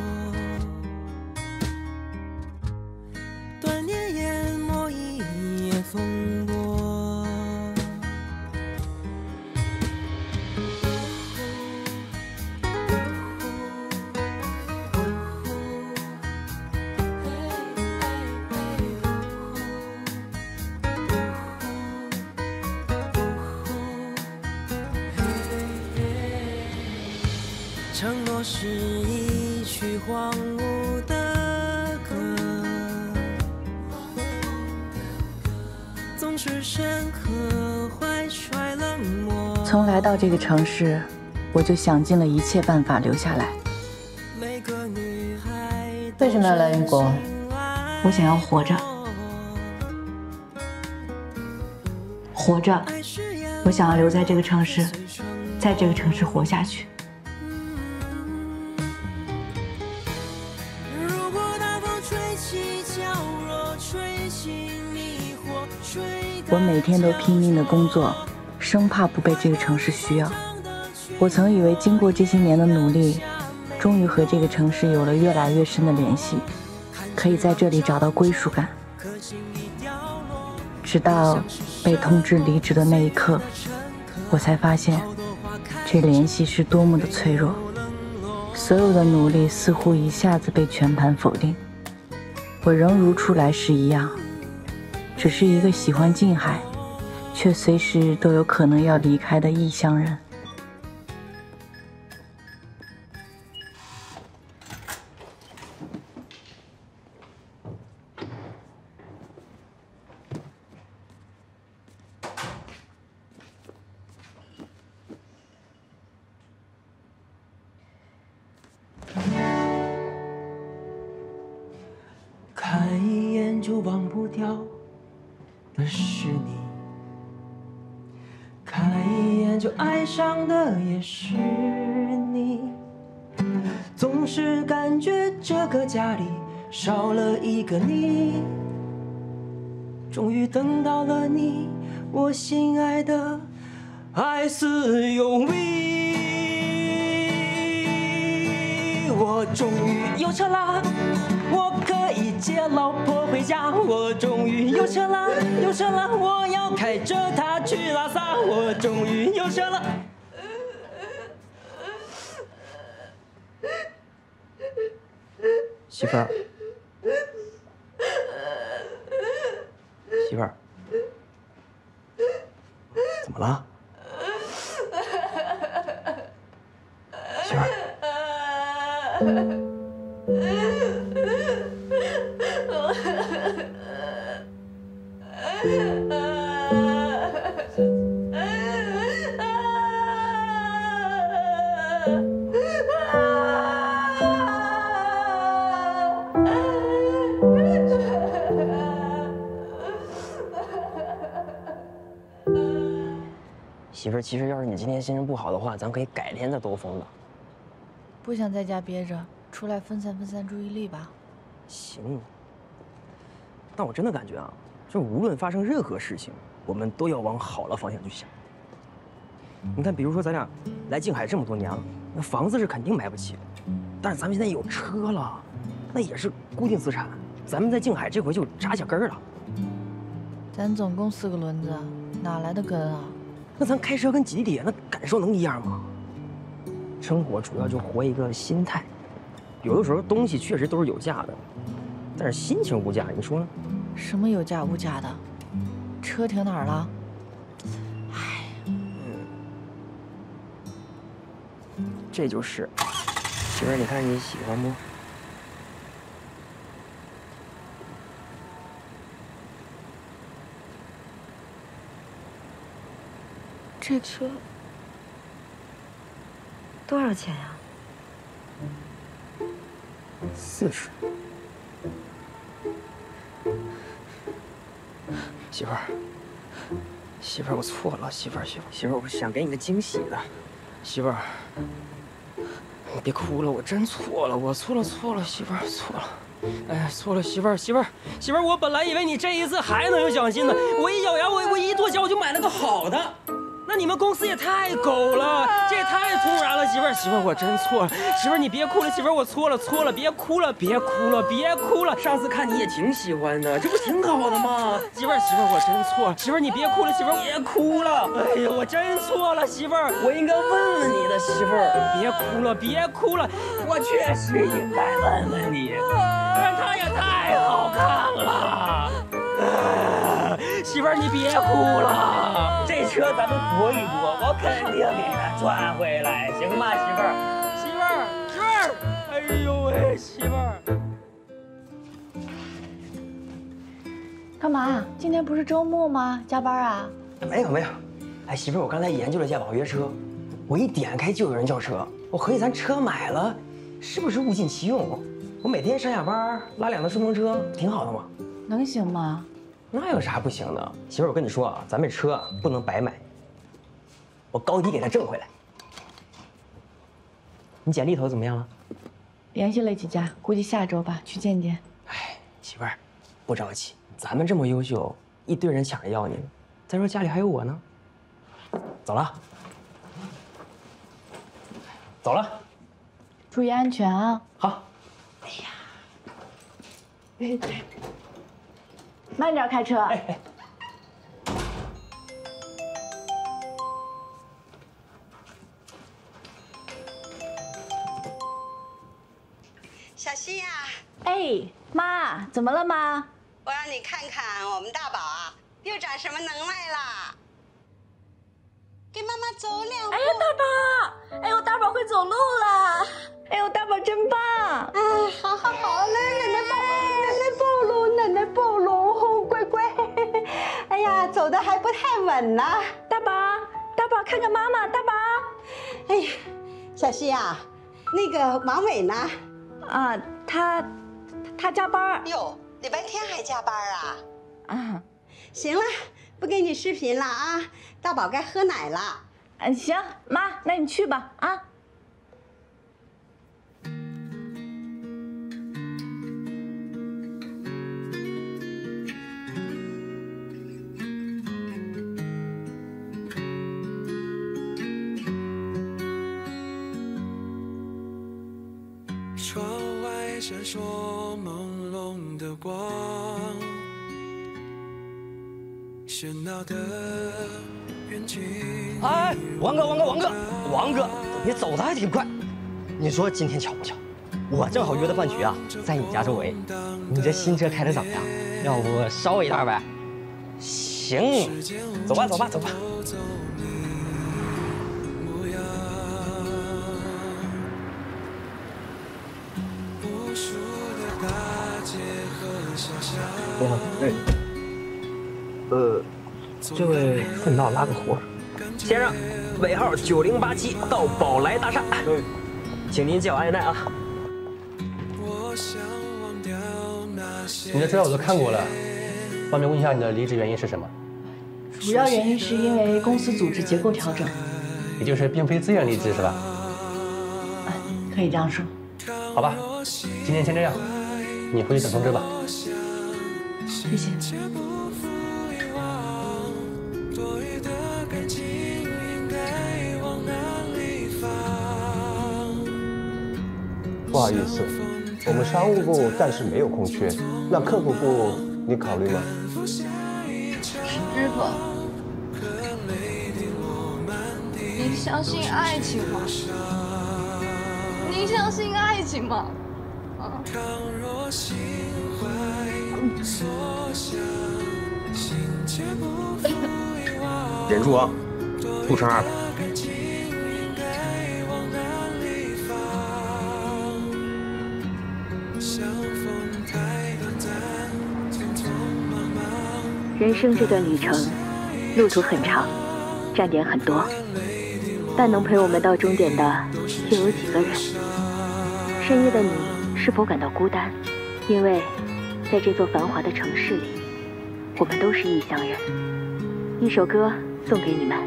风波，承诺是一曲荒芜的歌。 从来到这个城市，我就想尽了一切办法留下来。 为什么要来英国？ 我想要活着，活着。我想要留在这个城市，在这个城市活下去。我每天都拼命的工作，生怕不被这个城市需要。我曾以为经过这些年的努力，终于和这个城市有了越来越深的联系，可以在这里找到归属感。直到被通知离职的那一刻，我才发现这联系是多么的脆弱。所有的努力似乎一下子被全盘否定。我仍如初来时一样，只是一个喜欢近海，却随时都有可能要离开的异乡人。 看一眼就忘不掉的是你，看一眼就爱上的也是你，总是感觉这个家里少了一个你，终于等到了你，我心爱的爱似永谜。我终于有车了，我可以接老婆回家。我终于有车了，有车了，我要开着它去拉萨。我终于有车了。媳妇儿，媳妇儿，怎么了？媳妇儿。媳妇儿，其实要是你今天心情不好的话，咱可以改天再兜风的。 不想在家憋着，出来分散注意力吧。 行。但我真的感觉啊，就无论发生任何事情，我们都要往好的方向去想。你看，比如说咱俩来静海这么多年了，那房子是肯定买不起的，但是咱们现在有车了，那也是固定资产。咱们在静海这回就扎下根儿了。 咱总共4个轮子，哪来的根啊？ 那咱开车跟挤地铁那感受能一样吗？生活主要就活一个心态，有的时候东西确实都是有价的，但是心情无价，你说呢？ 什么有价无价的？车停哪儿了？哎， 这就是。媳妇儿，你看你喜欢不？ 这车多少钱呀 ？40。媳妇儿，媳妇儿，我错了，媳妇儿，我想给你个惊喜的，媳妇儿，你别哭了，我真错了，我错了，媳妇儿，错了。哎，错了，媳妇儿，我本来以为你这一次还能有奖金呢，我一咬牙，我一跺脚，我就买了个好的。那你们公司也太狗了，这也太突然了，媳妇儿，我真错了，媳妇儿你别哭了，媳妇儿我错了，别哭了，上次看你也挺喜欢的，这不挺好的吗？媳妇儿我真错了，媳妇儿你别哭了，媳妇儿别哭了，哎呀我真错了，媳妇儿，我应该问问你的，媳妇儿别哭了，我确实应该问问你，但他也太好看了。媳妇儿，你别哭了，这车咱们搏一搏，我肯定给它赚回来，行吗？媳妇儿，哎呦喂，媳妇儿， 干嘛？今天不是周末吗？加班啊？ 没有。哎，媳妇儿，我刚才研究了一下网约车，我一点开就有人叫车，我合计咱车买了，是不是物尽其用？ 我每天上下班拉2辆顺风车，挺好的嘛。 能行吗？ 那有啥不行的？媳妇儿，我跟你说啊，咱这车啊不能白买，我高低给它挣回来。你简历投怎么样了？ 联系了几家，估计下周吧，去见见。 哎，媳妇儿，不着急，咱们这么优秀，一堆人抢着要你，再说家里还有我呢。走了，走了， 注意安全啊！ 好。 慢点开车。 小希呀， 哎，妈，怎么了妈？ 我让你看看我们大宝啊，又长什么能耐啦！给妈妈走2步。 哎呀，大宝，哎呦，大宝会走路了！哎呦，大宝真棒！ 啊，好，来，奶奶抱拢，乖乖。哎呀，走的还不太稳呢。 大宝，看看妈妈，大宝。 哎呀，小希呀，那个王伟呢？ 啊，他加班。 哟，礼拜天还加班啊？ 啊， 行了，不给你视频了啊，大宝该喝奶了。 行，妈，那你去吧啊。 窗外闪烁朦胧的光，喧闹的远景。 哎，王哥，你走的还挺快。你说今天巧不巧？我正好约的饭局啊，在你家周围。你这新车开的怎么样？要不捎我一袋呗？行，走吧。你好，这位顺道拉个活，先生，尾号9087到宝来大厦，请您叫我爱奈啊。 你的资料我都看过了，方便问一下你的离职原因是什么？ 主要原因是因为公司组织结构调整， 也就是并非自愿离职是吧？ 可以这样说。 好吧，今天先这样，你回去等通知吧。 谢谢。 不好意思，我们商务部暂时没有空缺，那客服部你考虑吗？ 师傅，你相信爱情吗？你相信爱情吗？ 忍住啊，不成200。 人生这段旅程，路途很长，站点很多，但能陪我们到终点的又有几个人？深夜的你是否感到孤单？因为在这座繁华的城市里，我们都是异乡人。一首歌送给你们。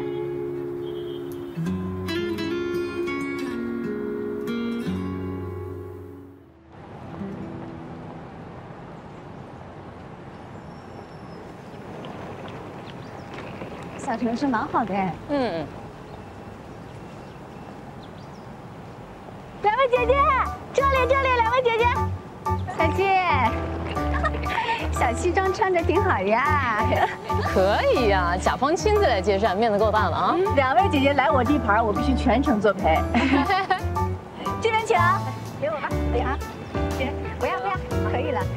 小城市蛮好的哎。两位姐姐，这里，两位姐姐，小七，小西装穿着挺好呀。 可以呀，甲方亲自来接站，面子够大的啊。 两位姐姐来我地盘，我必须全程作陪。这边请，给我吧，啊，姐，不要，可以了。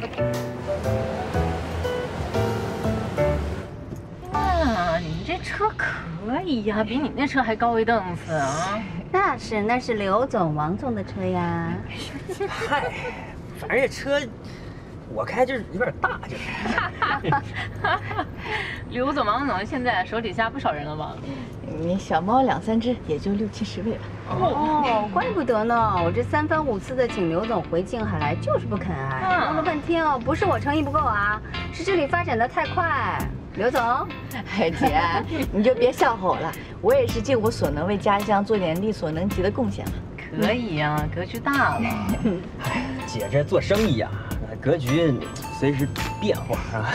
哇，你这车可以呀，比你那车还高一档次啊。 那是刘总、王总的车呀。 嗨，反正这车我开就是有点大，就是。 刘总、王总现在手底下不少人了吧？ 你小猫2、3只，也就60、70位吧。 哦，怪不得呢！我这3番5次的请刘总回静海来，就是不肯来。弄了半天哦，不是我诚意不够啊，是这里发展的太快。刘总， 哎姐，你就别笑话我了，我也是尽我所能为家乡做点力所能及的贡献嘛。 可以啊，格局大了。 哎，姐这做生意呀，格局随时变化啊。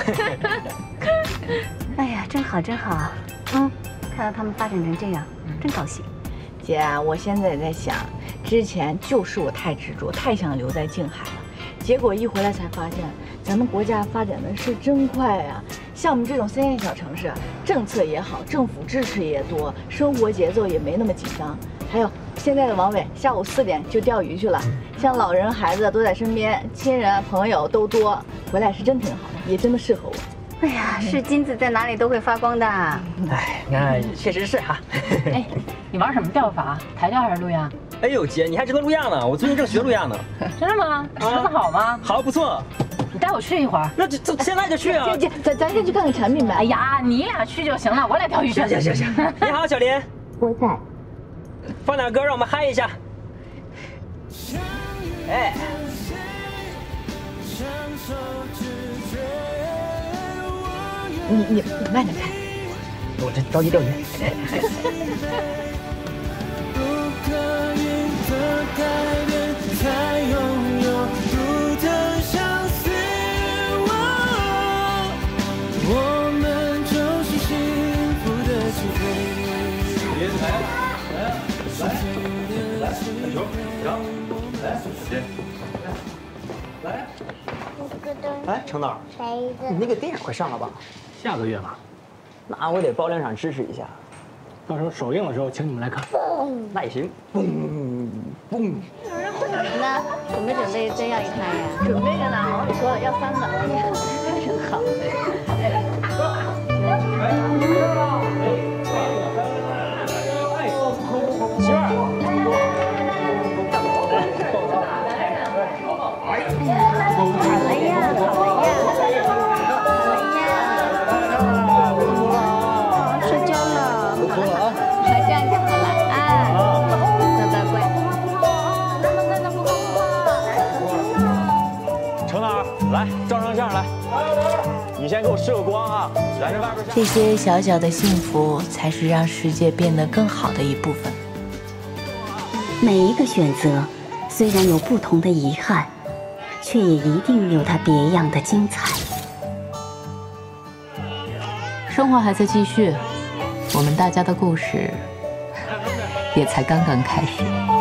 哎呀，真好真好，看到他们发展成这样，真高兴。 姐，我现在也在想，之前就是我太执着，太想留在静海了，结果一回来才发现，咱们国家发展的是真快呀。像我们这种3线小城市，政策也好，政府支持也多，生活节奏也没那么紧张。还有现在的王伟，下午4点就钓鱼去了，像老人孩子都在身边，亲人朋友都多，回来是真挺好的，也真的适合我。 哎呀，是金子在哪里都会发光的。 哎，那确实是哈。 哎，你玩什么钓法？台钓还是路亚？ 哎呦姐，你还知道路亚呢？我最近正学路亚呢。 真的吗？池子好吗？ 好，不错。 你带我去一会儿。 那这现在就去啊！ 姐，咱先去看看产品呗。 哎呀，你俩去就行了，我来钓鱼去。 行。你好，小林。 我在。 放点歌，让我们嗨一下。哎。 你慢点开， 我这着急钓鱼。哎，程导，你那个电影快上了吧？ 下个月吧。 那我得包两场支持一下。 到时候首映的时候，请你们来看。 那也行。嘣。 那准备真要一台呀？ 准备着呢，王宇说了要3个。真好。 媳妇儿。 来，照张相来。你先给我试个光啊！来这外边。 这些小小的幸福，才是让世界变得更好的一部分。 每一个选择，虽然有不同的遗憾，却也一定有它别样的精彩。 生活还在继续，我们大家的故事也才刚刚开始。